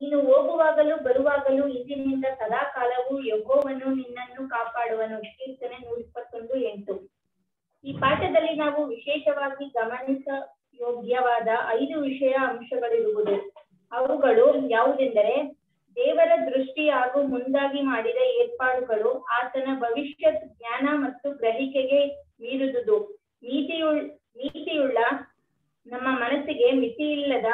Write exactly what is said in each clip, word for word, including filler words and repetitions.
ನೀನು ಹೋಗುವಾಗಲೂ ಬರುವಾಗಲೂ ಇಂದಿನಿಂದ ಸದಾ ಕಾಲವು ಯೆಹೋವನು ನಿನ್ನನ್ನು ಕಾಪಾಡುವನು. ಕೀರ್ತನೆ ನೂರ ಇಪ್ಪತ್ತೊಂದು ಎಂಟು. ಈ ಪಾಠದಲ್ಲಿ ನಾವು ವಿಶೇಷವಾಗಿ ಗಮನಿಸ ಯೋಗ್ಯವಾದ ಐದು ವಿಷಯ ಅಂಶಗಳಿರುವುದು. ಅವುಗಳು ಯಾವುದೆಂದರೆ, ದೇವರ ದೃಷ್ಟಿ ಹಾಗೂ ಮುಂದಾಗಿ ಮಾಡಿದ ಏರ್ಪಾಡುಗಳು ಆತನ ಭವಿಷ್ಯತ್ ಜ್ಞಾನ ಮತ್ತು ಗ್ರಹಿಕೆಗೆ ಮೀರಿದುದು. ನೀತಿಯುಳ್ ನೀತಿಯುಳ್ಳ ನಮ್ಮ ಮನಸ್ಸಿಗೆ ಮಿತಿಯಿಲ್ಲದ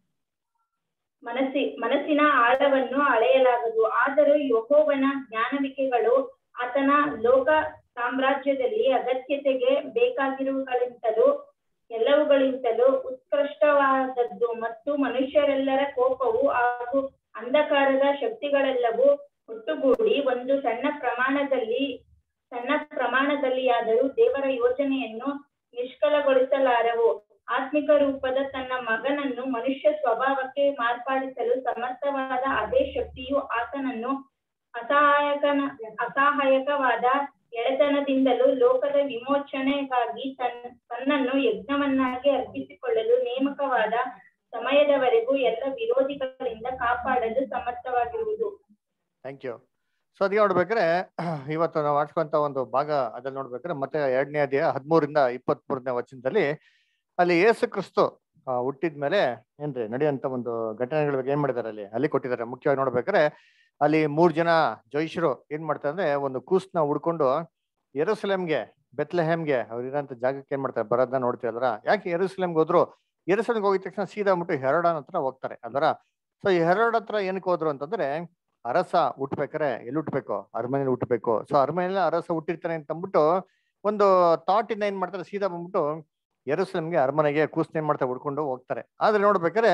ಮನಸ್ಸಿ ಮನಸ್ಸಿನ ಆಳವನ್ನು ಅಳೆಯಲಾಗದು. ಆದರೂ ಯೆಹೋವನ ಜ್ಞಾನವಿಕೆಗಳು ಆತನ ಲೋಕ ಸಾಮ್ರಾಜ್ಯದಲ್ಲಿ ಅಗತ್ಯತೆಗೆ ಬೇಕಾಗಿರುವುಗಳಿಂತಲೂ ಎಲ್ಲವುಗಳಿಂತಲೂ ಉತ್ಕೃಷ್ಟವಾದದ್ದು ಮತ್ತು ಮನುಷ್ಯರೆಲ್ಲರ ಕೋಪವು ಹಾಗೂ ಅಂಧಕಾರದ ಶಕ್ತಿಗಳೆಲ್ಲವೂ ಒಟ್ಟುಗೂಡಿ ಒಂದು ಸಣ್ಣ ಪ್ರಮಾಣದಲ್ಲಿ ಸಣ್ಣ ಪ್ರಮಾಣದಲ್ಲಿಯಾದರೂ ದೇವರ ಯೋಜನೆಯನ್ನು ನಿಷ್ಫಲಗೊಳಿಸಲಾರವು. ಆತ್ಮಿಕ ರೂಪದ ತನ್ನ ಮಗನನ್ನು ಮನುಷ್ಯ ಸ್ವಭಾವಕ್ಕೆ ಮಾರ್ಪಡಿಸಲು ಸಮರ್ಥವಾದ ಅದೇ ಶಕ್ತಿಯು ಆತನನ್ನು ಅಸಹಾಯಕನ ಅಸಹಾಯಕವಾದ ಎಳೆತನದಿಂದಲೂ ಲೋಕದ ವಿಮೋಚನೆಗಾಗಿ ತನ್ನ ತನ್ನನ್ನು ಯಜ್ಞವನ್ನಾಗಿ ಅರ್ಪಿಸಿಕೊಳ್ಳಲು ನೇಮಕವಾದ ಸಮಯದವರೆಗೂ ಎಲ್ಲ ವಿರೋಧಿಗಳಿಂದ ಕಾಪಾಡಲು ಸಮರ್ಥವಾಗಿರುವುದು. Thank you. ಸೊ ಅದಕ್ಕೆ ನೋಡ್ಬೇಕಾದ್ರೆ ಇವತ್ತು ನಾವು ಆಡ್ಸ್ಕೊಂತ ಒಂದು ಭಾಗ ಅದ್ರಲ್ಲಿ ನೋಡ್ಬೇಕಾದ್ರೆ ಮತ್ತೆ ಎರಡನೇ ಅಧ್ಯಾಯ ಹದಿಮೂರಿಂದ ಇಪ್ಪತ್ತ್ ಮೂರನೇ ವಚನದಲ್ಲಿ ಅಲ್ಲಿ ಯೇಸು ಕ್ರಿಸ್ತು ಹುಟ್ಟಿದ್ಮೇಲೆ ಏನ್ರಿ ನಡೆಯುವಂತ ಒಂದು ಘಟನೆಗಳ ಬಗ್ಗೆ ಏನ್ ಮಾಡಿದಾರೆ ಅಲ್ಲಿ ಅಲ್ಲಿ ಕೊಟ್ಟಿದ್ದಾರೆ. ಮುಖ್ಯವಾಗಿ ನೋಡ್ಬೇಕಾದ್ರೆ ಅಲ್ಲಿ ಮೂರ್ ಜನ ಜೋಯಿಷರು ಏನ್ ಮಾಡ್ತಾರೆ ಅಂದ್ರೆ ಒಂದು ಕೂಸ್ನ ಹುಡ್ಕೊಂಡು ಯೆರೂಸಲೇಮ್ಗೆ ಬೆತ್ಲೆಹೇಮ್ಗೆ ಅವ್ರು ಇರೋಂಥ ಜಾಗಕ್ಕೆ ಏನ್ ಮಾಡ್ತಾರೆ ಬರೋದನ್ನ ನೋಡ್ತೀವಲ್ರ. ಯಾಕೆ ಯೆರೂಸಲೇಮ್ಗೆ ಹೋದ್ರು? ಯೆರೂಸಲೇಮ್ಗೆ ಹೋಗಿದ ತಕ್ಷಣ ಸೀದಾ ಬಿಟ್ಟು ಹೆರೋಡನ ಹತ್ರ ಹೋಗ್ತಾರೆ ಅಲ್ವರ. ಸೊ ಈ ಹೆರೋಡ್ ಹತ್ರ ಏನಕ್ಕೆ ಹೋದ್ರು ಅಂತಂದ್ರೆ, ಅರಸ ಹುಟ್ಬೇಕಾರೆ ಎಲ್ಲಿ ಹುಟ್ಬೇಕು? ಅರಮನೇಲಿ ಹುಟ್ಟಬೇಕು. ಸೊ ಅರಮನೆಯಲ್ಲಿ ಅರಸ ಹುಟ್ಟಿರ್ತಾನೆ ಅಂತ ಅಂದ್ಬಿಟ್ಟು ಒಂದು ಥಾಟ್ ಇಂದ ಏನ್ ಮಾಡ್ತಾರೆ, ಸೀದಾ ಬಂದ್ಬಿಟ್ಟು ಯೆರೂಸಲೇಮ್ಗೆ ಅರಮನೆಗೆ ಕೂಸ್ನ ಏನ್ ಮಾಡ್ತಾರೆ ಹುಡ್ಕೊಂಡು ಹೋಗ್ತಾರೆ. ಆದ್ರೆ ನೋಡ್ಬೇಕಾದ್ರೆ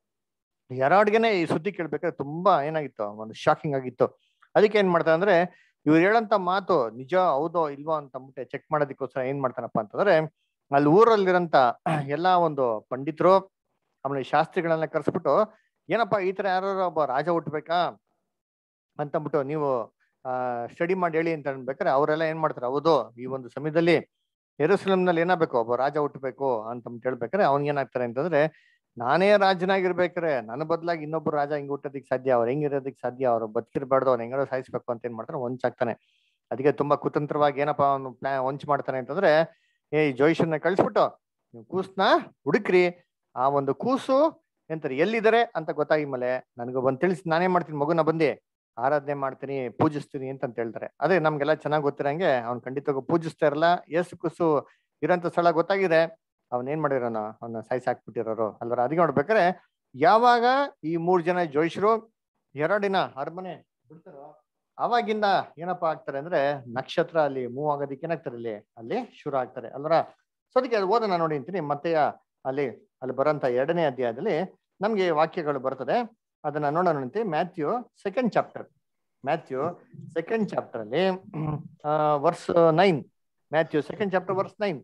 ಹೆರೋಡ್ಗೆನೆ ಈ ಸುದ್ದಿ ಕೇಳ್ಬೇಕಾದ್ರೆ ತುಂಬಾ ಏನಾಗಿತ್ತು, ಒಂದು ಶಾಕಿಂಗ್ ಆಗಿತ್ತು. ಅದಕ್ಕೆ ಏನ್ ಮಾಡ್ತಾರೆ ಅಂದ್ರೆ, ಇವ್ರು ಹೇಳಂತ ಮಾತು ನಿಜ ಹೌದೋ ಇಲ್ವೋ ಅಂತ ಅಂದ್ಬಿಟ್ಟೆ ಚೆಕ್ ಮಾಡೋದಕ್ಕೋಸ್ಕರ ಏನ್ ಮಾಡ್ತಾನಪ್ಪ ಅಂತಂದ್ರೆ, ಅಲ್ಲಿ ಊರಲ್ಲಿರಂತ ಎಲ್ಲಾ ಒಂದು ಪಂಡಿತರು ಆಮೇಲೆ ಶಾಸ್ತ್ರಿಗಳನ್ನ ಕರ್ಸ್ಬಿಟ್ಟು, ಏನಪ್ಪಾ ಈ ತರ ಯಾರು ಒಬ್ಬ ರಾಜ ಹುಟ್ಬೇಕಾ ಅಂತಂದ್ಬಿಟ್ಟು ನೀವು ಆ ಸ್ಟಡಿ ಮಾಡಿ ಹೇಳಿ ಅಂತ ಅನ್ಬೇಕಾರೆ ಅವರೆಲ್ಲ ಏನ್ ಮಾಡ್ತಾರೆ, ಹೌದು ಈ ಒಂದು ಸಮಯದಲ್ಲಿ ಯೆರೂಸಲೇಮ್ನಲ್ಲಿ ಏನಾಗಬೇಕು, ಒಬ್ಬ ರಾಜ ಹುಟ್ಟಬೇಕು ಅಂತ ಹೇಳ್ಬೇಕಾರೆ ಅವ್ನಿಗೆ ಏನಾಗ್ತಾರೆ ಅಂತಂದ್ರೆ, ನಾನೇ ರಾಜನಾಗಿರ್ಬೇಕಾರೆ ನನ್ನ ಬದಲಾಗಿ ಇನ್ನೊಬ್ರು ರಾಜ ಹಿಂಗ್ ಹುಟ್ಟೋದಿಕ್ ಸಾಧ್ಯ, ಅವ್ರು ಹೆಂಗಿರೋದಿಕ್ ಸಾಧ್ಯ, ಅವ್ರು ಬದುಕಿರ್ಬಾರ್ದು, ಅವ್ರು ಹೆಂಗಾರು ಸಾಯಿಸ್ಬೇಕು ಅಂತ ಏನ್ ಮಾಡ್ತಾರೆ, ಹೊಂಚಾಗ್ತಾನೆ. ಅದಕ್ಕೆ ತುಂಬಾ ಕುತಂತ್ರವಾಗಿ ಏನಪ್ಪಾ ಅವ್ನು ಪ್ಲಾನ್ ಹೊಂಚ್ ಮಾಡ್ತಾನೆ ಅಂತಂದ್ರೆ, ಏ ಜೋಯಿಷನ್ನ ಕಳಿಸ್ಬಿಟ್ಟು ನೀವು ಕೂಸ್ನ ಹುಡುಕ್ರಿ, ಆ ಒಂದು ಕೂಸು ಎಂತಾರೆ ಎಲ್ಲಿದ್ದಾರೆ ಅಂತ ಗೊತ್ತಾಗಿ ಮೇಲೆ ನನ್ಗೆ ಬಂದ್ ತಿಳಿಸಿ ನಾನೇ ಮಾಡ್ತೀನಿ, ಮಗುನ ಬಂದಿ ಆರಾಧನೆ ಮಾಡ್ತೀನಿ ಪೂಜಿಸ್ತೀನಿ ಅಂತ ಹೇಳ್ತಾರೆ. ಅದೇ ನಮ್ಗೆಲ್ಲ ಚೆನ್ನಾಗಿ ಗೊತ್ತಿರಂಗೆ ಅವ್ನು ಖಂಡಿತವಾಗಿ ಪೂಜಿಸ್ತಾ ಇರಲ್ಲ. ಯೇಸು ಕ್ರಿಸ್ತು ಇರೋಂಥ ಸ್ಥಳ ಗೊತ್ತಾಗಿದೆ, ಅವ್ನ ಏನ್ ಮಾಡಿರೋನ ಅವ್ನ ಸಾಯ್ಸಿ ಹಾಕ್ಬಿಟ್ಟಿರೋರು ಅಲ್ವರ. ಅದಕ್ಕೆ ನೋಡ್ಬೇಕಾರೆ ಯಾವಾಗ ಈ ಮೂರ್ ಜನ ಜೋಯಿಷರು ಹೆರೋಡಿನ ಅರಮನೆ ಬಿಡ್ತಾರೋ ಅವಾಗಿಂದ ಏನಪ್ಪಾ ಆಗ್ತಾರೆ ಅಂದ್ರೆ, ನಕ್ಷತ್ರ ಅಲ್ಲಿ ಮೂವ್ ಆಗೋದಕ್ಕೆ ಏನಾಗ್ತಾರೆ, ಅಲ್ಲಿ ಅಲ್ಲಿ ಶುರು ಆಗ್ತಾರೆ ಅಲ್ವರ. ಸೊ ಅದಕ್ಕೆ ಅದು ಓದೋಣ ನೋಡಿ ಅಂತೀನಿ. ಮತ್ತೆ ಅಲ್ಲಿ ಅಲ್ಲಿ ಬರೋಂಥ ಎರಡನೇ ಅಧ್ಯಾಯದಲ್ಲಿ ನಮ್ಗೆ ವಾಕ್ಯಗಳು ಬರ್ತದೆ, ಅದನ್ನ ನೋಡೋಣ ಅಂತೀವಿ. Matthew second chapter Matthew second chapter ಅಲ್ಲಿ verse nine Matthew second chapter verse nine.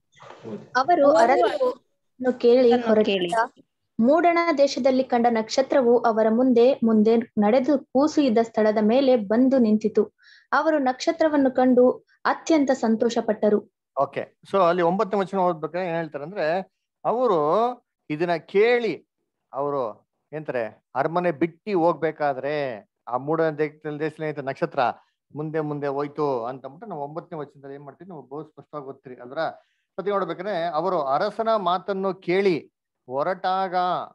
ಅವರು ಅರಸನು ಕೇಳಿ ಹೊರಟ ಮೂಡಣ ದೇಶದಲ್ಲಿ ಕಂಡ ನಕ್ಷತ್ರವು ಅವರ ಮುಂದೆ ಮುಂದೆ ನಡೆದು ಕೂಸು ಇದ್ದ ಸ್ಥಳದ ಮೇಲೆ ಬಂದು ನಿಂತಿತು. ಅವರು ನಕ್ಷತ್ರವನ್ನು ಕಂಡು ಅತ್ಯಂತ ಸಂತೋಷ ಪಟ್ಟರು. ಓಕೆ, ಸೊ ಅಲ್ಲಿ ಒಂಬತ್ತನೇ ವಚನ ಓದ್ಬೇಕಾದ್ರೆ ಏನ್ ಹೇಳ್ತಾರೆ ಅಂದ್ರೆ, ಅವರು ಇದನ್ನ ಕೇಳಿ ಅವರು ಏನಂತಾರೆ, ಅರಮನೆ ಬಿಟ್ಟಿ ಹೋಗ್ಬೇಕಾದ್ರೆ ಆ ಮೂಡ ದೇಶದಲ್ಲಿ ನಕ್ಷತ್ರ ಮುಂದೆ ಮುಂದೆ ಹೋಯ್ತು ಅಂತ ಅಂದ್ಬಿಟ್ಟು ನಾವು ಒಂಬತ್ತನೇ ವಚನದಲ್ಲಿ ಏನ್ ಮಾಡ್ತೀವಿ, ನಾವು ಬಹು ಸ್ಪಷ್ಟವಾಗಿ ಓದ್ತೀರಿ ಅಲ್ರ. ಸತಿ ನೋಡ್ಬೇಕಂದ್ರೆ, ಅವರು ಅರಸನ ಮಾತನ್ನು ಕೇಳಿ ಹೊರಟಾಗ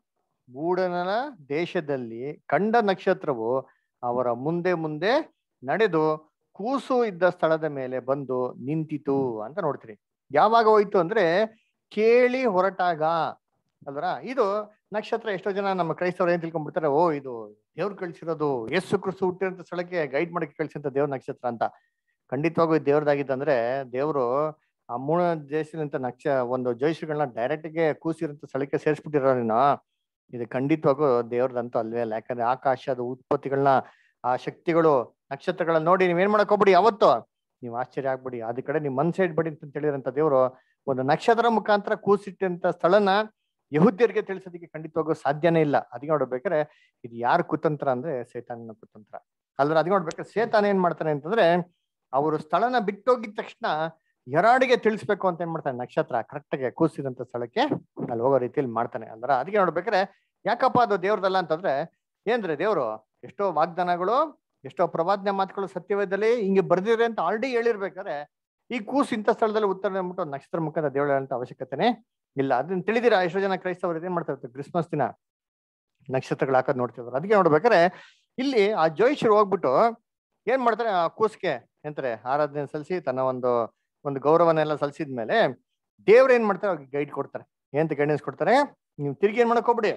ಮೂಡನ ದೇಶದಲ್ಲಿ ಕಂಡ ನಕ್ಷತ್ರವು ಅವರ ಮುಂದೆ ಮುಂದೆ ನಡೆದು ಕೂಸು ಇದ್ದ ಸ್ಥಳದ ಮೇಲೆ ಬಂದು ನಿಂತಿತು ಅಂತ ನೋಡ್ತೀರಿ. ಯಾವಾಗ ಹೋಯ್ತು ಅಂದ್ರೆ ಕೇಳಿ ಹೊರಟಾಗ ಅಲ್ವರ. ಇದು ನಕ್ಷತ್ರ ಎಷ್ಟೋ ಜನ ನಮ್ಮ ಕ್ರೈಸ್ತವ್ರು ಏನ್ ತಿಳ್ಕೊಂಡ್ಬಿಡ್ತಾರೆ, ಓ ಇದು ದೇವ್ರು ಕಳ್ಸಿರೋದು, ಯೇಸು ಕ್ರಿಸ್ತು ಹುಟ್ಟಿರೋಂಥ ಸ್ಥಳಕ್ಕೆ ಗೈಡ್ ಮಾಡಕ್ಕೆ ಕಳ್ಸಿರೋಂಥ ದೇವ್ರ ನಕ್ಷತ್ರ ಅಂತ. ಖಂಡಿತವಾಗೂ ದೇವ್ರದಾಗಿತ್ತಂದ್ರೆ ದೇವ್ರು ಆ ಮೂಲ ದೇಶದಂತ ನಕ್ಷ ಒಂದು ಜೋಯಿಷಗಳನ್ನ ಡೈರೆಕ್ಟ್ಗೆ ಕೂಸಿರೋಂಥ ಸ್ಥಳಕ್ಕೆ ಸೇರಿಸ್ಬಿಟ್ಟಿರೋನ. ಇದು ಖಂಡಿತವಾಗೂ ದೇವ್ರದಂತೂ ಅಲ್ವೇ ಅಲ್ಲ. ಯಾಕಂದ್ರೆ ಆಕಾಶದ ಉತ್ಪತ್ತಿಗಳನ್ನ ಆ ಶಕ್ತಿಗಳು ನಕ್ಷತ್ರಗಳನ್ನ ನೋಡಿ ನೀವೇನ್ ಮಾಡಕ್ ಹೋಗ್ಬಿಡಿ, ಅವತ್ತು ನೀವು ಆಶ್ಚರ್ಯ ಆಗ್ಬಿಡಿ, ಅದ ಕಡೆ ನಿಮ್ ಮನ್ಸೆ ಇಡ್ಬೇಡಿ ಅಂತ ಹೇಳಿರಂತ ದೇವ್ರು ಒಂದು ನಕ್ಷತ್ರ ಮುಖಾಂತರ ಕೂಸಿಟ್ಟಂತ ಸ್ಥಳನ ಯಹೂದ್ಯರಿಗೆ ತಿಳಿಸೋದಕ್ಕೆ ಖಂಡಿತವಾಗೂ ಸಾಧ್ಯನೇ ಇಲ್ಲ. ಅದಕ್ಕೆ ನೋಡ್ಬೇಕಾದ್ರೆ ಇದು ಯಾರು ಕುತಂತ್ರ ಅಂದ್ರೆ ಸೇತಾನನ ಕುತಂತ್ರ ಅಲ್ವ. ಅದಕ್ಕೆ ನೋಡ್ಬೇಕಾದ್ರೆ ಸೇತಾನ ಏನ್ ಮಾಡ್ತಾನೆ ಅಂತಂದ್ರೆ, ಅವರು ಸ್ಥಳನ ಬಿಟ್ಟೋಗಿದ ತಕ್ಷಣ ಹೆರೋಡಿಗೆ ತಿಳಿಸ್ಬೇಕು ಅಂತ ಏನ್ ಮಾಡ್ತಾನೆ, ನಕ್ಷತ್ರ ಕರೆಕ್ಟಾಗಿ ಕೂಸಿದಂತ ಸ್ಥಳಕ್ಕೆ ಅಲ್ಲಿ ಹೋಗೋ ರೀತಿಯಲ್ಲಿ ಮಾಡ್ತಾನೆ ಅಲ್ರ. ಅದಕ್ಕೆ ನೋಡ್ಬೇಕಾದ್ರೆ ಯಾಕಪ್ಪ ಅದು ದೇವ್ರದಲ್ಲ ಅಂತಂದ್ರೆ, ಏನ್ರಿ ದೇವ್ರು ಎಷ್ಟೋ ವಾಗ್ದಾನಗಳು ಎಷ್ಟೋ ಪ್ರವಾದನೆ ಮಾತುಗಳು ಸತ್ಯವೇದದಲ್ಲಿ ಹಿಂಗೆ ಬರ್ದಿದ್ರೆ ಅಂತ ಆಲ್ರೆಡಿ ಹೇಳಿರ್ಬೇಕಾದ್ರೆ ಈ ಕೂಸು ಇಂಥ ಸ್ಥಳದಲ್ಲಿ ಉತ್ತರ ಅಂದ್ಬಿಟ್ಟು ನಕ್ಷತ್ರ ಮುಖದ ದೇವಳ ಅಂತ ಅವಶ್ಯಕತೆನೇ ಇಲ್ಲ. ಅದನ್ನ ತಿಳಿದಿರಾ ಎಷ್ಟೋ ಜನ ಕ್ರೈಸ್ತವರು ಏನ್ ಮಾಡ್ತಾ ಇರ್ತಾರೆ, ಕ್ರಿಸ್ಮಸ್ ದಿನ ನಕ್ಷತ್ರಗಳು ಹಾಕೋದ್ ನೋಡ್ತಿದ್ರು. ಅದಕ್ಕೆ ನೋಡ್ಬೇಕಾರೆ ಇಲ್ಲಿ ಆ ಜೋಯಿಷರು ಹೋಗ್ಬಿಟ್ಟು ಏನ್ ಮಾಡ್ತಾರೆ, ಆ ಕೂಸ್ಗೆ ಎಂತಾರೆ ಆರಾಧನೆ ಸಲ್ಲಿಸಿ ತನ್ನ ಒಂದು ಒಂದು ಗೌರವನೆಲ್ಲ ಸಲ್ಲಿಸಿದ್ಮೇಲೆ ದೇವ್ರು ಏನ್ ಮಾಡ್ತಾರೆ, ಅವ್ರಿಗೆ ಗೈಡ್ ಕೊಡ್ತಾರೆ. ಏನಂತ ಗೈಡೆನ್ಸ್ ಕೊಡ್ತಾರೆ, ನೀವು ತಿರ್ಗಿ ಏನ್ ಮಾಡಕ್ ಹೋಗ್ಬಿಡಿ,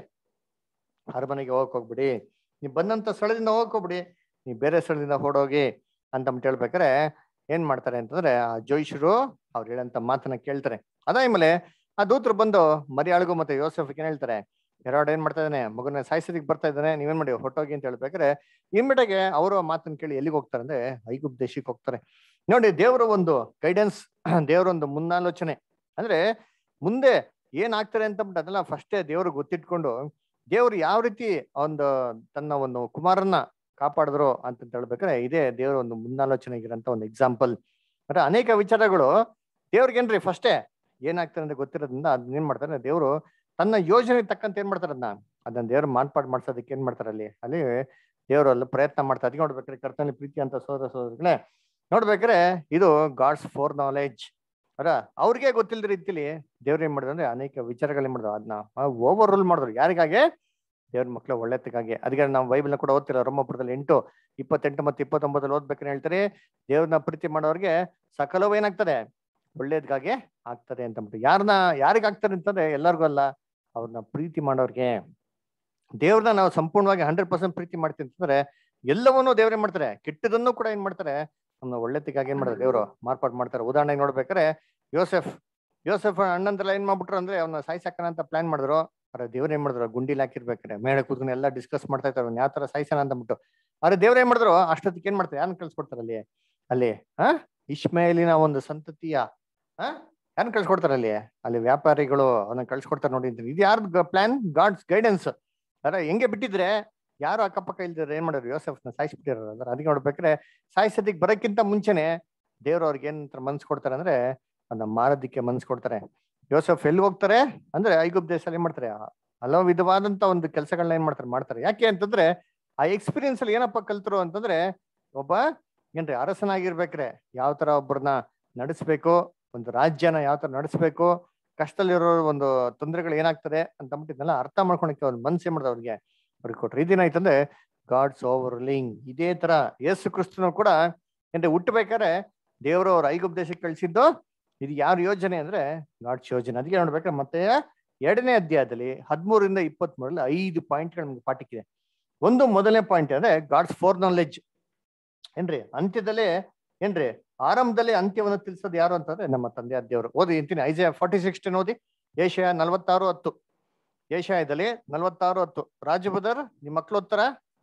ಅರಮನೆಗೆ ಹೋಗಕ್ ಹೋಗ್ಬಿಡಿ, ನೀವು ಬಂದಂತ ಸ್ಥಳದಿಂದ ಹೋಗಕ್ ಹೋಗ್ಬಿಡಿ, ನೀವು ಬೇರೆ ಸ್ಥಳದಿಂದ ಹೊಡೋಗಿ ಅಂತ ಹೇಳ್ಬೇಕಾರೆ ಏನ್ ಮಾಡ್ತಾರೆ ಅಂತಂದ್ರೆ ಆ ಜೋಯಿಷರು ಅವ್ರು ಹೇಳಂತ ಮಾತನ್ನ ಕೇಳ್ತಾರೆ. ಅದಾದ್ಮೇಲೆ ಆ ದೂತರು ಬಂದು ಮರಿಯಾಳಿಗೂ ಮತ್ತೆ ಯೋಸೆಫ್ಗೆ ಏನ್ ಹೇಳ್ತಾರೆ, ಹೆರೋಡ್ ಏನ್ ಮಾಡ್ತಾ ಇದ್ದಾನೆ, ಮಗನ ಸಾಯಿಸೋದಿಕ್ ಬರ್ತಾ ಇದ್ದಾನೆ, ನೀವೇನ್ ಮಾಡಿ ಹೊಟ್ಟೋಗಿ ಅಂತ ಹೇಳ್ಬೇಕಾದ್ರೆ ಇಮ್ಮಿಡಿಯಾಗೆ ಅವರು ಮಾತನ್ನ ಕೇಳಿ ಎಲ್ಲಿಗೆ ಹೋಗ್ತಾರೆ ಅಂದ್ರೆ ಐಗುಪ್ತ ದೇಶಕ್ಕೆ ಹೋಗ್ತಾರೆ. ನೋಡಿ ದೇವರ ಒಂದು ಗೈಡೆನ್ಸ್, ದೇವರ ಒಂದು ಮುನ್ನಾಲೋಚನೆ ಅಂದ್ರೆ ಮುಂದೆ ಏನಾಗ್ತಾರೆ ಅಂತ ಬಿಟ್ಟು ಅದೆಲ್ಲ ಫಸ್ಟೇ ದೇವ್ರು ಗೊತ್ತಿಟ್ಕೊಂಡು ದೇವ್ರು ಯಾವ ರೀತಿ ಒಂದು ತನ್ನ ಒಂದು ಕುಮಾರನ್ನ ಕಾಪಾಡಿದ್ರು ಅಂತ ಹೇಳ್ಬೇಕಾದ್ರೆ ಇದೇ ದೇವರ ಒಂದು ಮುನ್ನಾಲೋಚನೆಗಿರಂತ ಒಂದು ಎಕ್ಸಾಂಪಲ್. ಅಂದ್ರೆ ಅನೇಕ ವಿಚಾರಗಳು ದೇವ್ರಿಗೇನ್ರಿ ಫಸ್ಟೇ ಏನಾಗ್ತಾರೆ ಅಂತ ಗೊತ್ತಿರೋದ್ರಿಂದ ಅದನ್ನ ಏನ್ ಮಾಡ್ತಾರೆ ದೇವ್ರು ತನ್ನ ಯೋಜನೆ ತಕ್ಕಂತ ಏನ್ ಮಾಡ್ತಾರೆ, ಅದನ್ನ ಅದನ್ನ ದೇವ್ರು ಮಾರ್ಪಾಡು ಮಾಡ್ಸೋದಕ್ಕೆ ಏನ್ ಮಾಡ್ತಾರೆ ಅಲ್ಲಿ ಅಲ್ಲಿ ದೇವರು ಅಲ್ಲಿ ಪ್ರಯತ್ನ ಮಾಡ್ತಾರೆ. ಅದಕ್ಕೆ ನೋಡ್ಬೇಕ್ರೆ ಕರ್ತನಲ್ಲಿ ಪ್ರೀತಿ ಅಂತ ಸೋದರ ಸೋದರಿಗಳೇ ನೋಡ್ಬೇಕ್ರೆ ಇದು ಗಾಡ್ಸ್ ಫೋರ್ ನಾಲೆಜ್. ಅರ ಅವ್ರಿಗೆ ಗೊತ್ತಿಲ್ಲದ ರೀತಿಲಿ ದೇವ್ರು ಏನ್ ಮಾಡಿದ್ರು ಅಂದ್ರೆ ಅನೇಕ ವಿಚಾರಗಳು ಏನ್ ಮಾಡಿದ್ರು ಅದನ್ನ ಓವರ್ ರೂಲ್ ಮಾಡಿದ್ರು. ಯಾರಿಗಾಗೆ, ದೇವ್ರ ಮಕ್ಳು ಒಳ್ಳೆತಕ್ಕಾಗಿ. ಅದಕ್ಕೆ ನಾವು ಬೈಬಲ್ನ ಕೂಡ ಓದ್ತಿರೋ ರೋಮಾಪುರದಲ್ಲಿ ಎಂಟು ಇಪ್ಪತ್ತೆಂಟು ಮತ್ತೆ ಇಪ್ಪತ್ತೊಂಬತ್ತಲ್ಲಿ ಓದ್ಬೇಕಂತ ಹೇಳ್ತಾರೆ, ದೇವ್ರನ್ನ ಪ್ರೀತಿ ಮಾಡೋರಿಗೆ ಸಕಲವೂ ಏನಾಗ್ತದೆ, ಒಳ್ಳೇದ್ಗಾಗಿ ಆಗ್ತದೆ ಅಂತ ಅಂದ್ಬಿಟ್ಟು. ಯಾರನ್ನ ಯಾರಿಗ ಆಗ್ತಾರೆ ಅಂತಂದ್ರೆ ಎಲ್ಲರಿಗೂ ಅಲ್ಲ, ಅವ್ರನ್ನ ಪ್ರೀತಿ ಮಾಡೋರ್ಗೆ. ದೇವ್ರನ್ನ ನಾವು ಸಂಪೂರ್ಣವಾಗಿ ಹಂಡ್ರೆಡ್ ಪರ್ಸೆಂಟ್ ಪ್ರೀತಿ ಮಾಡ್ತೀವಿ ಅಂತಂದ್ರೆ ಎಲ್ಲವನ್ನೂ ದೇವ್ರ ಏನ್ ಮಾಡ್ತಾರೆ, ಕೆಟ್ಟದನ್ನು ಕೂಡ ಏನ್ ಮಾಡ್ತಾರೆ ನಮ್ಮ ಒಳ್ಳೆತಿಗಾಗಿ ಏನ್ ಮಾಡ್ತಾರೆ ದೇವ್ರು ಮಾರ್ಪಾಡು ಮಾಡ್ತಾರೆ. ಉದಾಹರಣೆಗೆ ನೋಡ್ಬೇಕಾರೆ ಯೋಸೆಫ್ ಯೋಸೆಫ್ ಅಣ್ಣಂದ್ರೆಲ್ಲ ಏನ್ ಮಾಡ್ಬಿಟ್ರು ಅಂದ್ರೆ ಅವ್ನ ಸಾಯ್ಸಾಕನ ಅಂತ ಪ್ಲಾನ್ ಮಾಡಿದ್ರು. ಅರೆ ದೇವ್ರ ಏನ್ ಮಾಡಿದ್ರು, ಗುಂಡಿಲ್ ಹಾಕಿರ್ಬೇಕಾರೆ ಮೇಲೆ ಕೂತ್ಕೊಂಡು ಎಲ್ಲ ಡಿಸ್ಕಸ್ ಮಾಡ್ತಾ ಇರ್ತಾರೆ ಯಾವ ತರ ಸಾಯ್ಸನ ಅಂತ ಅಂದ್ಬಿಟ್ಟು. ಅರೆ ದೇವ್ರ ಏನ್ ಮಾಡಿದ್ರು ಅಷ್ಟೊತ್ತಿಗೆ ಏನ್ ಮಾಡ್ತಾರೆ, ಯಾರನ್ನ ಕಳ್ಸ್ಕೊಡ್ತಾರೆ ಅಲ್ಲಿ ಅಲ್ಲಿ ಹಾ ಇಷ್ಮೇಲಿನ ಒಂದು ಸಂತತಿಯ ಹಾ ಯಾರನ್ನ ಕಳ್ಸ್ಕೊಡ್ತಾರೆ ಅಲ್ಲಿ ಅಲ್ಲಿ ವ್ಯಾಪಾರಿಗಳು ಅವನ್ನ ಕಳ್ಸ್ಕೊಡ್ತಾರೆ. ನೋಡಿ ಇದು ಯಾರ್ದು ಪ್ಲಾನ್, ಗಾಡ್ಸ್ ಗೈಡೆನ್ಸ್. ಅರೆ ಹೆಂಗೆ ಬಿಟ್ಟಿದ್ರೆ ಯಾರು ಅಕ್ಕಪಕ್ಕ ಇಲ್ದಿದ್ರೆ ಏನ್ ಮಾಡೋರು, ಯೋಸೆಫ್ನ ಸಾಯಿಸ್ಬಿಟ್ಟಿರೋರು. ಅಂದ್ರೆ ಅದಕ್ಕೆ ನೋಡ್ಬೇಕ್ರೆ ಸಾಯಿಸೋದಿಕ್ ಬರೋಕ್ಕಿಂತ ಮುಂಚೆನೆ ದೇವ್ರು ಅವ್ರಿಗೆ ಏನ್ ಮನ್ಸ್ ಕೊಡ್ತಾರೆ ಅಂದ್ರೆ ಅದನ್ನ ಮಾರೋದಿಕ್ಕೆ ಮನ್ಸ್ ಕೊಡ್ತಾರೆ. ಯೋಸೆಫ್ ಎಲ್ಲಿ ಹೋಗ್ತಾರೆ ಅಂದ್ರೆ ಐಗುಪ್ತ ದೇಶದಲ್ಲಿ ಏನ್ ಮಾಡ್ತಾರೆ, ಹಲವು ವಿಧವಾದಂತ ಒಂದು ಕೆಲಸಗಳನ್ನ ಏನ್ ಮಾಡ್ತಾರೆ ಮಾಡ್ತಾರೆ. ಯಾಕೆ ಅಂತಂದ್ರೆ ಆ ಎಕ್ಸ್ಪೀರಿಯನ್ಸ್ ಅಲ್ಲಿ ಏನಪ್ಪ ಕಲ್ತರು ಅಂತಂದ್ರೆ ಒಬ್ಬ ಏನ್ರಿ ಅರಸನಾಗಿರ್ಬೇಕ್ರೆ ಯಾವ ತರ ಒಬ್ಬರನ್ನ ನಡೆಸ್ಬೇಕು, ಒಂದು ರಾಜ್ಯನ ಯಾವ ತರ ನಡೆಸ್ಬೇಕು, ಕಷ್ಟದಲ್ಲಿರೋ ಒಂದು ತೊಂದರೆಗಳು ಏನಾಗ್ತದೆ ಅಂತ ಅಂದ್ಬಿಟ್ಟಿದ್ನೆಲ್ಲ ಅರ್ಥ ಮಾಡ್ಕೊಳಕ್ಕೆ ಒಂದು ಮನ್ಸು ಏನ್ ಮಾಡ್ದ ಅವ್ರಿಗೆ ಅವ್ರಿಗೆ ಕೊಟ್ರು. ಇದೇನಾಯ್ತಂದ್ರೆ ಗಾಡ್ಸ್ ಓವರ್ ರೂಲಿಂಗ್. ಇದೇ ತರ ಯೇಸು ಕ್ರಿಸ್ತನು ಕೂಡ ಏನ್ರಿ ಹುಟ್ಟಬೇಕಾದ್ರೆ ದೇವರು ಅವ್ರ ಐಗುಪ್ತ ದೇಶಕ್ಕೆ ಕಳಿಸಿದ್ದು ಇದು ಯಾರ ಯೋಜನೆ ಅಂದ್ರೆ ಗಾಡ್ಸ್ ಯೋಜನೆ. ಅದಕ್ಕೆ ನೋಡ್ಬೇಕಾದ್ರೆ ಮತ್ತೆ ಎರಡನೇ ಅಧ್ಯಾಯದಲ್ಲಿ ಹದಿಮೂರಿಂದ ಇಪ್ಪತ್ತ್ ಮೂರಲ್ಲಿ ಐದು ಪಾಯಿಂಟ್ಗಳು ನಮ್ಗೆ ಪಾಠಕ್ಕಿದೆ. ಒಂದು ಮೊದಲನೇ ಪಾಯಿಂಟ್ ಅಂದ್ರೆ ಗಾಡ್ಸ್ ಫೋರ್ ನಾಲೆಜ್ ಏನ್ರಿ, ಅಂತ್ಯದಲ್ಲೇ ಏನ್ರಿ ಆರಂಭದಲ್ಲಿ ಅಂತ್ಯವನ್ನು ತಿಳಿಸೋದು ಯಾರು ಅಂತಂದ್ರೆ ನಮ್ಮ ತಂದೆ ದೇವರು. ಓದಿ ಅಂತೀನಿ ಐಜಯ ಫಾರ್ಟಿ ಸಿಕ್ಸ್ಟೀನ್ ಓದಿ, ಏಷಯ ನಲ್ವತ್ತಾರು ಹತ್ತು, ಏಷಯದಲ್ಲಿ ನಲ್ವತ್ತಾರು ಹತ್ತು. ರಾಜು ಬ್ರದರ್ ನಿಮ್ ಮಕ್ಳು ಓದ್ತಾರ?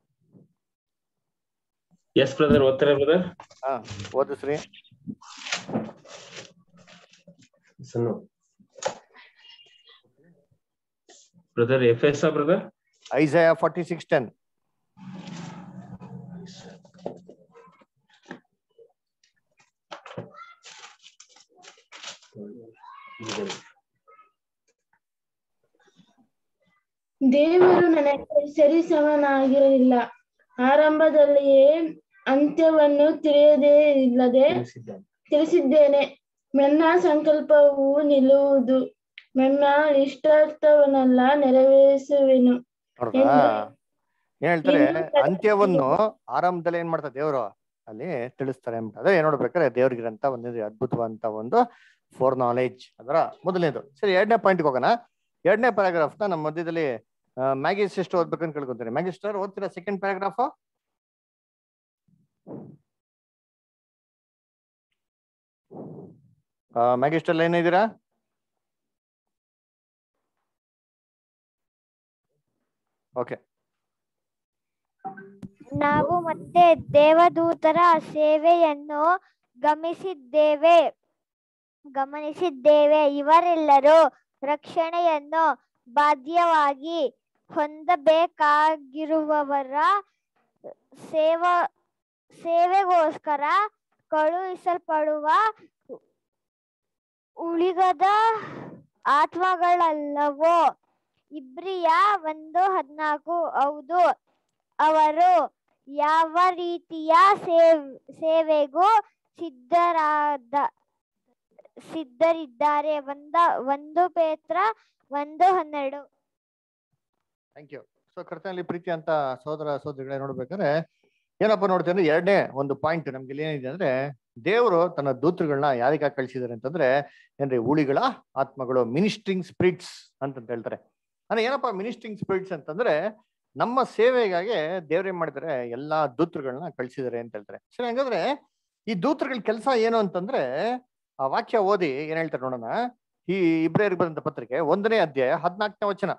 ಎಸ್ ಬ್ರದರ್ ಓದ್ತಾರೆ ಬ್ರದರ್. ಹಾ ಓದಿಸ್ರಿ. Brother F S brother Isaiah forty six ten. ದೇವರು ನನಗೆ ಸರಿಸಮನಾಗಿರಲಿಲ್ಲ, ಆರಂಭದಲ್ಲಿಯೇ ಅಂತ್ಯವನ್ನು ತಿಳಿಯದೇ ಇಲ್ಲದೆ ತಿಳಿಸಿದ್ದೇನೆ. ನನ್ನ ಸಂಕಲ್ಪವು ನಿಲ್ಲುವುದು, ನನ್ನ ಇಷ್ಟಾರ್ಥವನ್ನೆಲ್ಲ ನೆರವೇರಿಸುವೆನು. ಏನ್ ಹೇಳ್ತಾರೆ, ಅಂತ್ಯವನ್ನು ಆರಂಭದಲ್ಲಿ ಏನ್ ಮಾಡ್ತಾರೆ ದೇವರು ಅಲ್ಲಿ ತಿಳಿಸ್ತಾರೆ ಅಂತ. ಅದೇ ಏನ್ ನೋಡ್ಬೇಕಾದ್ರೆ ದೇವ್ರಿಗಿರಂತ ಒಂದು ಅದ್ಭುತವಂತ ಒಂದು ಫೋರ್ ನಾಲೆಜ್ ಅದರ ಮೊದಲನೇದು. ಸರಿ, ಎರಡನೇ ಪಾಯಿಂಟ್ಗೆ ಹೋಗೋಣ. ಎರಡನೇ ಪ್ಯಾರಾಗ್ರಾಫ್ ನ ನಮ್ಮ ಮಧ್ಯದಲ್ಲಿ ಮ್ಯಾಗಿ ಸಿಸ್ಟರ್ ಓದ್ಬೇಕಂತ ಕೇಳ್ಕೊಂತೀನಿ. ಮ್ಯಾಗಿ ಸಿಸ್ಟರ್ ಓದ್ತೀರಾ second paragraph? Maggie sister line ಇದ್ದೀರಾ? ಓಕೆ. ನಾವು ಮತ್ತೆ ದೇವದೂತರ ಸೇವೆಯನ್ನು ಗಮನಿಸಿದ್ದೇವೆ ಗಮನಿಸಿದ್ದೇವೆ ಇವರೆಲ್ಲರೂ ರಕ್ಷಣೆಯನ್ನು ಬಾಧ್ಯವಾಗಿ ಹೊಂದಬೇಕಾಗಿರುವವರ ಸೇವ ಸೇವೆಗೋಸ್ಕರ ಕಳುಹಿಸಲ್ಪಡುವ ಉಳಿಗದ ಆತ್ಮಗಳಲ್ಲವೋ? ಇಬ್ರಿಯ ಒಂದು ಹದಿನಾಲ್ಕು. ಹೌದು, ಅವರು ಯಾವ ರೀತಿಯ ಸೇವ್ ಸೇವೆಗೂ ಸಿದ್ಧರಾದ ಸಿದ್ಧರಿದ್ದಾರೆ. ಒಂದ ಒಂದು ಪೇತ್ರ ಒಂದು ಹನ್ನೆರಡು. Thank you. ಸೊ ಕರ್ತನಲ್ಲಿ ಪ್ರೀತಿ ಅಂತ ಸೋದರ ಸೋದರಿಗಳೇ, ನೋಡ್ಬೇಕಾದ್ರೆ ಏನಪ್ಪ ನೋಡ್ತೀವಿ ಅಂದ್ರೆ ಎರಡನೇ ಒಂದು ಪಾಯಿಂಟ್ ನಮ್ಗೆ ಇಲ್ಲಿ ಏನಿದೆ ಅಂದ್ರೆ, ದೇವರು ತನ್ನ ದೂತರುಗಳನ್ನ ಯಾರಿಗಾಗಿ ಕಳಿಸಿದ್ದಾರೆ ಅಂತಂದ್ರೆ ಏನ್ರಿ, ಉಳಿಗಳ ಆತ್ಮಗಳು, ಮಿನಿಸ್ಟ್ರಿಂಗ್ ಸ್ಪಿರಿಟ್ಸ್ ಅಂತಂತ ಹೇಳ್ತಾರೆ. ಅಂದ್ರೆ ಏನಪ್ಪಾ ಮಿನಿಸ್ಟ್ರಿಂಗ್ ಸ್ಪಿರಿಟ್ಸ್ ಅಂತಂದ್ರೆ, ನಮ್ಮ ಸೇವೆಗಾಗಿ ದೇವ್ರೇನ್ ಮಾಡಿದ್ದಾರೆ, ಎಲ್ಲಾ ದೂತರುಗಳನ್ನ ಕಳಿಸಿದ್ದಾರೆ ಅಂತ ಹೇಳ್ತಾರೆ. ಸರಿ, ಹಂಗಂದ್ರೆ ಈ ದೂತರುಗಳ ಕೆಲಸ ಏನು ಅಂತಂದ್ರೆ, ಆ ವಾಕ್ಯ ಓದಿ ಏನ್ ಹೇಳ್ತಾರೆ ನೋಡೋಣ. ಈ ಇಬ್ರಿಯರಿಗೆ ಬರೆದ ಪತ್ರಿಕೆ ಒಂದನೇ ಅಧ್ಯಾಯ ಹದಿನಾಲ್ಕನೇ ವಚನ.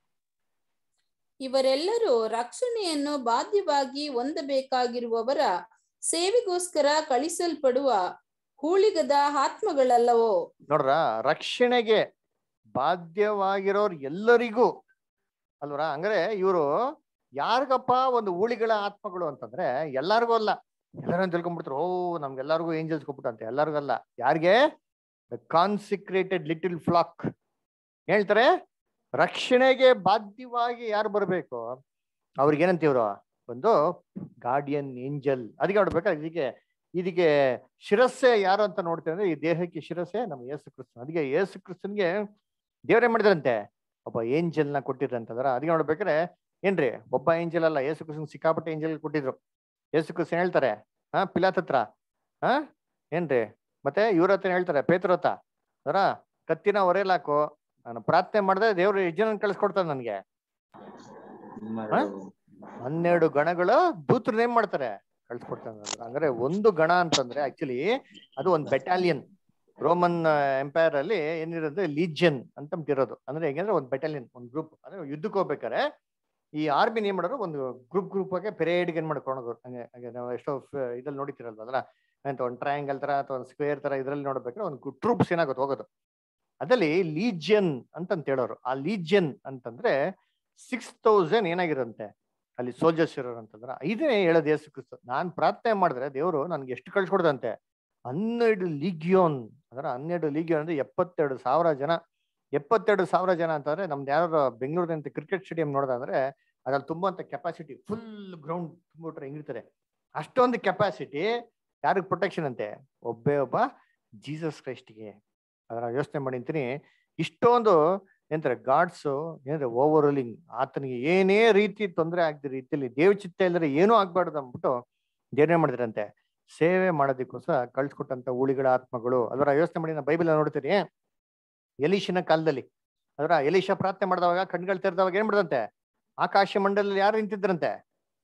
ಇವರೆಲ್ಲರೂ ರಕ್ಷಣೆಯನ್ನು ಬಾಧ್ಯವಾಗಿ ಹೊಂದಬೇಕಾಗಿರುವವರ ಸೇವೆಗೋಸ್ಕರ ಕಳಿಸಲ್ಪಡುವ ಹೂಳಿಗದ ಆತ್ಮಗಳಲ್ಲವೋ. ನೋಡ್ರ, ರಕ್ಷಣೆಗೆ ಬಾಧ್ಯವಾಗಿರೋರ್ ಎಲ್ಲರಿಗೂ ಅಲ್ವರ. ಹಂಗಾರೆ ಇವರು ಯಾರಿಗಪ್ಪ ಒಂದು ಹೂಳಿಗಳ ಆತ್ಮಗಳು ಅಂತಂದ್ರೆ ಎಲ್ಲಾರ್ಗೂ ಅಲ್ಲ. ಎಲ್ಲರೂ ತಿಳ್ಕೊಂಡ್ಬಿಡ್ತಾರೆ, ಓ ನಮ್ಗೆಲ್ಲರಿಗೂ ಏಂಜಲ್ಸ್ ಕೊಟ್ಬಿಟ್ಟಂತೆ. ಎಲ್ಲರಿಗೂ ಅಲ್ಲ. ಯಾರಿಗೆ? ದ ಕಾನ್ಸಿಕ್ರೇಟೆಡ್ ಲಿಟಲ್ ಫ್ಲಾಕ್ ಹೇಳ್ತಾರೆ. ರಕ್ಷಣೆಗೆ ಬಾಧ್ಯವಾಗಿ ಯಾರು ಬರಬೇಕು ಅವ್ರಿಗೇನಂತೀವ್ರು, ಒಂದು ಗಾರ್ಡಿಯನ್ ಏಂಜಲ್. ಅದಕ್ಕೆ ನೋಡ್ಬೇಕಾದ್ರೆ ಇದಕ್ಕೆ ಇದಕ್ಕೆ ಶಿರಸ್ಸೆ ಯಾರು ಅಂತ ನೋಡ್ತೀವಿ ಅಂದ್ರೆ, ಈ ದೇಹಕ್ಕೆ ಶಿರಸ್ಸೆ ನಮ್ಮ ಯೇಸು ಕ್ರಿಸ್ತ. ಅದಕ್ಕೆ ಯೇಸು ಕ್ರಿಸ್ತನ್ಗೆ ದೇವರೇ ಮಾಡಿದ್ರಂತೆ, ಒಬ್ಬ ಏಂಜಲ್ನ ಕೊಟ್ಟಿದ್ರಂತಂದ್ರ. ಅದಕ್ಕೆ ನೋಡ್ಬೇಕಾದ್ರೆ ಏನ್ರಿ, ಒಬ್ಬ ಏಂಜಲ್ ಅಲ್ಲ, ಯೇಸು ಕ್ರಿಸ್ತನ್ ಸಿಕ್ಕಾಪಟ್ಟೆ ಏಂಜಲ್ ಕೊಟ್ಟಿದ್ರು. ಯೇಸು ಕ್ರಿಸ್ತನ್ ಹೇಳ್ತಾರೆ ಹಾ ಪಿಲಾತ್ ಹತ್ರ, ಹಾ ಏನ್ರಿ, ಮತ್ತೆ ಇವ್ರ ಹತ್ರ ಹೇಳ್ತಾರೆ ಪೇತ್ರ ಹತ್ರ, ಅದರ ಕತ್ತಿನ ಹೊರೆಯಲಾಕು, ನಾನು ಪ್ರಾರ್ಥನೆ ಮಾಡಿದ್ರೆ ದೇವ್ರು ಯಜ್ಜನ ಕಳ್ಸಿಕೊಡ್ತಾರೆ ನನ್ಗೆ. ಹನ್ನೆರಡು ಗಣಗಳು ದೂತರನ್ನ ಏನ್ ಮಾಡ್ತಾರೆ, ಕಳ್ಸಿಕೊಡ್ತಾರೆ. ಅಂದ್ರೆ ಒಂದು ಗಣ ಅಂತಂದ್ರೆ ಆಕ್ಚುಲಿ ಅದು ಒಂದು ಬೆಟಾಲಿಯನ್. ರೋಮನ್ ಎಂಪೈರ್ ಅಲ್ಲಿ ಏನಿರೋದು ಲೀಜಿಯನ್ ಅಂತ ಇರೋದು. ಅಂದ್ರೆ ಹೇಗಂದ್ರೆ ಒಂದು ಬೆಟಾಲಿಯನ್, ಒಂದು ಗ್ರೂಪ್. ಅಂದ್ರೆ ಯುದ್ಧಕ್ಕೆ ಹೋಗ್ಬೇಕಾರೆ ಈ ಆರ್ಮಿನ ಏನ್ ಮಾಡೋರು, ಒಂದು ಗ್ರೂಪ್ ಗ್ರೂಪ್ ಆಗಿ ಪೆರೇಡ್ಗೆ ಏನ್ ಮಾಡ್ಕೊಂಡು ಹಂಗೆ ಹಾಗೆ ನಾವು ಎಷ್ಟೋ ಇದ್ರಲ್ಲಿ ನೋಡಿತಿರಲ್ವ ಅದ್ರ ಅಂತ, ಒಂದು ಟ್ರಯಾಂಗಲ್ ತರ ಅಥವಾ ಒಂದು ಸ್ಕ್ವೇರ್ ತರ ಇದ್ರಲ್ಲಿ ನೋಡ್ಬೇಕಾದ್ರೆ ಒಂದು ಟ್ರೂಪ್ಸ್ ಏನಾಗುತ್ತೆ ಹೋಗೋದು. ಅದಲ್ಲಿ ಲೀಜಿಯನ್ ಅಂತಂತ ಹೇಳೋರು. ಆ ಲೀಜಿಯನ್ ಅಂತಂದ್ರೆ ಸಿಕ್ಸ್ ತೌಸಂಡ್ ಏನಾಗಿರಂತೆ ಅಲ್ಲಿ ಸೋಲ್ಜರ್ಸ್ ಇರೋರು ಅಂತಂದ್ರ. ಇದೇ ಹೇಳೋದು ಯೇಸು ಕ್ರಿಸ್ತ, ನಾನ್ ಪ್ರಾರ್ಥನೆ ಮಾಡಿದ್ರೆ ದೇವರು ನನ್ಗೆ ಎಷ್ಟು ಕಳ್ಸಿಕೊಡ್ದಂತೆ, ಹನ್ನೆರಡು ಲೀಗಿಯೋನ್. ಅಂದ್ರೆ ಹನ್ನೆರಡು ಲೀಗಿಯೋನ್ ಅಂದ್ರೆ ಎಪ್ಪತ್ತೆರಡು ಸಾವಿರ ಜನ. ಎಪ್ಪತ್ತೆರಡು ಸಾವಿರ ಜನ ಅಂತಂದ್ರೆ ನಮ್ದು ಯಾರು ಬೆಂಗಳೂರಿನಂತ ಕ್ರಿಕೆಟ್ ಸ್ಟೇಡಿಯಂ ನೋಡೋದಂದ್ರೆ ಅದ್ರಲ್ಲಿ ತುಂಬುವಂತ ಕೆಪಾಸಿಟಿ, ಫುಲ್ ಗ್ರೌಂಡ್ ತುಂಬಿಟ್ರೆ ಹೆಂಗಿರ್ತಾರೆ ಅಷ್ಟೊಂದು ಕೆಪಾಸಿಟಿ. ಯಾರಿಗೆ ಪ್ರೊಟೆಕ್ಷನ್ ಅಂತೆ? ಒಬ್ಬೇ ಒಬ್ಬ ಜೀಸಸ್ ಕ್ರೈಸ್ಟ್ಗೆ. ಅದನ್ನ ಯೋಚನೆ ಮಾಡಿಂತೀನಿ. ಇಷ್ಟೊಂದು ಏನಂತಾರೆ ಗಾಡ್ಸು ಏನಂದ್ರೆ ಓವರ್ ರೂಲಿಂಗ್, ಆತನಿಗೆ ಏನೇ ರೀತಿ ತೊಂದರೆ ಆಗದ ರೀತಿಯಲ್ಲಿ ದೇವ ಚಿತ್ತ ಇಲ್ಲದ್ರೆ ಏನೂ ಆಗ್ಬಾರ್ದು ಅಂದ್ಬಿಟ್ಟು ದೇವ್ರೇ ಮಾಡಿದ್ರಂತೆ, ಸೇವೆ ಮಾಡೋದಕ್ಕೋಸ್ಕರ ಕಳ್ಸಿಕೊಟ್ಟಂತ ಉಳಿಗಳ ಆತ್ಮಗಳು. ಅದರ ಯೋಚನೆ ಮಾಡಿ, ನಾ ಬೈಬಲ್ ನೋಡ್ತೀನಿ, ಎಲೀಶನ ಕಾಲದಲ್ಲಿ ಅದರ ಎಲೀಶ ಪ್ರಾರ್ಥನೆ ಮಾಡಿದವಾಗ ಕಣ್ಗಳು ತೆರೆದವಾಗ ಏನ್ ಮಾಡಿದಂತೆ, ಆಕಾಶ ಮಂಡಲದಲ್ಲಿ ಯಾರು ನಿಂತಿದ್ರಂತೆ?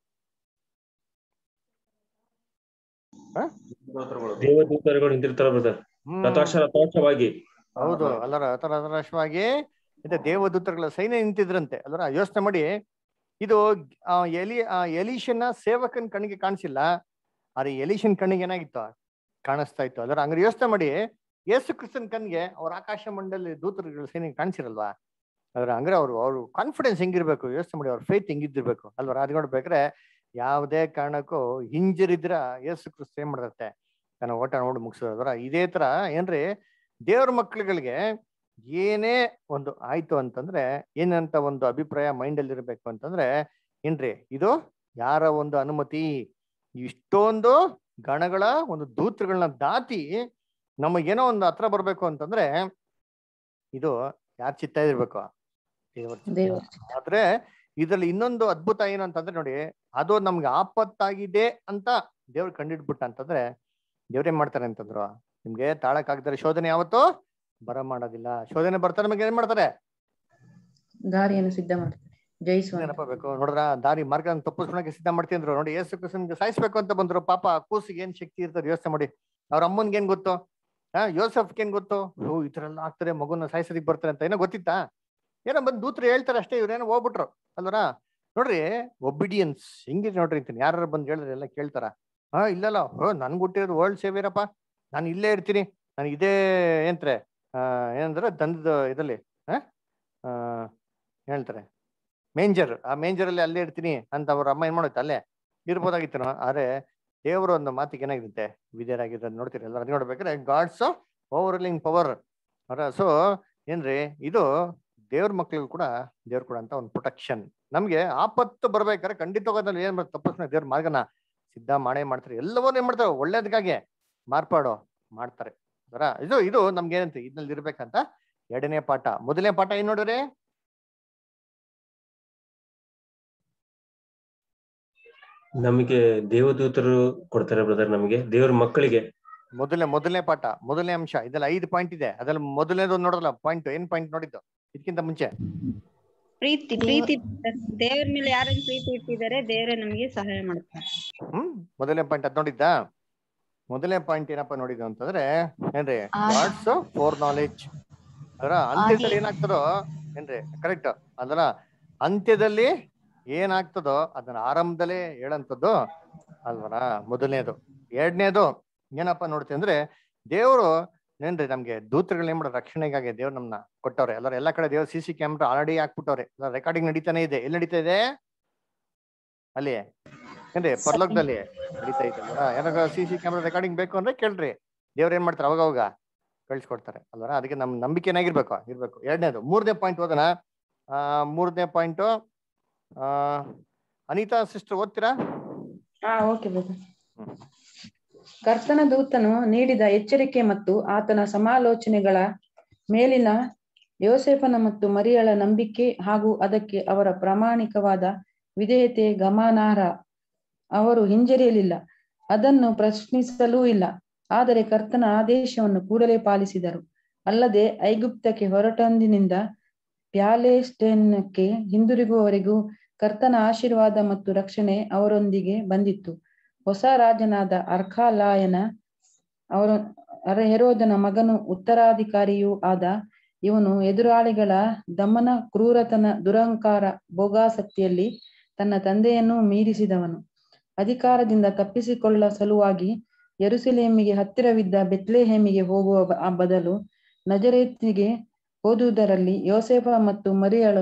ದೇವದೂತರುಗಳು ನಿಂತಿರ್ತಾರ ಬ್ರದರ್, ರಥಾಶ ರಥಾಶವಾಗಿ. ಹೌದು, ಅಲ್ಲರ ರಥರಾಶವಾಗಿ ದೇವದೂತರುಗಳ ಸೈನ್ಯ ನಿಂತಿದ್ರಂತೆ. ಅಲ್ಲರ ಯೋಚನೆ ಮಾಡಿ, ಇದು ಎಲಿ ಎಲೀಶನ ಸೇವಕನ ಕಣ್ಣಿಗೆ ಕಾಣಿಸಿಲ್ಲ, ಆದ್ರೆ ಎಲೀಶನ್ ಕಣ್ಣಿಗೆ ಏನಾಗಿತ್ತು, ಕಾಣಿಸ್ತಾ ಇತ್ತು. ಅದರ ಹಂಗಾರೆ ಯೋಚನೆ ಮಾಡಿ, ಯೇಸು ಕ್ರಿಸ್ತನ್ ಕಣ್ಣಿಗೆ ಅವ್ರ ಆಕಾಶ ಮಂಡಲ ದೂತರುಗಳ ಸೈನ್ಯ ಕಾಣಿಸಿರಲ್ವಾ? ಅದ್ರ ಹಂಗಾರೆ ಅವ್ರು ಅವ್ರು ಕಾನ್ಫಿಡೆನ್ಸ್ ಹೆಂಗಿರ್ಬೇಕು, ಯೋಚನೆ ಮಾಡಿ, ಅವ್ರ ಫೇತ್ ಹೆಂಗಿದ್ದಿರ್ಬೇಕು ಅಲ್ವಾ? ಅದ್ ನೋಡ್ಬೇಕ್ರೆ ಯಾವುದೇ ಕಾರಣಕ್ಕೂ ಹಿಂಜರಿದ್ರ ಯೇಸು ಕ್ರಿಸ್ತ ಏನ್ ಮಾಡಿದತ್ತೆ, ನಾನು ಓಟ ನೋಡಿ ಮುಗಿಸೋದ್ರ. ಇದೇ ತರ ಏನ್ರಿ, ದೇವ್ರ ಮಕ್ಳುಗಳಿಗೆ ಏನೇ ಒಂದು ಆಯ್ತು ಅಂತಂದ್ರೆ ಏನಂತ ಒಂದು ಅಭಿಪ್ರಾಯ ಮೈಂಡ್ ಅಲ್ಲಿ ಇರ್ಬೇಕು ಅಂತಂದ್ರೆ ಏನ್ರಿ, ಇದು ಯಾರ ಒಂದು ಅನುಮತಿ, ಇಷ್ಟೊಂದು ಗಣಗಳ ಒಂದು ದೂತರುಗಳನ್ನ ದಾಟಿ ನಮಗೇನೋ ಒಂದು ಹತ್ರ ಬರ್ಬೇಕು ಅಂತಂದ್ರೆ ಇದು ಯಾರ ಚಿತ್ತ ಇರ್ಬೇಕು, ದೇವರ. ಆದ್ರೆ ಇದ್ರಲ್ಲಿ ಇನ್ನೊಂದು ಅದ್ಭುತ ಏನು ಅಂತಂದ್ರೆ ನೋಡಿ, ಅದು ನಮ್ಗೆ ಆಪತ್ತಾಗಿದೆ ಅಂತ ದೇವ್ರು ಕಂಡಿಡ್ಬಿಟ್ಟ ಅಂತಂದ್ರೆ ದೇವ್ರೇನ್ ಮಾಡ್ತಾರೆ ಅಂತಂದ್ರು, ನಿಮ್ಗೆ ತಾಳಕ್ ಆಗ್ತಾರೆ ಶೋಧನೆ ಯಾವತ್ತೂ ಬರ ಮಾಡೋದಿಲ್ಲ. ಶೋಧನೆ ಬರ್ತಾರೆ, ನಮಗೆ ಏನ್ ಮಾಡ್ತಾರೆ, ದಾರಿಯನ್ನು ಸಿದ್ಧ ಮಾಡ್ತಾರೆ, ಜಯಿಸುವ ಬೇಕು. ನೋಡ್ರ, ದಾರಿ ಮಾರ್ಗ ತಪ್ಪಿಸ್ಕೊಳಕ್ಕೆ ಸಿದ್ಧ ಮಾಡ್ತಿದ್ರು. ನೋಡಿ, ಯೇಸು ಕ್ರಿಸ್ತನಿಗೆ ಸಾಯಿಸ್ಬೇಕು ಅಂತ ಬಂದ್ರು. ಪಾಪ ಕೂಸಿಗೆ ಏನ್ ಶಕ್ತಿ ಇರ್ತದೆ ಯೋಚನೆ ಮಾಡಿ. ಅವ್ರ ಅಮ್ಮನ್ಗೆ ಏನ್ ಗೊತ್ತು, ಹಾ ಯೋಸೆಫ್ಗೆ ಏನ್ ಗೊತ್ತು, ಓ ಈ ತರ ಎಲ್ಲ ಆಗ್ತಾರೆ, ಮಗುನ ಸಾಯಿಸೋದಿಕ್ ಬರ್ತಾರೆ ಅಂತ ಏನೋ ಗೊತ್ತಿತ್ತಾ? ಏನೋ ಬಂದ್ ದೂತರು ಹೇಳ್ತಾರೆ ಅಷ್ಟೇ, ಇವ್ರೇನೋ ಹೋಗ್ಬಿಟ್ರು ಅಲ್ವರ. ನೋಡ್ರಿ, ಒಬಿಡಿಯನ್ಸ್ ಹೆಂಗಿದೆ ನೋಡ್ರಿ ಅಂತೀನಿ. ಯಾರು ಬಂದು ಹೇಳಿದ್ರೆ ಎಲ್ಲ ಕೇಳ್ತಾರ? ಹಾ ಇಲ್ಲಲ್ಲ, ಹೋ ನನ್ಗೆ ಹುಟ್ಟಿರೋದು ವರ್ಲ್ಡ್ ಸೇವಿಯರಪ್ಪ, ನಾನು ಇಲ್ಲೇ ಇರ್ತೀನಿ, ನಾನು ಇದೇ ಏನ್ತ್ರೆ ಆ ಏನಂದ್ರೆ ದಂಧದ ಇದಲ್ಲಿ ಹಾ ಹೇಳ್ತಾರೆ ಮೇಂಜರ್, ಆ ಮೇಂಜರಲ್ಲಿ ಅಲ್ಲೇ ಇರ್ತೀನಿ ಅಂತ ಅವ್ರ ಅಮ್ಮ ಏನ್ ಮಾಡುತ್ತೆ, ಅಲ್ಲೇ ಇರ್ಬೋದಾಗಿತ್ತು. ಆದ್ರೆ ದೇವರು ಒಂದು ಮಾತಿಗೆ ಏನಾಗಿರುತ್ತೆ, ವಿಧೇಯರಾಗಿರೋದು ನೋಡ್ತೀರಿ ಎಲ್ಲ. ಅದು ನೋಡ್ಬೇಕಾದ್ರೆ ಗಾಡ್ಸ್ ಓವರ್ ರೂಲಿಂಗ್ ಪವರ್ ಅವರ. ಸೊ ಏನ್ರಿ, ಇದು ದೇವ್ರ ಮಕ್ಳಿಗೂ ಕೂಡ ದೇವ್ರ ಕೂಡ ಅಂತ ಒಂದು ಪ್ರೊಟೆಕ್ಷನ್. ನಮ್ಗೆ ಆಪತ್ತು ಬರ್ಬೇಕಾದ್ರೆ ಖಂಡಿತವಾಗ್ಲೂ ಏನ್ ಮಾಡ್ತಾರೆ, ತಪ್ಪಿಸ್ನ ದೇವ್ರ ಮಾರ್ಗನ ಸಿದ್ಧ ಮಾಡೇ ಮಾಡ್ತಾರೆ. ಎಲ್ಲವನ್ನೂ ಏನ್ ಮಾಡ್ತಾರೆ, ಒಳ್ಳೇದಕ್ಕಾಗಿ ಮಾರ್ಪಾಡು ಮಾಡ್ತಾರೆ. ಅದರ ಇದು ಇದು ನಮ್ಗೆ ಏನಂತ ಇದ್ರಲ್ಲಿ ಇರ್ಬೇಕಂತ ಎರಡನೇ ಪಾಠ. ಮೊದಲನೇ ಪಾಠ ಏನ್ ನೋಡ್ರಿ, ನಮಗೆ ದೇವದೂತರು ಕೊಡ್ತಾರೆ ಬ್ರದರ್, ನಮಗೆ ದೇವ್ರ ಮಕ್ಕಳಿಗೆ ಮೊದಲನೇ ಮೊದಲನೇ ಪಾಠ ಮೊದಲನೇ ಅಂಶ. ಇದೆಲ್ಲ ಐದು ಪಾಯಿಂಟ್ ಇದೆ. ಅದ್ರಲ್ಲಿ ಮೊದಲನೇದು ನೋಡೋದಲ್ಲ ಪಾಯಿಂಟ್, ಏನ್ ಪಾಯಿಂಟ್ ನೋಡಿದ್ದು ಇದಕ್ಕಿಂತ ಮುಂಚೆ? ಪ್ರೀತಿ ಪ್ರೀತಿ ದೇವ್ರ ಮೇಲೆ ಯಾರನ್ನು ಪ್ರೀತಿ ಇಟ್ಟಿದ್ದಾರೆ ದೇವರೇ ನಮಗೆ ಸಹಾಯ ಮಾಡ್ತಾರೆ. ಹ್ಮ್ ಮೊದಲನೇ ಪಾಯಿಂಟ್ ಅದ್ ನೋಡಿದ್ದ. ಮೊದಲನೇ ಪಾಯಿಂಟ್ ಏನಪ್ಪಾ ನೋಡಿದ್ದು ಅಂತಂದ್ರೆ ಏನ್ರಿ, ಗಾಡ್ಸ್ ಫೋರ್ ನಾಲೆಜ್. ಅದರ ಅಂತ್ಯದಲ್ಲಿ ಏನಾಗ್ತದೋ ಏನ್ರಿ, ಕರೆಕ್ಟ್. ಅದರ ಅಂತ್ಯದಲ್ಲಿ ಏನಾಗ್ತದೋ ಅದನ್ನ ಆರಂಭದಲ್ಲೇ ಹೇಳಂತದ್ದು ಅಲ್ವರ ಮೊದಲನೇದು. ಎರಡನೇದು ಏನಪ್ಪಾ ನೋಡ್ತೀವಿ ಅಂದ್ರೆ, ದೇವರು ಏನ್ರಿ ನಮ್ಗೆ ದೂತರುಗಳನ್ನ ಏನ್ ಮಾಡೋ ರಕ್ಷಣೆಗಾಗಿ ದೇವ್ರು ನಮ್ನ ಕೊಟ್ಟವ್ರೆ. ಎಲ್ಲರ ಎಲ್ಲಾ ಕಡೆ ದೇವ್ರ ಸಿ ಸಿ ಕ್ಯಾಮ್ರಾ ಆಲ್ರೆಡಿ ಹಾಕ್ಬಿಟ್ಟವ್ರೆ. ರೆಕಾರ್ಡಿಂಗ್ ನಡೀತಾನೆ ಇದೆ. ಎಲ್ಲಿ ನಡೀತಾ ಇದೆ? ಅಲ್ಲಿ ಏನ್ರಿ ಪರ್ಲೋಕದಲ್ಲಿ ನಡೀತಾ ಇದೆ ಅಲ್ವರ. ಏನಾಗ ಸಿ ಸಿ ಕ್ಯಾಮ್ರಾ ರೆಕಾರ್ಡಿಂಗ್ ಬೇಕು ಅಂದ್ರೆ ಕೇಳ್ರಿ, ದೇವ್ರ ಏನ್ ಮಾಡ್ತಾರೆ ಅವಾಗ ಅವಾಗ ಕಳ್ಸಿಕೊಡ್ತಾರೆ ಅಲ್ವರ. ಅದಕ್ಕೆ ನಮ್ ನಂಬಿಕೆ ಏನಾಗಿರ್ಬೇಕು ಇರ್ಬೇಕು. ಎರಡನೇದು. ಮೂರನೇ ಪಾಯಿಂಟ್ ಓದೋಣ. ಆ ಮೂರನೇ ಪಾಯಿಂಟ್ ಆ ಅನಿತಾ ಸಿಸ್ಟರ್ ಓದ್ತೀರಾ? ಹಾ ಓಕೆ ಬ್ರದರ್. ಕರ್ತನ ದೂತನು ನೀಡಿದ ಎಚ್ಚರಿಕೆ ಮತ್ತು ಆತನ ಸಮಾಲೋಚನೆಗಳ ಮೇಲಿನ ಯೋಸೇಫನ ಮತ್ತು ಮರಿಯಳ ನಂಬಿಕೆ ಹಾಗೂ ಅದಕ್ಕೆ ಅವರ ಪ್ರಾಮಾಣಿಕವಾದ ವಿಧೇಯತೆ ಗಮನಾರ್ಹ. ಅವರು ಹಿಂಜರಿಯಲಿಲ್ಲ, ಅದನ್ನು ಪ್ರಶ್ನಿಸಲೂ ಇಲ್ಲ. ಆದರೆ ಕರ್ತನ ಆದೇಶವನ್ನು ಕೂಡಲೇ ಪಾಲಿಸಿದರು. ಅಲ್ಲದೆ ಐಗುಪ್ತಕ್ಕೆ ಹೊರಟಂದಿನಿಂದ ಪ್ಯಾಲೆಸ್ಟೈನಕ್ಕೆ ಹಿಂದಿರುಗುವವರೆಗೂ ಕರ್ತನ ಆಶೀರ್ವಾದ ಮತ್ತು ರಕ್ಷಣೆ ಅವರೊಂದಿಗೆ ಬಂದಿತ್ತು. ಹೊಸ ರಾಜನಾದ ಅರ್ಖಲಾಯನ ಅವರ ಹೆರೋದನ ಮಗನು ಉತ್ತರಾಧಿಕಾರಿಯೂ ಆದ ಇವನು ಎದುರಾಳಿಗಳ ದಮನ, ಕ್ರೂರತನ, ದುರಹಂಕಾರ, ಭೋಗಾಸಕ್ತಿಯಲ್ಲಿ ತನ್ನ ತಂದೆಯನ್ನು ಮೀರಿಸಿದವನು. ಅಧಿಕಾರದಿಂದ ತಪ್ಪಿಸಿಕೊಳ್ಳ ಸಲುವಾಗಿ ಯೆರೂಸಲೇಮಿಗೆ ಹತ್ತಿರವಿದ್ದ ಬೆತ್ಲೆಹೇಮಿಗೆ ಹೋಗುವ ಬದಲು ನಜರೇತಿಗೆ ಹೋದುದರಲ್ಲಿ ಯೋಸೇಫ ಮತ್ತು ಮರಿಯಳು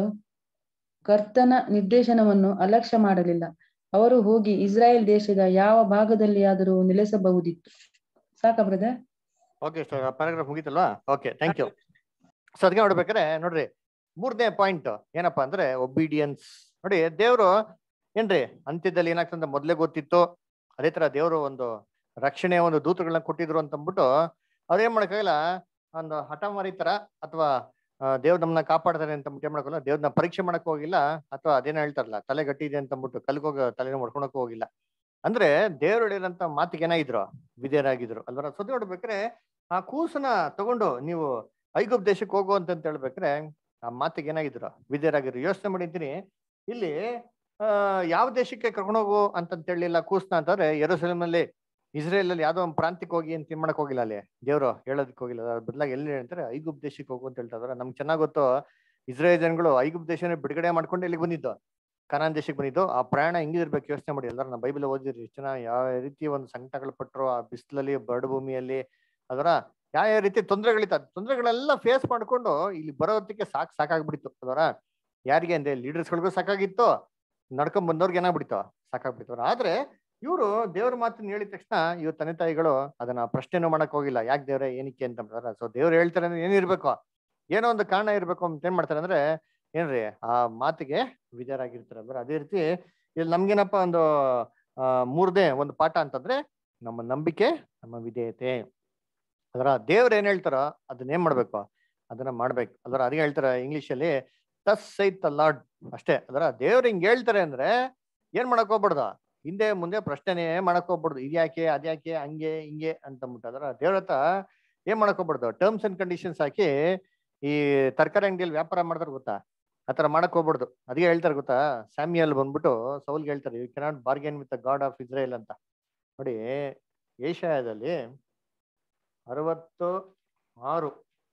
ಕರ್ತನ ನಿರ್ದೇಶನವನ್ನು ಅಲಕ್ಷ್ಯ ಮಾಡಲಿಲ್ಲ. ಅವರು ಹೋಗಿ ಇಸ್ರಾಯೇಲ್ ದೇಶದ ಯಾವ ಭಾಗದಲ್ಲಿಯಾದರೂ ನೆಲೆಸಬಹುದಿತ್ತು. ಸಾಕ ಬ್ರದರ್? ಓಕೆ ಸರ್, ಪ್ಯಾರಾಗ್ರಾಫ್ ಮುಗೀತಲ್ವಾ? Okay, thank you. ಸೊ ಅದಕ್ಕೆ ನೋಡ್ಬೇಕಾರೆ ನೋಡ್ರಿ, ಮೂರನೇ ಪಾಯಿಂಟ್ ಏನಪ್ಪಾ ಅಂದ್ರೆ ಒಬಿಡಿಯನ್ಸ್. ನೋಡಿ, ದೇವ್ರು ಏನ್ರಿ ಅಂತ್ಯದಲ್ಲಿ ಏನಾಗ್ತಂದ್ರೆ ಮೊದ್ಲೇ ಗೊತ್ತಿತ್ತು. ಅದೇ ತರ ದೇವ್ರು ಒಂದು ರಕ್ಷಣೆಯ ಒಂದು ದೂತಗಳನ್ನ ಕೊಟ್ಟಿದ್ರು ಅಂತ ಅಂದ್ಬಿಟ್ಟು ಅವ್ರೇನ್ ಮಾಡಕ್ಕಾಗಲ್ಲ, ಒಂದು ಹಠ ಮಾರಿತರ ಅಥವಾ ದೇವ್ರ ನಮ್ಮನ್ನ ಕಾಪಾಡ್ತಾರೆ ಅಂತ ಏನ್ ಮಾಡಕ್ಕಲ್ಲ, ದೇವ್ರನ್ನ ಪರೀಕ್ಷೆ ಮಾಡಕ್ ಹೋಗಿಲ್ಲ. ಅಥವಾ ಅದೇನೋ ಹೇಳ್ತಾರಲ್ಲ, ತಲೆ ಗಟ್ಟಿದೆ ಅಂತ ಅಂದ್ಬಿಟ್ಟು ಕಲ್ಗೋಗ ತಲೆನ ಮಾಡ್ಕೊಳಕ್ ಹೋಗಿಲ್ಲ. ಅಂದ್ರೆ ದೇವ್ರು ಹೇಳಿರಂತ ಮಾತಿಗೆ ಏನಾಗಿದ್ರು, ವಿಧೇಯರಾಗಿದ್ರು ಅಲ್ವರ. ಸದ್ಯ ನೋಡ್ಬೇಕ್ರೆ ಆ ಕೂಸನ ತಗೊಂಡು ನೀವು ಐಗುಪ್ತ ದೇಶಕ್ಕೆ ಹೋಗು ಅಂತ ಹೇಳ್ಬೇಕ್ರೆ ಆ ಮಾತಿಗೆ ಏನಾಗಿದ್ರು, ವಿಧೇಯರಾಗಿದ್ರು. ಯೋಚನೆ ಮಾಡಿದ್ದೀನಿ, ಇಲ್ಲಿ ಆ ಯಾವ ದೇಶಕ್ಕೆ ಕರ್ಕೊಂಡು ಹೋಗು ಅಂತಂತ ಹೇಳಿಲ್ಲ ಕೂಸ್ನ ಅಂತಂದ್ರೆ ಯೆರೂಸಲೇಮಲ್ಲಿ ಇಸ್ರೇಲ್ ಅಲ್ಲಿ ಯಾವ್ದೋ ಒಂದು ಪ್ರಾಂತ್ಯಕ್ಕೆ ಹೋಗಿ ಅಂತ ಮಾಡಕ್ ಹೋಗಿಲ್ಲ. ಅಲ್ಲಿ ದೇವ್ರು ಹೇಳೋದಕ್ಕೆ ಹೋಗಿಲ್ಲ. ಅದ್ರ ಬದಲಾಗಿ ಎಲ್ಲಿ ಹೇಳ್ತಾರೆ, ಐಗುಪ್ತ ದೇಶಕ್ಕೆ ಹೋಗು ಅಂತ ಹೇಳ್ತಾ ಇದಾರೆ. ನಮ್ಗೆ ಚೆನ್ನಾಗ್ ಗೊತ್ತು, ಇಸ್ರೇಲ್ ಜನಗಳು ಐಗುಪ್ತ ದೇಶನ ಬಿಡುಗಡೆ ಮಾಡ್ಕೊಂಡು ಎಲ್ಲಿಗೆ ಬಂದಿದ್ದು, ಕನಾನ್ ದೇಶಕ್ಕೆ ಬಂದಿದ್ದು. ಆ ಪ್ರಯಾಣ ಹೆಂಗಿರ್ಬೇಕು ಯೋಚನೆ ಮಾಡಿ. ಎಲ್ಲರೂ ನಮ್ಮ ಬೈಬಲ್ ಓದಿದ್ರಿ ಎಷ್ಟು ಜನ ಯಾವ ರೀತಿ ಒಂದು ಸಂಕಟಗಳು ಪಟ್ಟರು ಆ ಬಿಸಿಲಲ್ಲಿ, ಬರಡು ಭೂಮಿಯಲ್ಲಿ. ಅದರ ಯಾವ ಯಾವ ರೀತಿ ತೊಂದರೆಗಳಿತ್ತ, ತೊಂದರೆಗಳೆಲ್ಲ ಫೇಸ್ ಮಾಡ್ಕೊಂಡು ಇಲ್ಲಿ ಬರೋದಕ್ಕೆ ಸಾಕ್ ಸಾಕಾಗ್ಬಿಡಿತ್ತು. ಅದರ ಯಾರಿಗೆ ಅಂದ್ರೆ ಲೀಡರ್ಸ್ಗಳಿಗೂ ಸಾಕಾಗಿತ್ತು, ನಡ್ಕೊಂಡ್ ಬಂದವ್ರಿಗೆ ಏನಾಗ್ಬಿಡಿತ್ತು, ಸಾಕಾಗ್ಬಿಡ್ತವ್ರ. ಆದ್ರೆ ಇವರು ದೇವ್ರ ಮಾತನ್ನ ಹೇಳಿದ ತಕ್ಷಣ ಇವ್ರ ತಂದೆ ತಾಯಿಗಳು ಅದನ್ನ ಪ್ರಶ್ನೆನೂ ಮಾಡಕ್ ಹೋಗಿಲ್ಲ. ಯಾಕೆ ದೇವ್ರೆ, ಏನಕ್ಕೆ ಅಂತ. ಸೊ ದೇವ್ರು ಹೇಳ್ತಾರೆ ಅಂದ್ರೆ ಏನಿರ್ಬೇಕು, ಏನೋ ಒಂದು ಕಾರಣ ಇರ್ಬೇಕು ಅಂತ ಏನ್ ಮಾಡ್ತಾರೆ ಅಂದ್ರೆ ಏನ್ರಿ ಆ ಮಾತಿಗೆ ವಿಧೇಯರಾಗಿರ್ತಾರೆ ಅಂದ್ರೆ. ಅದೇ ರೀತಿ ಇಲ್ಲಿ ನಮ್ಗೇನಪ್ಪ ಒಂದು ಆ ಮೂರನೇ ಒಂದು ಪಾಠ ಅಂತಂದ್ರೆ ನಮ್ಮ ನಂಬಿಕೆ, ನಮ್ಮ ವಿಧೇಯತೆ. ಅದರ ದೇವ್ರ ಏನ್ ಹೇಳ್ತಾರೋ ಅದನ್ನ ಏನ್ ಮಾಡ್ಬೇಕು, ಅದನ್ನ ಮಾಡ್ಬೇಕು. ಅದರ ಅದೇ ಹೇಳ್ತಾರೆ ಇಂಗ್ಲಿಷ್ ಅಲ್ಲಿ ಥಸ್ ಸೈತ್ ದ ಲಾರ್ಡ್ ಅಷ್ಟೇ. ಅದರ ದೇವ್ರ ಹಿಂಗ್ ಹೇಳ್ತಾರೆ ಅಂದ್ರೆ ಏನ್ ಮಾಡಕ್ ಹೋಗ್ಬಾರ್ದು, ಹಿಂದೆ ಮುಂದೆ ಪ್ರಶ್ನೆನೇ ಮಾಡಕ್ ಹೋಗ್ಬಾರ್ದು. ಇದ್ಯಾಕೆ ಅದ್ಯಾಕೆ ಹಂಗೆ ಹಿಂಗೆ ಅಂತ ಅಂದ್ಬಿಟ್ಟು. ಅದರ ದೇವ್ರ ಹತ್ರ ಏನ್ ಮಾಡಕ್ ಹೋಗ್ಬಾರ್ದು, ಟರ್ಮ್ಸ್ ಅಂಡ್ ಕಂಡೀಷನ್ಸ್ ಹಾಕಿ ಈ ತರಕಾರಿ ಅಂಗಡಿಯಲ್ಲಿ ವ್ಯಾಪಾರ ಮಾಡ್ತಾರೆ ಗೊತ್ತಾ, ಆತರ ಮಾಡಕ್ ಹೋಗ್ಬಾರ್ದು. ಅದಕ್ಕೆ ಹೇಳ್ತಾರೆ ಗೊತ್ತಾ, ಸ್ಯಾಮ್ಯಲ್ ಬಂದ್ಬಿಟ್ಟು ಸೌಲ್ಗೆ ಹೇಳ್ತಾರೆ, you cannot bargain with the God of Israel ಅಂತ. ನೋಡಿ, ಏಷಯದಲ್ಲಿ ಅರವತ್ತು ಆರು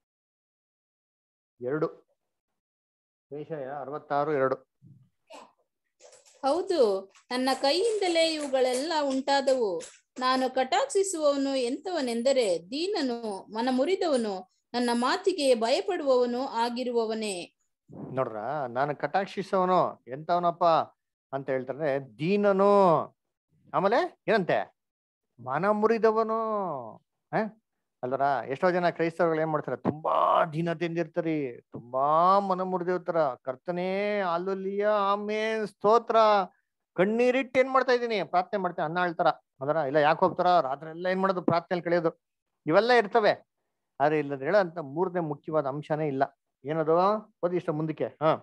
ಎರಡು ಏಷಯ ಅರವತ್ತಾರು ಎರಡು. ಹೌದು, ನನ್ನ ಕೈಯಿಂದಲೇ ಇವುಗಳೆಲ್ಲ ಉಂಟಾದವು. ನಾನು ಕಟಾಕ್ಷಿಸುವವನು ಎಂತವನೆಂದರೆ ದೀನನು, ಮನ ಮುರಿದವನು, ನನ್ನ ಮಾತಿಗೆ ಭಯಪಡುವವನು ಆಗಿರುವವನೇ. ನೋಡ್ರ, ನಾನು ಕಟಾಕ್ಷಿಸವನು ಎಂತವನಪ್ಪ ಅಂತ ಹೇಳ್ತಾರೆ, ದೀನನು, ಆಮೇಲೆ ಏನಂತೆ ಮನ ಮುರಿದವನು. ಹ ಅಲ್ವರ ಎಷ್ಟೋ ಜನ ಕ್ರೈಸ್ತರುಗಳು ಏನ್ ಮಾಡ್ತಾರೆ, ತುಂಬಾ ದೀನತೆಯಿಂದ ಇರ್ತಾರಿ, ತುಂಬಾ ಮನ ಮುರಿದಿರ್ತಾರ, ಕರ್ತನೇ ಅಲ್ಲುಲಿಯ ಆಮೇನ್ ಸ್ತೋತ್ರ ಕಣ್ಣೀರಿಟ್ಟು ಏನ್ ಮಾಡ್ತಾ ಇದೀನಿ ಪ್ರಾರ್ಥನೆ ಮಾಡ್ತೇನೆ ಅನ್ನ ಹೇಳ್ತಾರ. ಅದರ ಇಲ್ಲ ಯಾಕೆ ಹೋಗ್ತಾರ, ರಾತ್ರಿ ಎಲ್ಲ ಏನ್ ಮಾಡೋದು ಪ್ರಾರ್ಥನೆ ಕಳೆಯೋದು, ಇವೆಲ್ಲ ಇರ್ತವೆ. ಆದ್ರೆ ಇಲ್ಲದ ಹೇಳಂತ ಮೂರನೇ ಮುಖ್ಯವಾದ ಅಂಶನೇ ಇಲ್ಲ. ಏನದು ಓದಿ ಇಷ್ಟ ಮುಂದಕ್ಕೆ. ಹ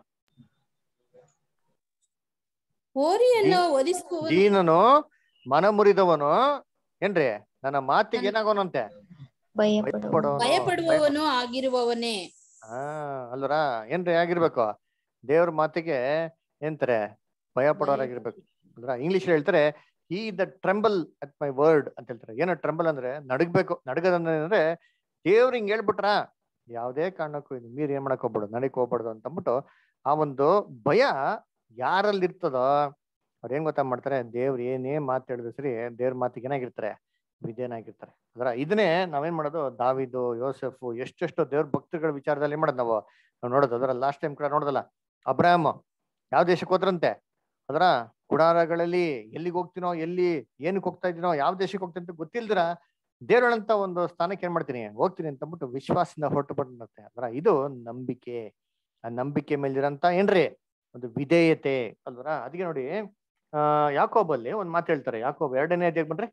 ಹೋರಿಯನ್ನು ವಧಿಸುವವನು ದೀನನು ಮನ ಮುರಿದವನು ಏನ್ರಿ ನನ್ನ ಮಾತಿಗೆ ಏನಾಗೋನಂತೆ, ಭಯಪಡುವವನು ಆಗಿರುವವನೇ. ಹಾ ಅಲ್ವರ ಏನ್ರಿ ಆಗಿರ್ಬೇಕು, ದೇವ್ರ ಮಾತಿಗೆ ಏನ್ತಾರೆ ಭಯ ಪಡೋರಾಗಿರ್ಬೇಕು. ಅಂದ್ರ ಇಂಗ್ಲಿಷ್ ಹೇಳ್ತಾರೆ ಈ the tremble at my word ಅಂತ ಹೇಳ್ತಾರೆ. ಏನೋ ಟ್ರಂಬಲ್ ಅಂದ್ರೆ ನಡಗ್ಬೇಕು. ನಡಗದಂದ್ರೆ ದೇವ್ರ ಹಿಂಗ್ ಹೇಳ್ಬಿಟ್ರ ಯಾವ್ದೇ ಕಾರಣಕ್ಕೂ ಇದು ಮೀರ್ ಏನ್ ಮಾಡಕ್ ಹೋಗ್ಬಿಡು, ನಡಕ್ ಹೋಗ್ಬಾರ್ದು ಅಂತ ಅಂದ್ಬಿಟ್ಟು ಆ ಒಂದು ಭಯ ಯಾರಲ್ಲಿ ಇರ್ತದೋ ಅವ್ರ ಏನ್ ಗೊತ್ತಾ ಮಾಡ್ತಾರೆ, ದೇವ್ರ ಏನೇ ಮಾತು ಹೇಳಿದ್ರು ಸರಿ ದೇವ್ರ ಮಾತಿಗೆ ಏನಾಗಿರ್ತಾರೆ, ವಿಧೇಯನಾಗಿರ್ತಾರೆ. ಅದರ ಇದನ್ನೇ ನಾವೇನ್ ಮಾಡೋದು, ದಾವಿದು ಯೋಸೆಫು ಎಷ್ಟೆಷ್ಟು ದೇವ್ರ ಭಕ್ತರುಗಳ ವಿಚಾರದಲ್ಲಿ ಏನ್ ಮಾಡೋದು ನಾವು ನಾವು ನೋಡೋದು. ಅದರ ಲಾಸ್ಟ್ ಟೈಮ್ ಕೂಡ ನೋಡೋದಲ್ಲ, ಅಬ್ರಾಹಂ ಯಾವ ದೇಶಕ್ಕೆ ಹೋದ್ರಂತೆ, ಅದರ ಗುಡಾರಗಳಲ್ಲಿ ಎಲ್ಲಿಗೆ ಹೋಗ್ತೀನೋ, ಎಲ್ಲಿ ಏನಕ್ಕೆ ಹೋಗ್ತಾ ಇದೀನೋ, ಯಾವ ದೇಶಕ್ಕೆ ಹೋಗ್ತೀನಿ ಅಂತ ಗೊತ್ತಿಲ್ದಿರ ದೇವ್ರಳಂತ ಒಂದು ಸ್ಥಾನಕ್ಕೆ ಏನ್ ಮಾಡ್ತೀನಿ ಹೋಗ್ತೀನಿ ಅಂತ ಅಂದ್ಬಿಟ್ಟು ವಿಶ್ವಾಸದಿಂದ ಹೊರಟು ಬಂದಿರುತ್ತೆ. ಅದರ ಇದು ನಂಬಿಕೆ. ಆ ನಂಬಿಕೆ ಮೇಲಿರಂತ ಏನ್ರಿ ಒಂದು ವಿಧೇಯತೆ ಅಲ್ವರ. ಅದಕ್ಕೆ ನೋಡಿ ಆ ಯಾಕೋಬಲ್ಲಿ ಒಂದ್ ಮಾತು ಹೇಳ್ತಾರೆ. ಯಾಕೋಬ್ ಎರಡನೇ ಅಧ್ಯಾಯಕ್ಕೆ ಬನ್ರಿ.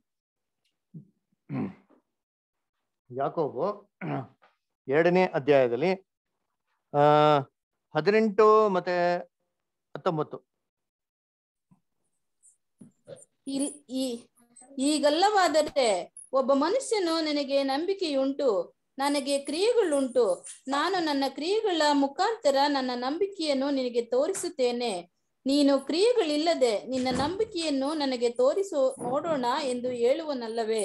ಯಾಕೋಬು ಎರಡನೇ ಅಧ್ಯಾಯದಲ್ಲಿ ಆ ಹದಿನೆಂಟು ಮತ್ತೆ ಹತ್ತೊಂಬತ್ತು. ಈಗಲ್ಲವಾದರೆ ಒಬ್ಬ ಮನುಷ್ಯನು ನನಗೆ ನಂಬಿಕೆಯುಂಟು, ನನಗೆ ಕ್ರಿಯೆಗಳುಂಟು. ನಾನು ನನ್ನ ಕ್ರಿಯೆಗಳ ಮುಖಾಂತರ ನನ್ನ ನಂಬಿಕೆಯನ್ನು ನಿನಗೆ ತೋರಿಸುತ್ತೇನೆ. ನೀನು ಕ್ರಿಯೆಗಳಿಲ್ಲದೆ ನಿನ್ನ ನಂಬಿಕೆಯನ್ನು ನನಗೆ ತೋರಿಸು ನೋಡೋಣ ಎಂದು ಹೇಳುವನಲ್ಲವೇ?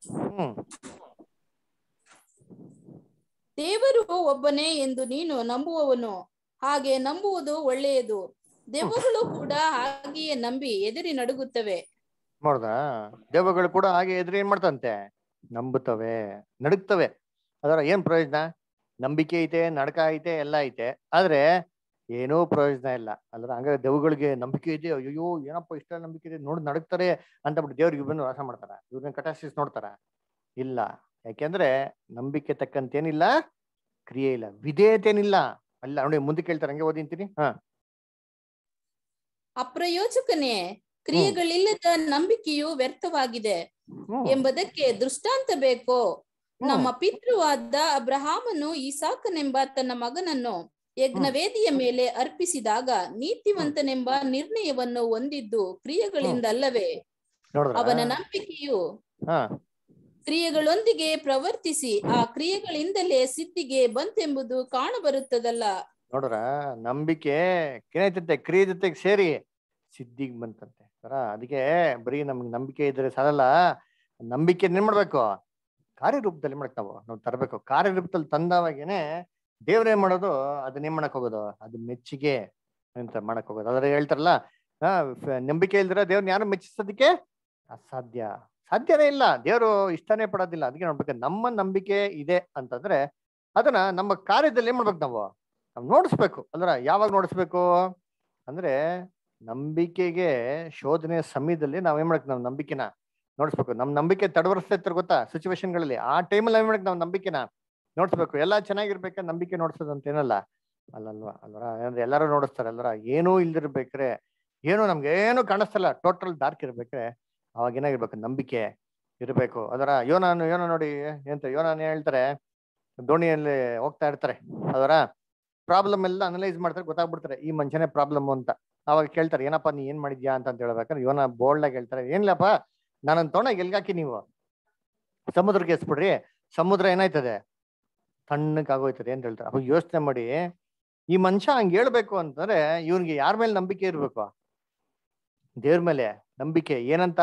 ದೇವರು ಒಬ್ಬನೇ ಎಂದು ನೀನು ನಂಬುವವನು. ಹಾಗೆ ನಂಬುವುದು ಒಳ್ಳೆಯದು. ದೆವ್ವಗಳು ಕೂಡ ಹಾಗೆಯೇ ನಂಬಿ ಎದುರಿ ನಡುಗುತ್ತವೆ. ನೋಡ್ದ, ದೆವ್ವಗಳು ಕೂಡ ಹಾಗೆ ಎದುರು ಏನ್ ಮಾಡ್ತಂತೆ, ನಂಬುತ್ತವೆ, ನಡುಕ್ತವೆ. ಅದರ ಏನ್ ಪ್ರಯೋಜನ? ನಂಬಿಕೆ ಐತೆ, ನಡಕ ಐತೆ, ಎಲ್ಲ ಐತೆ, ಆದ್ರೆ ಏನೂ ಪ್ರಯೋಜನ ಇಲ್ಲ ಅಲ್ರ. ಹಂಗಾರೆ ದೆವ್ವಗಳಿಗೆ ನಂಬಿಕೆ ಇದೆ, ಅಯ್ಯೋ ಏನಪ್ಪ ಇಷ್ಟ ನಂಬಿಕೆ ಇದೆ ನೋಡಿ ನಡುಕ್ತಾರೆ ಅಂತ ಬಿಟ್ಟು ದೇವ್ರಿಗೆ ಬಂದು ವಾಸ ಮಾಡ್ತಾರ, ಇವ್ರನ್ನ ಕಟಾಕ್ಷಿಸ್ ನೋಡ್ತಾರ? ಇಲ್ಲ. ಯಾಕೆಂದ್ರೆ ನಂಬಿಕೆ ತಕ್ಕಂತೇನಿಲ್ಲ, ಕ್ರಿಯೆ ಇಲ್ಲ, ವಿಧೇಯತೇನಿಲ್ಲ. ಅಲ್ಲ ನೋಡಿ ಮುಂದಕ್ಕೆ ಹೇಳ್ತಾರೆ, ಹಂಗೆ ಓದಿಂತೀನಿ. ಹ ಅಪ್ರಯೋಜಕನೇ, ಕ್ರಿಯೆಗಳಿಲ್ಲದ ನಂಬಿಕೆಯು ವ್ಯರ್ಥವಾಗಿದೆ ಎಂಬುದಕ್ಕೆ ದೃಷ್ಟಾಂತ ಬೇಕೋ? ನಮ್ಮ ಪಿತೃವಾದ ಅಬ್ರಹಾಮನು ಇಸಾಕನೆಂಬ ತನ್ನ ಮಗನನ್ನು ಯಜ್ಞವೇದಿಯ ಮೇಲೆ ಅರ್ಪಿಸಿದಾಗ ನೀತಿವಂತನೆಂಬ ನಿರ್ಣಯವನ್ನು ಹೊಂದಿದ್ದು ಕ್ರಿಯೆಗಳಿಂದ ಅಲ್ಲವೇ? ಅವನ ನಂಬಿಕೆಯು ಕ್ರಿಯೆಗಳೊಂದಿಗೆ ಪ್ರವರ್ತಿಸಿ ಆ ಕ್ರಿಯೆಗಳಿಂದಲೇ ಸಿದ್ಧಿಗೆ ಬಂತೆಂಬುದು ಕಾಣಬರುತ್ತದಲ್ಲ. ನೋಡ್ರ, ನಂಬಿಕೆ ಏನಾಯ್ತಂತೆ, ಕ್ರಿಯೆ ಜೊತೆಗೆ ಸೇರಿ ಸಿದ್ಧಿಗೆ ಬಂತಂತೆ. ಅದಕ್ಕೆ ಬರೀ ನಮ್ಗೆ ನಂಬಿಕೆ ಇದ್ರೆ ಸಾಲಲ್ಲ, ನಂಬಿಕೆ ಏನ್ ಮಾಡ್ಬೇಕು, ಕಾರ್ಯರೂಪದಲ್ಲಿ ಮಾಡಕ್ ನಾವು ನಾವು ತರಬೇಕು. ಕಾರ್ಯರೂಪದಲ್ಲಿ ತಂದವಾಗೇನೆ ದೇವ್ರೇನ್ ಮಾಡೋದು, ಅದನ್ನ ಏನ್ ಮಾಡಕ್ ಹೋಗೋದು, ಅದು ಮೆಚ್ಚಿಗೆ ಅಂತ ಮಾಡಕ್ ಹೋಗೋದು. ಅದ್ರ ಹೇಳ್ತಾರಲ್ಲ, ಆ ನಂಬಿಕೆ ಇಲ್ದಿರ ದೇವ್ರನ್ನ ಯಾರು ಮೆಚ್ಚಿಸೋದಕ್ಕೆ ಅಸಾಧ್ಯ, ಸಾಧ್ಯನೇ ಇಲ್ಲ. ದೇವ್ರು ಇಷ್ಟನೇ ಪಡೋದಿಲ್ಲ. ಅದಕ್ಕೆ ನೋಡ್ಬೇಕು, ನಮ್ಮ ನಂಬಿಕೆ ಇದೆ ಅಂತಂದ್ರೆ ಅದನ್ನ ನಮ್ಮ ಕಾರ್ಯದಲ್ಲಿ ಏನ್ ಮಾಡ್ಬೇಕು, ನಾವು ನಾವು ನೋಡಿಸ್ಬೇಕು. ಅಲ್ರ ಯಾವಾಗ ನೋಡಿಸ್ಬೇಕು ಅಂದ್ರೆ ನಂಬಿಕೆಗೆ ಶೋಧನೆ ಸಮಯದಲ್ಲಿ ನಾವ್ ಏನ್ ಮಾಡಕ್, ನಾವ್ ನಂಬಿಕೆನ ನೋಡಿಸ್ಬೇಕು. ನಮ್ ನಂಬಿಕೆ ತಡವರಿಸ್ತಾ ಇರ್ತಾರೆ ಗೊತ್ತಾ ಸಿಚುವೇಶನ್ಗಳಲ್ಲಿ, ಆ ಟೈಮಲ್ಲಿ ಏನ್ ಮಾಡಕ್, ನಾವ್ ನಂಬಿಕೆನ ನೋಡ್ಸ್ಬೇಕು. ಎಲ್ಲಾ ಚೆನ್ನಾಗಿರ್ಬೇಕ ನಂಬಿಕೆ ನೋಡ್ಸೋದು ಅಂತ ಏನಲ್ಲ ಅಲ್ಲಲ್ವಾ ಅಲ್ವರ. ಅಂದ್ರೆ ಎಲ್ಲಾರು ನೋಡಿಸ್ತಾರೆ ಅಲ್ವರ. ಏನೂ ಇಲ್ದಿರ್ಬೇಕ್ರೆ, ಏನು ನಮ್ಗೆ ಏನು ಕಾಣಿಸ್ತಲ್ಲ, ಟೋಟಲ್ ಡಾರ್ಕ್ ಇರ್ಬೇಕ್ರೆ ಅವಾಗ ಏನಾಗಿರ್ಬೇಕು, ನಂಬಿಕೆ ಇರ್ಬೇಕು. ಅದರ ಯೋನಾನು ಯೋನ ನೋಡಿ ಎಂತ ಯೋನಾನ್ ಹೇಳ್ತಾರೆ, ದೋಣಿಯಲ್ಲಿ ಹೋಗ್ತಾ ಇರ್ತಾರೆ, ಅದರ ಪ್ರಾಬ್ಲಮ್ ಎಲ್ಲ ಅನಲೈಸ್ ಮಾಡ್ತಾರೆ, ಗೊತ್ತಾಗ್ಬಿಡ್ತಾರೆ ಈ ಮನುಷ್ಯನೇ ಪ್ರಾಬ್ಲಮ್ ಅಂತ. ಅವಾಗ ಕೇಳ್ತಾರೆ, ಏನಪ್ಪಾ ನೀ ಏನ್ ಮಾಡಿದ್ಯಾ ಅಂತ ಹೇಳ್ಬೇಕಾದ್ರೆ ಯೋನ ಬೋಲ್ಡ್ ಆಗಿ ಹೇಳ್ತಾರೆ, ಏನ್ಲಪ್ಪ ನಾನೊಂದ್ ತೊಗೊಂಡಾಗ ಎಲ್ಗಾಕಿ ನೀವು ಸಮುದ್ರಕ್ಕೆ ಎಸ್ಬಿಡ್ರಿ, ಸಮುದ್ರ ಏನಾಯ್ತದೆ, ತಣ್ಣಕ್ಕಾಗೋಯ್ತದೆ ಅಂತ ಹೇಳ್ತಾರೆ. ಅವಾಗ ಯೋಚನೆ ಮಾಡಿ, ಈ ಮನುಷ್ಯ ಹಂಗೆ ಹೇಳ್ಬೇಕು ಅಂತಂದ್ರೆ ಇವ್ನಿಗೆ ಯಾರ ಮೇಲೆ ನಂಬಿಕೆ ಇರ್ಬೇಕು, ದೇವ್ರ ಮೇಲೆ ನಂಬಿಕೆ. ಏನಂತ,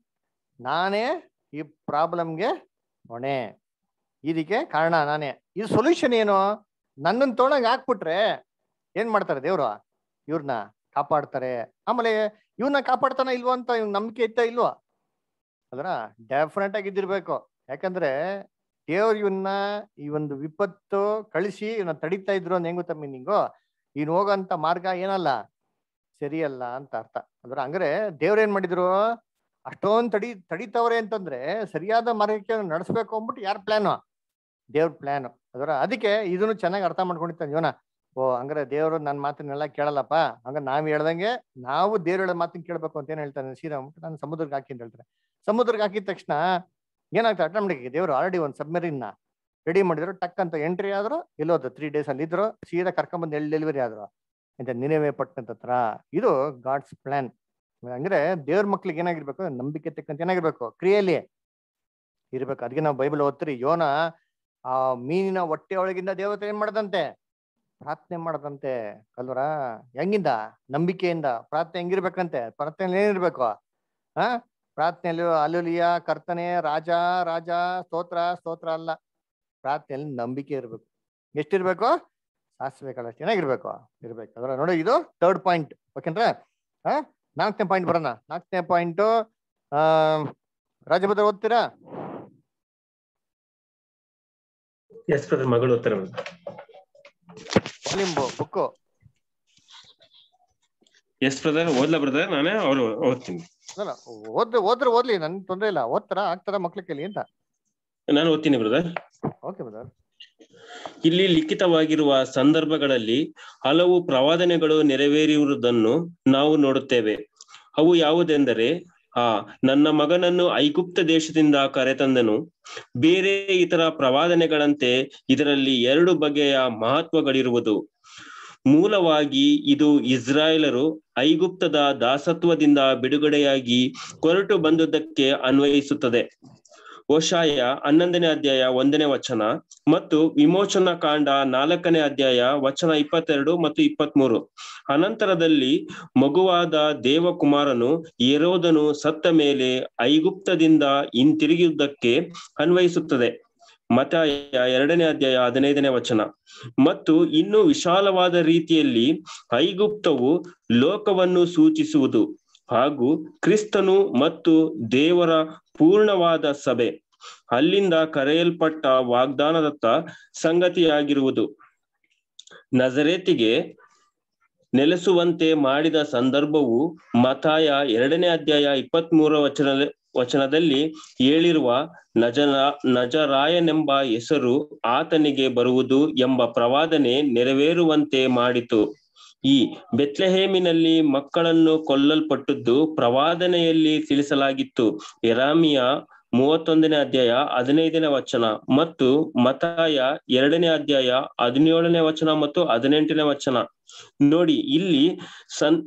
ನಾನೇ ಈ ಪ್ರಾಬ್ಲಮ್ಗೆ ಹೊಣೆ, ಇದಕ್ಕೆ ಕಾರಣ ನಾನೇ, ಇದು ಸೊಲ್ಯೂಷನ್ ಏನು, ನನ್ನನ್ನು ತೊಗೊಂಡಾಗ ಹಾಕ್ಬಿಟ್ರೆ ಏನ್ ಮಾಡ್ತಾರೆ ದೇವ್ರು, ಇವ್ರನ್ನ ಕಾಪಾಡ್ತಾರೆ. ಆಮೇಲೆ ಇವ್ನ ಕಾಪಾಡ್ತಾನ ಇಲ್ವೋ ಅಂತ ಇವ್ ನಂಬಿಕೆ ಇತ್ತ ಇಲ್ವೋ, ಅದರ ಡೆಫಿನೆಟ್ ಆಗಿ ಇದ್ದಿರ್ಬೇಕು. ಯಾಕಂದ್ರೆ ದೇವ್ರು ಇವನ್ನ ಈ ಒಂದು ವಿಪತ್ತು ಕಳಿಸಿ ಇವನ್ನ ತಡಿತಾ ಇದ್ರು ಅಂತ ಹೆಂಗ್ ಗೊತ್ತಾ ಮೀನಿಂಗು, ಇನ್ ಹೋಗಂತ ಮಾರ್ಗ ಏನಲ್ಲ ಸರಿಯಲ್ಲ ಅಂತ ಅರ್ಥ. ಅದ್ರ ಹಂಗಾರೆ ದೇವ್ರ ಏನ್ ಮಾಡಿದ್ರು, ಅಷ್ಟೊಂದ್ ತಡಿ ತಡಿತವ್ರೆ ಅಂತಂದ್ರೆ ಸರಿಯಾದ ಮಾರ್ಗಕ್ಕೆ ನಡೆಸ್ಬೇಕು ಅಂದ್ಬಿಟ್ಟು ಯಾರ ಪ್ಲಾನು, ದೇವ್ರ ಪ್ಲಾನ್ ಅದರ. ಅದಕ್ಕೆ ಇದನ್ನು ಚೆನ್ನಾಗಿ ಅರ್ಥ ಮಾಡ್ಕೊಂಡಿರ್ತಾನೆ ಇವನ. ಓ ಹಂಗಾರೆ ದೇವ್ರು ನನ್ನ ಮಾತನ್ನೆಲ್ಲ ಕೇಳಲ್ಲಪ್ಪ, ಹಂಗ ನಾವ್ ಹೇಳ್ದಂಗೆ ನಾವು ದೇವ್ರ ಹೇಳೋ ಮಾತನ್ನ ಕೇಳ್ಬೇಕು ಅಂತ ಏನ್ ಹೇಳ್ತಾನೆ ಶ್ರೀರಾಮ್, ನಾನು ಸಮುದ್ರಕ್ಕೆ ಹಾಕಿ ಅಂತ ಹೇಳ್ತಾರೆ. ಸಮುದ್ರಕ್ಕೆ ಹಾಕಿದ ತಕ್ಷಣ ಏನಾಗ್ತದೆ, ಆಟೋಮೆಟಿಕ್ ದೇವ್ರು ಆಲ್ರೆಡಿ ಒಂದು ಸಬ್ಮರೀನ್ ನ ರೆಡಿ ಮಾಡಿದ್ರು, ಟಕ್ ಅಂತ ಎಂಟ್ರಿ ಆದ್ರು, ಎಲ್ಲೋದು ತ್ರೀ ಡೇಸ್ ಅಲ್ಲಿ ಇದ್ರು, ಸೀದಾ ಕರ್ಕೊಂಡ್ಬಂದು ಎಲ್ಲಿ ಡೆಲಿವರಿ ಆದ್ರು ಅಂತ ನಿನೆವೆ ಪಟ್ಟಣದ ಹತ್ರ. ಇದು ಗಾಡ್ಸ್ ಪ್ಲಾನ್. ಅಂದ್ರೆ ದೇವ್ರ ಮಕ್ಳಿಗೆ ಏನಾಗಿರ್ಬೇಕು, ನಂಬಿಕೆ ತಕ್ಕಂತ ಏನಾಗಿರ್ಬೇಕು, ಕ್ರಿಯೆಯಲ್ಲಿ ಇರ್ಬೇಕು. ಅದಕ್ಕೆ ನಾವು ಬೈಬಲ್ ಓದ್ತೀರಿ, ಯೋನ ಆ ಮೀನಿನ ಹೊಟ್ಟೆ ಒಳಗಿಂದ ದೇವತೆ ಏನ್ ಮಾಡದಂತೆ, ಪ್ರಾರ್ಥನೆ ಮಾಡದಂತೆ ಅಲ್ವರ. ಹೆಂಗಿಂದ, ನಂಬಿಕೆಯಿಂದ. ಪ್ರಾರ್ಥನೆ ಹೆಂಗಿರ್ಬೇಕಂತೆ, ಪ್ರಾರ್ಥನೆ ಏನಿರ್ಬೇಕು, ಆ ಪ್ರಾರ್ಥನೆಯಲ್ಲಿ ಅಲ್ಲುಲಿಯ ಕರ್ತನೆ ರಾಜ ರಾಜ ಸ್ತೋತ್ರ ಸ್ತೋತ್ರ ಅಲ್ಲ, ಪ್ರಾರ್ಥನೆಯಲ್ಲಿ ನಂಬಿಕೆ ಇರ್ಬೇಕು. ಎಷ್ಟಿರ್ಬೇಕು, ಸಾಸಿವೆ ಕಾಳು ಅಷ್ಟು ಏನಾಗಿರ್ಬೇಕು, ಇರ್ಬೇಕು ಅದರ. ನೋಡಿ ಇದು ಥರ್ಡ್ ಪಾಯಿಂಟ್. ಓಕೆಂದ್ರೆ ಆ ನಾಲ್ಕನೇ ಪಾಯಿಂಟ್ ಬರೋಣ. ನಾಲ್ಕನೇ ಪಾಯಿಂಟ್ ಆ ರಾಜಭದ್ರ ಓದ್ತೀರಾ? ಮಗಳು ಓದ್ತಾರೆ ಬುಕ್ಕು. ಎಸ್ ಬ್ರದರ್, ಓದ್ಲಾ ಬ್ರದರ್? ನಾನೇ ಅವ್ರು ಓದ್ತೀನಿ. ಓದ್ ಓದ್ರೆ ಓದ್ಲಿ, ನನ್ ತೊಂದ್ರೆ ಇಲ್ಲ. ಓದ್ತಾರ ಆಗ್ತಾರ ಮಕ್ಳ ಕೈಲಿ ಅಂತ. ನಾನು ಓದ್ತೀನಿ ಬ್ರದರ್. Okay brother. ಇಲ್ಲಿ ಲಿಖಿತವಾಗಿರುವ ಸಂದರ್ಭಗಳಲ್ಲಿ ಹಲವು ಪ್ರವಾದನೆಗಳು ನೆರವೇರಿರುವುದನ್ನು ನಾವು ನೋಡುತ್ತೇವೆ. ಅವು ಯಾವುದೆಂದರೆ, ಆ ನನ್ನ ಮಗನನ್ನು ಐಗುಪ್ತ ದೇಶದಿಂದ ಕರೆತಂದನು. ಬೇರೆ ಇತರ ಪ್ರವಾದನೆಗಳಂತೆ ಇದರಲ್ಲಿ ಎರಡು ಬಗೆಯ ಮಹತ್ವಗಳಿರುವುದು. ಮೂಲವಾಗಿ ಇದು ಇಸ್ರಾಯೇಲರು ಐಗುಪ್ತದ ದಾಸತ್ವದಿಂದ ಬಿಡುಗಡೆಯಾಗಿ ಹೊರಟು ಬಂದುದಕ್ಕೆ ಅನ್ವಯಿಸುತ್ತದೆ. ಹೋಶಾಯ ಹನ್ನೊಂದನೇ ಅಧ್ಯಾಯ ಒಂದನೇ ವಚನ ಮತ್ತು ವಿಮೋಚನಾ ಕಾಂಡ ನಾಲ್ಕನೇ ಅಧ್ಯಾಯ ವಚನ ಇಪ್ಪತ್ತೆರಡು ಮತ್ತು ಇಪ್ಪತ್ತ್ ಮೂರು. ಅನಂತರದಲ್ಲಿ ಮಗುವಾದ ದೇವಕುಮಾರನು ಹೆರೋದನು ಸತ್ತ ಮೇಲೆ ಐಗುಪ್ತದಿಂದ ಹಿಂತಿರುಗಿಯುವುದಕ್ಕೆ ಅನ್ವಯಿಸುತ್ತದೆ. ಮತ್ತಾಯ ಎರಡನೇ ಅಧ್ಯಾಯ ಹದಿನೈದನೇ ವಚನ. ಮತ್ತು ಇನ್ನು ವಿಶಾಲವಾದ ರೀತಿಯಲ್ಲಿ ಐಗುಪ್ತವು ಲೋಕವನ್ನು ಸೂಚಿಸುವುದು ಹಾಗೂ ಕ್ರಿಸ್ತನು ಮತ್ತು ದೇವರ ಪೂರ್ಣವಾದ ಸಭೆ ಅಲ್ಲಿಂದ ಕರೆಯಲ್ಪಟ್ಟ ವಾಗ್ದಾನದತ್ತ ಸಂಗತಿಯಾಗಿರುವುದು. ನಜರೇತಿಗೆ ನೆಲೆಸುವಂತೆ ಮಾಡಿದ ಸಂದರ್ಭವು ಮತ್ತಾಯ ಎರಡನೇ ಅಧ್ಯಾಯ ಇಪ್ಪತ್ತ್ ಮೂರ ವಚನ ವಚನದಲ್ಲಿ ಹೇಳಿರುವ ನಜರ ನಜರಾಯನೆಂಬ ಹೆಸರು ಆತನಿಗೆ ಬರುವುದು ಎಂಬ ಪ್ರವಾದನೆ ನೆರವೇರುವಂತೆ ಮಾಡಿತು. ಈ ಬೆತ್ಲೆಹೇಮಿನಲ್ಲಿ ಮಕ್ಕಳನ್ನು ಕೊಲ್ಲಲ್ಪಟ್ಟದ್ದು ಪ್ರವಾದನೆಯಲ್ಲಿ ತಿಳಿಸಲಾಗಿತ್ತು. ಯೆರೆಮೀಯ ಮೂವತ್ತೊಂದನೇ ಅಧ್ಯಾಯ ಹದಿನೈದನೇ ವಚನ ಮತ್ತು ಮತ್ತಾಯ ಎರಡನೇ ಅಧ್ಯಾಯ ಹದಿನೇಳನೇ ವಚನ ಮತ್ತು ಹದಿನೆಂಟನೇ ವಚನ. ನೋಡಿ, ಇಲ್ಲಿ ಸನ್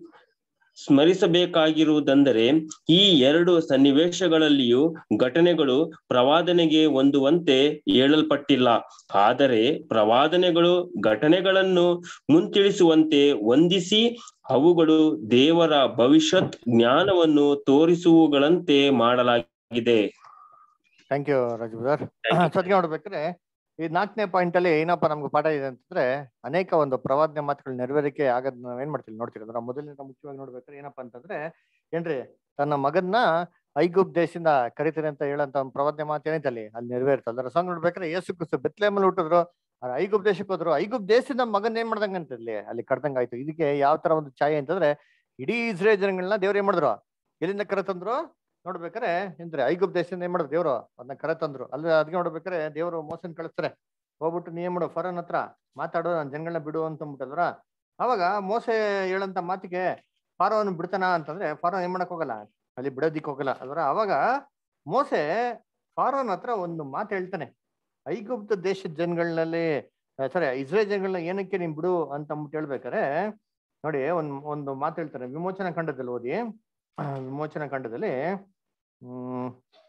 ಸ್ಮರಿಸಬೇಕಾಗಿರುವುದೆಂದರೆ ಈ ಎರಡು ಸನ್ನಿವೇಶಗಳಲ್ಲಿಯೂ ಘಟನೆಗಳು ಪ್ರವಾದನೆಗೆ ಹೊಂದುವಂತೆ ಹೇಳಲ್ಪಟ್ಟಿಲ್ಲ, ಆದರೆ ಪ್ರವಾದನೆಗಳು ಘಟನೆಗಳನ್ನು ಮುಂತಿಳಿಸುವಂತೆ ಹೊಂದಿಸಿ ಅವುಗಳು ದೇವರ ಭವಿಷ್ಯತ್ ಜ್ಞಾನವನ್ನು ತೋರಿಸುವುಗಳಂತೆ ಮಾಡಲಾಗಿದೆ. Thank you Raju brother. ಸದ್ಯ ನೋಡ್ಬೇಕ್ರೆ ಈ ನಾಲ್ಕನೇ ಪಾಯಿಂಟ್ ಅಲ್ಲಿ ಏನಪ್ಪ ನಮ್ಗೆ ಪಾಠ ಇದೆ ಅಂತಂದ್ರೆ, ಅನೇಕ ಒಂದು ಪ್ರವಾದನೆ ಮಾತುಗಳು ನೆರವೇರಿಕೆ ಆಗದ್ ನಾವ್ ಏನ್ ಮಾಡ್ತೀವಿ ನೋಡ್ತೀವಿ. ಅಂದ್ರೆ ಮೊದಲಿನಿಂದ ಮುಖ್ಯವಾಗಿ ನೋಡ್ಬೇಕಾದ್ರೆ ಏನಪ್ಪಾ ಅಂತಂದ್ರೆ ಏನ್ರಿ, ತನ್ನ ಮಗನ್ನ ಐಗುಪ್ತ ದೇಶದಿಂದ ಕರಿತಾರೆ ಅಂತ ಹೇಳಂತ ಒಂದು ಪ್ರವಾದನೆ ಮಾತು ಏನೈತೆ ಅಲ್ಲಿ ಅಲ್ಲಿ ನೆರವೇರ್ತದೆ. ಅದರ ಸಾಂಗ್ ನೋಡ್ಬೇಕಾದ್ರೆ ಯೇಸು ಕ್ರಿಸ್ತ ಬೆತ್ಲೆಹೇಮಲ್ಲಿ ಹುಟ್ಟಿದ್ರು, ಐಗುಪ್ತ ದೇಶಕ್ಕೆ ಹೋದ್ರು. ಐಗುಪ್ತ ದೇಶದಿಂದ ಮಗನ್ ಏನ್ ಮಾಡ್ದಂಗ ಅಂತ ಇಲ್ಲಿ ಅಲ್ಲಿ ಕಡ್ದಂಗ ಆಯ್ತು. ಇದಕ್ಕೆ ಯಾವ ತರ ಒಂದು ಛಾಯೆ ಅಂತಂದ್ರೆ, ಇಡೀ ಇಸ್ರೇಲ್ ಜನಗಳನ್ನ ದೇವ್ರು ಏನ್ ಮಾಡಿದ್ರು, ಎಲ್ಲಿಂದ ಕರೆತಂದ್ರು ನೋಡ್ಬೇಕಾರೆ ಅಂದ್ರೆ ಐಗುಪ್ತ ದೇಶದಿಂದ ಏನ್ ಮಾಡಿದ್ರು ದೇವ್ರು ಅದನ್ನ ಕರೆ ತಂದ್ರು. ಅಲ್ಲಿ ಅದಕ್ಕೆ ನೋಡ್ಬೇಕಾರೆ ದೇವ್ರು ಮೋಸನ್ ಕಳಿಸ್ತಾರೆ, ಹೋಗ್ಬಿಟ್ಟು ನೀ ಏನ್ ಮಾಡು ಫರೋನ್ ಹತ್ರ ಮಾತಾಡೋ, ನನ್ನ ಜನಗಳನ್ನ ಬಿಡು ಅಂತ ಅಂದ್ಬಿಟ್ಟಲ್ರ. ಅವಾಗ ಮೋಸೆ ಹೇಳಂತ ಮಾತಿಗೆ ಫಾರೋನ್ ಬಿಡ್ತಾನ ಅಂತಂದ್ರೆ ಫಾರೋನ್ ಏನ್ ಮಾಡಕ್ ಹೋಗಲ್ಲ, ಅಲ್ಲಿ ಬಿಡೋದಿಕ್ ಹೋಗಲ್ಲ ಅಲ್ವರ. ಅವಾಗ ಮೋಸೆ ಫಾರೋನ್ ಹತ್ರ ಒಂದು ಮಾತು ಹೇಳ್ತಾನೆ, ಐಗುಪ್ತ ದೇಶದ ಜನಗಳಲ್ಲಿ ಸಾರಿ ಇಸ್ರೇಲ್ ಜನಗಳನ್ನ ಏನಕ್ಕೆ ನೀನ್ ಬಿಡು ಅಂತ ಅಂದ್ಬಿಟ್ಟು ಹೇಳ್ಬೇಕಾರೆ ನೋಡಿ ಒಂದ್ ಒಂದು ಮಾತು ಹೇಳ್ತಾರೆ. ವಿಮೋಚನಾ ಖಂಡದಲ್ಲಿ ಓದಿ, ವಿಮೋಚನಾ ಖಂಡದಲ್ಲಿ ಹ್ಮ್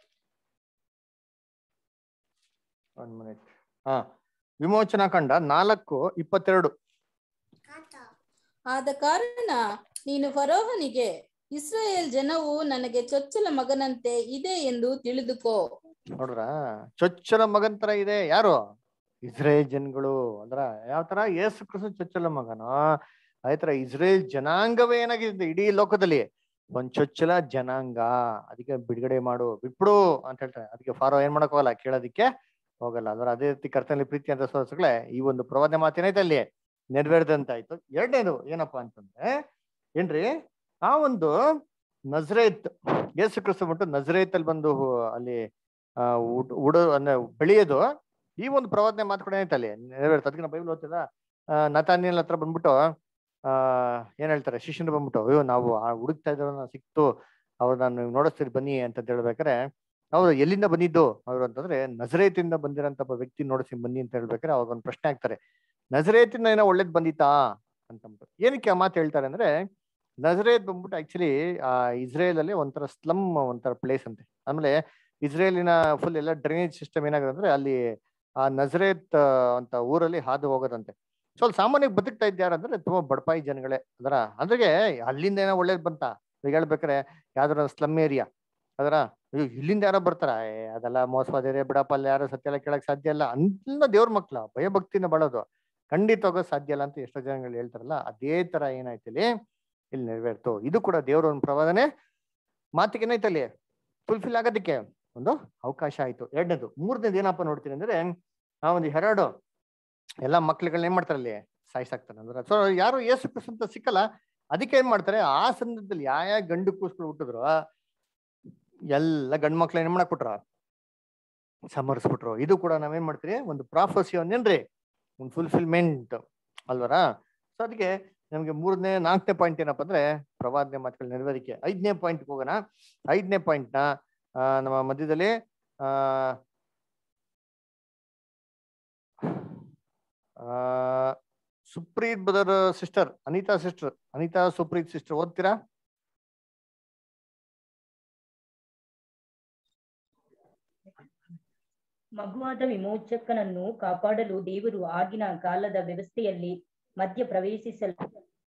ಒಂದ್ ಮಿನಿಟ್ ಹಾ ವಿಮೋಚನಾ ಖಂಡ ನಾಲ್ಕು ಇಪ್ಪತ್ತೆರಡು. ಆದ ಕಾರಣ ನೀನು ಫರೋಹನಿಗೆ, ಇಸ್ರಾಯೇಲ್ ಜನವು ನನಗೆ ಚೊಚ್ಚಲ ಮಗನಂತೆ ಇದೆ ಎಂದು ತಿಳಿದುಕೋ. ನೋಡ್ರ, ಚೊಚ್ಚಲ ಮಗನ್ ತರ ಇದೆ ಯಾರು, ಇಸ್ರೇಲ್ ಜನಗಳು. ಅಂದ್ರ ಯಾವ ತರ, ಯೇಸು ಕ್ರಿಸ್ತ ಚೊಚ್ಚಲ ಮಗನು. ಅದೇ ತರ ಇಸ್ರೇಲ್ ಜನಾಂಗವೇ ಏನಾಗಿದೆ ಇಡೀ ಲೋಕದಲ್ಲಿ ಒಂದ್ ಚೊಚ್ಚಲ ಜನಾಂಗ. ಅದಕ್ಕೆ ಬಿಡುಗಡೆ ಮಾಡು, ಬಿಟ್ಬಿಡು ಅಂತ ಹೇಳ್ತಾರೆ. ಅದಕ್ಕೆ ಫಾರೋ ಏನ್ ಮಾಡಕ್ ಹೋಗಲ್ಲ, ಕೇಳೋದಿಕ್ಕೆ ಹೋಗಲ್ಲ. ಅಂದ್ರೆ ಅದೇ ರೀತಿ ಕರ್ತನಲ್ಲಿ ಪ್ರೀತಿ ಅಂತ ಸೋಸಗಳೇ ಈ ಒಂದು ಪ್ರವಾದನೆ ಮಾತೇನೈತೆ ಅಲ್ಲಿ ನೆರವೇರ್ದಂತ ಆಯ್ತು. ಎರಡನೇದು ಏನಪ್ಪಾ ಅಂತಂದ್ರೆ ಏನ್ರಿ, ಆ ಒಂದು ನಜರೇತ್ ಯೇಸು ಕ್ರಿಸ್ತ ಬಿಟ್ಟು ನಜರೇತ್ ಅಲ್ಲಿ ಬಂದು ಅಲ್ಲಿ ಆ ಉಡ ಅಂದ್ರೆ ಬೆಳೆಯೋದು ಈ ಒಂದು ಪ್ರವಾದನೆ ಮಾತು ಕೂಡ ಏನೈತೆ ಅಲ್ಲಿ ನೆರವೇರುತ್ತೆ. ಅದಕ್ಕೆ ನಾವು ಬೈಬಲ್ ಓದ್ತಿದ ನತಾನಿಯಲ್ ಹತ್ರ ಬಂದ್ಬಿಟ್ಟು ಆ ಏನ್ ಹೇಳ್ತಾರೆ ಶಿಷ್ಯರು ಬಂದ್ಬಿಟ್ಟು, ಅಯ್ಯೋ ನಾವು ಆ ಹುಡುಕ್ತಾ ಇದ್ರನ್ನ ಸಿಕ್ತು, ಅವ್ರು ನಾನು ನೋಡಿಸ್ತೀರಿ ಬನ್ನಿ ಅಂತ ಹೇಳ್ಬೇಕಾರೆ, ಅವ್ರು ಎಲ್ಲಿಂದ ಬಂದಿದ್ದು ಅವ್ರು ಅಂತಂದ್ರೆ ನಜರೇತಿಂದ ಬಂದಿರೋಂಥ ಒಬ್ಬ ವ್ಯಕ್ತಿ ನೋಡಿಸಿ ಬನ್ನಿ ಅಂತ ಹೇಳ್ಬೇಕಾರೆ ಅವಾಗ ಒಂದು ಪ್ರಶ್ನೆ ಆಗ್ತಾರೆ, ನಜರೇತಿಂದ ಏನೋ ಒಳ್ಳೇದ್ ಬಂದಿತ್ತಾ ಅಂತಂದ್ಬಿಟ್ಟು. ಏನಕ್ಕೆ ಆ ಮಾತು ಹೇಳ್ತಾರೆ ಅಂದ್ರೆ, ನಜರೇತ್ ಬಂದ್ಬಿಟ್ಟು ಆಕ್ಚುಲಿ ಆ ಇಸ್ರೇಲ್ ಅಲ್ಲಿ ಒಂಥರ ಸ್ಲಮ್ ಒಂಥರ ಪ್ಲೇಸ್ ಅಂತೆ. ಆಮೇಲೆ ಇಸ್ರೇಲಿನ ಫುಲ್ ಎಲ್ಲ ಡ್ರೈನೇಜ್ ಸಿಸ್ಟಮ್ ಏನಾಗುತ್ತೆ ಅಂದ್ರೆ ಅಲ್ಲಿ ಆ ನಜರೇತ್ ಅಂತ ಊರಲ್ಲಿ ಹಾದು ಹೋಗೋದಂತೆ. ಸೊ ಅಲ್ಲಿ ಸಾಮಾನ್ಯವಾಗಿ ಬದುಕ್ತಾ ಇದ್ದಾರೆ ಅಂದ್ರೆ ತುಂಬಾ ಬಡಪಾಯಿ ಜನಗಳೇ ಅದರ. ಅಂದ್ರೆ ಅಲ್ಲಿಂದ ಏನೋ ಒಳ್ಳೇದ್ ಬಂತ ಈಗ ಹೇಳ್ಬೇಕಾರೆ ಯಾವ್ದಾರ ಸ್ಲಮ್ ಏರಿಯಾ ಅದರ, ಅಯ್ಯೋ ಇಲ್ಲಿಂದ ಯಾರೋ ಬರ್ತಾರ, ಅದೆಲ್ಲ ಮೋಸವಾದ ಏರಿಯಾ ಬಿಡಪ್ಪ, ಅಲ್ಲಿ ಯಾರು ಸತ್ಯ ಎಲ್ಲ ಕೇಳಕ್ ಸಾಧ್ಯ ಇಲ್ಲ ಅಂತ ದೇವ್ರ ಮಕ್ಳ ಭಯಭಕ್ತಿನ ಬಳೋದು ಖಂಡಿತವಾಗ ಸಾಧ್ಯ ಇಲ್ಲ ಅಂತ ಎಷ್ಟೋ ಜನಗಳು ಹೇಳ್ತಾರಲ್ಲ, ಅದೇ ತರ ಏನಾಯ್ತು ಇಲ್ಲಿ ಇಲ್ಲಿ ನೆರವೇರ್ತು. ಇದು ಕೂಡ ದೇವ್ರ ಒಂದು ಪ್ರವಾದನೆ ಮಾತಿಗೆ ಏನಾಯ್ತು ಅಲ್ಲಿ ಫುಲ್ಫಿಲ್ ಆಗೋದಕ್ಕೆ ಒಂದು ಅವಕಾಶ ಆಯ್ತು. ಎರಡನೇದು. ಮೂರನೇದು ಏನಪ್ಪ ನೋಡ್ತೀನಿ ಅಂದ್ರೆ, ಆ ಒಂದು ಹೆರೋಡು ಎಲ್ಲಾ ಮಕ್ಳುಗಳನ್ನ ಏನ್ ಮಾಡ್ತಾರೆ ಅಲ್ಲಿ ಸಾಯಿಸಾಕ್ತಾನೆ ಅಂದ್ರೆ. ಸೊ ಯಾರು ಯೇಸು ಕ್ರಿಸ್ತ ಅಂತ ಸಿಕ್ಕಲ್ಲ, ಅದಕ್ಕೆ ಏನ್ ಮಾಡ್ತಾರೆ ಆ ಸಂದರ್ಭದಲ್ಲಿ ಯಾವ ಯಾವ ಗಂಡು ಕೂಸ್ಗಳು ಹುಟ್ಟಿದ್ರು ಎಲ್ಲ ಗಂಡು ಮಕ್ಳ ಏನ್ ಮಾಡಕ್ಬಿಟ್ರ ಸಮರ್ಸ್ಬಿಟ್ರು. ಇದು ಕೂಡ ನಾವೇನ್ ಮಾಡ್ತೀರಿ ಒಂದು ಪ್ರಾಫೆಸಿ ಒಂದೇನ್ರಿ ಒಂದು ಫುಲ್ಫಿಲ್ಮೆಂಟ್ ಅಲ್ವರ. ಸೊ ಅದಕ್ಕೆ ನಮ್ಗೆ ಮೂರನೇ ನಾಲ್ಕನೇ ಪಾಯಿಂಟ್ ಏನಪ್ಪ ಅಂದ್ರೆ ಪ್ರವಾದನೆ ಮಾತುಗಳ ನೆರವೇರಿಕೆ. ಐದನೇ ಪಾಯಿಂಟ್ ಹೋಗೋಣ. ಐದನೇ ಪಾಯಿಂಟ್ ನ ನಮ್ಮ ಮಧ್ಯದಲ್ಲಿ ಆ Supreeth brother sister Anita sister Anita Supreeth sister ಓದ್ತೀರಾ? ಮಗುವಾದ ವಿಮೋಚಕನನ್ನು ಕಾಪಾಡಲು ದೇವರು ಆಗಿನ ಕಾಲದ ವ್ಯವಸ್ಥೆಯಲ್ಲಿ ಮಧ್ಯ ಪ್ರವೇಶಿಸಲು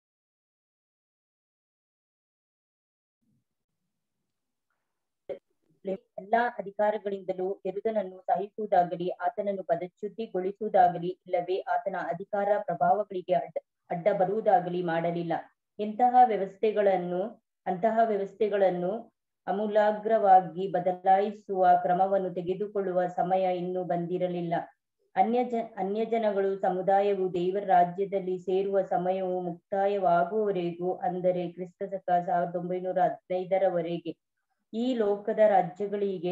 ಎಲ್ಲಾ ಅಧಿಕಾರಗಳಿಂದಲೂ ಹೆರೋದನನ್ನು ಸಹಿಸುವುದಾಗಲಿ, ಆತನನ್ನು ಪದಚ್ಯುತಿಗೊಳಿಸುವುದಾಗಲಿ, ಇಲ್ಲವೇ ಆತನ ಅಧಿಕಾರ ಪ್ರಭಾವಗಳಿಗೆ ಅಡ್ಡ ಅಡ್ಡ ಬರುವುದಾಗಲಿ ಮಾಡಲಿಲ್ಲ. ಇಂತಹ ವ್ಯವಸ್ಥೆಗಳನ್ನು ಅಂತಹ ವ್ಯವಸ್ಥೆಗಳನ್ನು ಅಮೂಲಾಗ್ರವಾಗಿ ಬದಲಾಯಿಸುವ ಕ್ರಮವನ್ನು ತೆಗೆದುಕೊಳ್ಳುವ ಸಮಯ ಇನ್ನೂ ಬಂದಿರಲಿಲ್ಲ. ಅನ್ಯ ಜ ಅನ್ಯ ಜನಗಳು ಸಮುದಾಯವು ದೇವರ ರಾಜ್ಯದಲ್ಲಿ ಸೇರುವ ಸಮಯವು ಮುಕ್ತಾಯವಾಗುವವರೆಗೂ, ಅಂದರೆ ಕ್ರಿಸ್ತ ಶಕ ಸಾವಿರದ ಒಂಬೈನೂರ ಹದಿನೈದರವರೆಗೆ ಈ ಲೋಕದ ರಾಜ್ಯಗಳಿಗೆ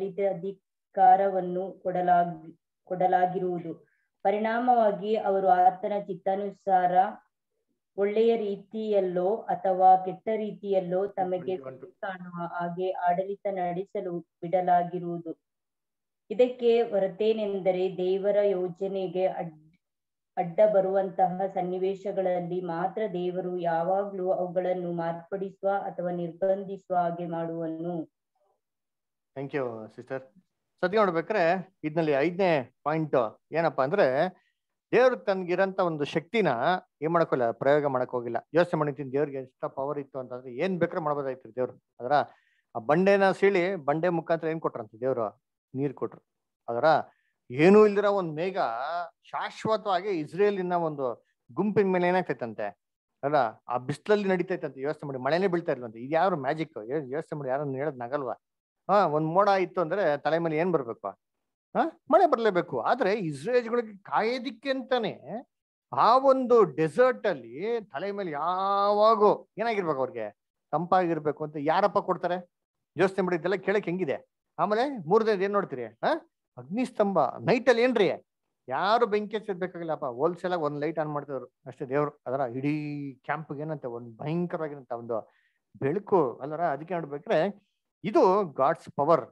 ಆಡಳಿತಾಧಿಕಾರವನ್ನು ಕೊಡಲಾಗಿ ಕೊಡಲಾಗಿರುವುದು. ಪರಿಣಾಮವಾಗಿ ಅವರು ಆತನ ಚಿತ್ತಾನುಸಾರ ಒಳ್ಳೆಯ ರೀತಿಯಲ್ಲೋ ಅಥವಾ ಕೆಟ್ಟ ರೀತಿಯಲ್ಲೋ ತಮಗೆ ಕಾಣುವ ಹಾಗೆ ಆಡಳಿತ ನಡೆಸಲು ಬಿಡಲಾಗಿರುವುದು. ಇದಕ್ಕೆ ಹೊರತೇನೆಂದರೆ ದೇವರ ಯೋಜನೆಗೆ ಅಡ್ ಅಡ್ಡ ಬರುವಂತಹ ಸನ್ನಿವೇಶಗಳಲ್ಲಿ ಮಾತ್ರ ದೇವರು ಯಾವಾಗ್ಲೂ ಅವುಗಳನ್ನು ಮಾರ್ಪಡಿಸುವ ಅಥವಾ ನಿರ್ಬಂಧಿಸುವ ಹಾಗೆ ಮಾಡುವನು. Thank you sister. ಸದ್ಯ ನೋಡ್ಬೇಕ್ರೆ ಇದ್ನಲ್ಲಿ ಐದನೇ ಪಾಯಿಂಟ್ ಏನಪ್ಪಾ ಅಂದ್ರೆ, ದೇವ್ರು ತನ್ಗಿರಂತ ಒಂದು ಶಕ್ತಿನ ಏನ್ ಮಾಡಕ್ಕೋಲ್ಲ ಪ್ರಯೋಗ ಮಾಡಕ್ ಹೋಗಿಲ್ಲ. ಯೋಚನೆ ಮಾಡಿತೀನಿ ದೇವ್ರಿಗೆ ಎಷ್ಟ ಪವರ್ ಇತ್ತು ಅಂತಂದ್ರೆ ಏನ್ ಬೇಕಾದ್ರೆ ಮಾಡ್ಬೋದಾಯ್ತು ದೇವ್ರು. ಅದರ ಆ ಬಂಡೆನ ಸೀಳಿ ಬಂಡೆ ಮುಖಾಂತರ ಏನ್ ಕೊಟ್ರಂತ ದೇವ್ರು? ನೀರ್ ಕೊಟ್ರು. ಅದರ ಏನೂ ಇಲ್ದಿರ ಒಂದ್ ಮೇಘ ಶಾಶ್ವತವಾಗಿ ಇಸ್ರೇಲಿನ ಒಂದು ಗುಂಪಿನ ಮೇಲೆ ಏನಾಗ್ತೈತಂತೆ ಅಲ್ಲ, ಆ ಬಿಸಿಲಲ್ಲಿ ನಡೀತೈತಂತೆ. ಯೋಚನೆ ಮಾಡಿ, ಮಳೆನೇ ಬೀಳ್ತಾ ಇಲ್ವಂತೆ. ಇದು ಯಾರು ಮ್ಯಾಜಿಕ್? ಯೋಚನೆ ಮಾಡಿ, ಯಾರನ್ನ ಹೇಳೋದ್ ನಗಲ್ವಾ? ಹಾ ಒಂದ್ ಮೋಡ ಇತ್ತು ಅಂದ್ರೆ ತಲೆ ಮೇಲೆ ಏನ್ ಬರ್ಬೇಕು? ಹಾ ಮಳೆ ಬರ್ಲೇಬೇಕು. ಆದ್ರೆ ಇಸ್ರೇಲ್ಗಳಿಗೆ ಕಾಯೋದಿಕ್ಕೆ ಅಂತಾನೆ ಆ ಒಂದು ಡೆಸರ್ಟ್ ಅಲ್ಲಿ ತಲೆ ಮೇಲೆ ಯಾವಾಗೂ ಏನಾಗಿರ್ಬೇಕು ಅವ್ರಿಗೆ? ತಂಪಾಗಿರ್ಬೇಕು ಅಂತ ಯಾರಪ್ಪ ಕೊಡ್ತಾರೆ? ಯೋಚನೆ ಮಾಡಿ, ಇದೆಲ್ಲ ಕೇಳಕ್ ಹೆಂಗಿದೆ? ಆಮೇಲೆ ಮೂರನೇದು ಏನ್ ನೋಡ್ತೀರಿ? ಹಾ ಅಗ್ನಿಸ್ತಂಭ. ನೈಟ್ ಅಲ್ಲಿ ಏನ್ರಿ ಯಾರು ಬೆಂಕಿ ಹಚ್ಚಬೇಕಾಗಿಲ್ಲಪ್ಪ, ಹೋಲ್ಸೇಲ್ ಆಗಿ ಒಂದ್ ಲೈಟ್ ಆನ್ ಮಾಡ್ತಿದ್ರು ಅಷ್ಟೇ ದೇವ್ರು. ಅದರ ಇಡೀ ಕ್ಯಾಂಪ್ಗೆ ಏನಂತೆ ಒಂದ್ ಭಯಂಕರವಾಗಿರಂತ ಒಂದು ಬೆಳಕು ಅಲ್ಲರ. ಅದಕ್ಕೆ ನೋಡ್ಬೇಕ್ರೆ ಇದು ಗಾಡ್ಸ್ ಪವರ್.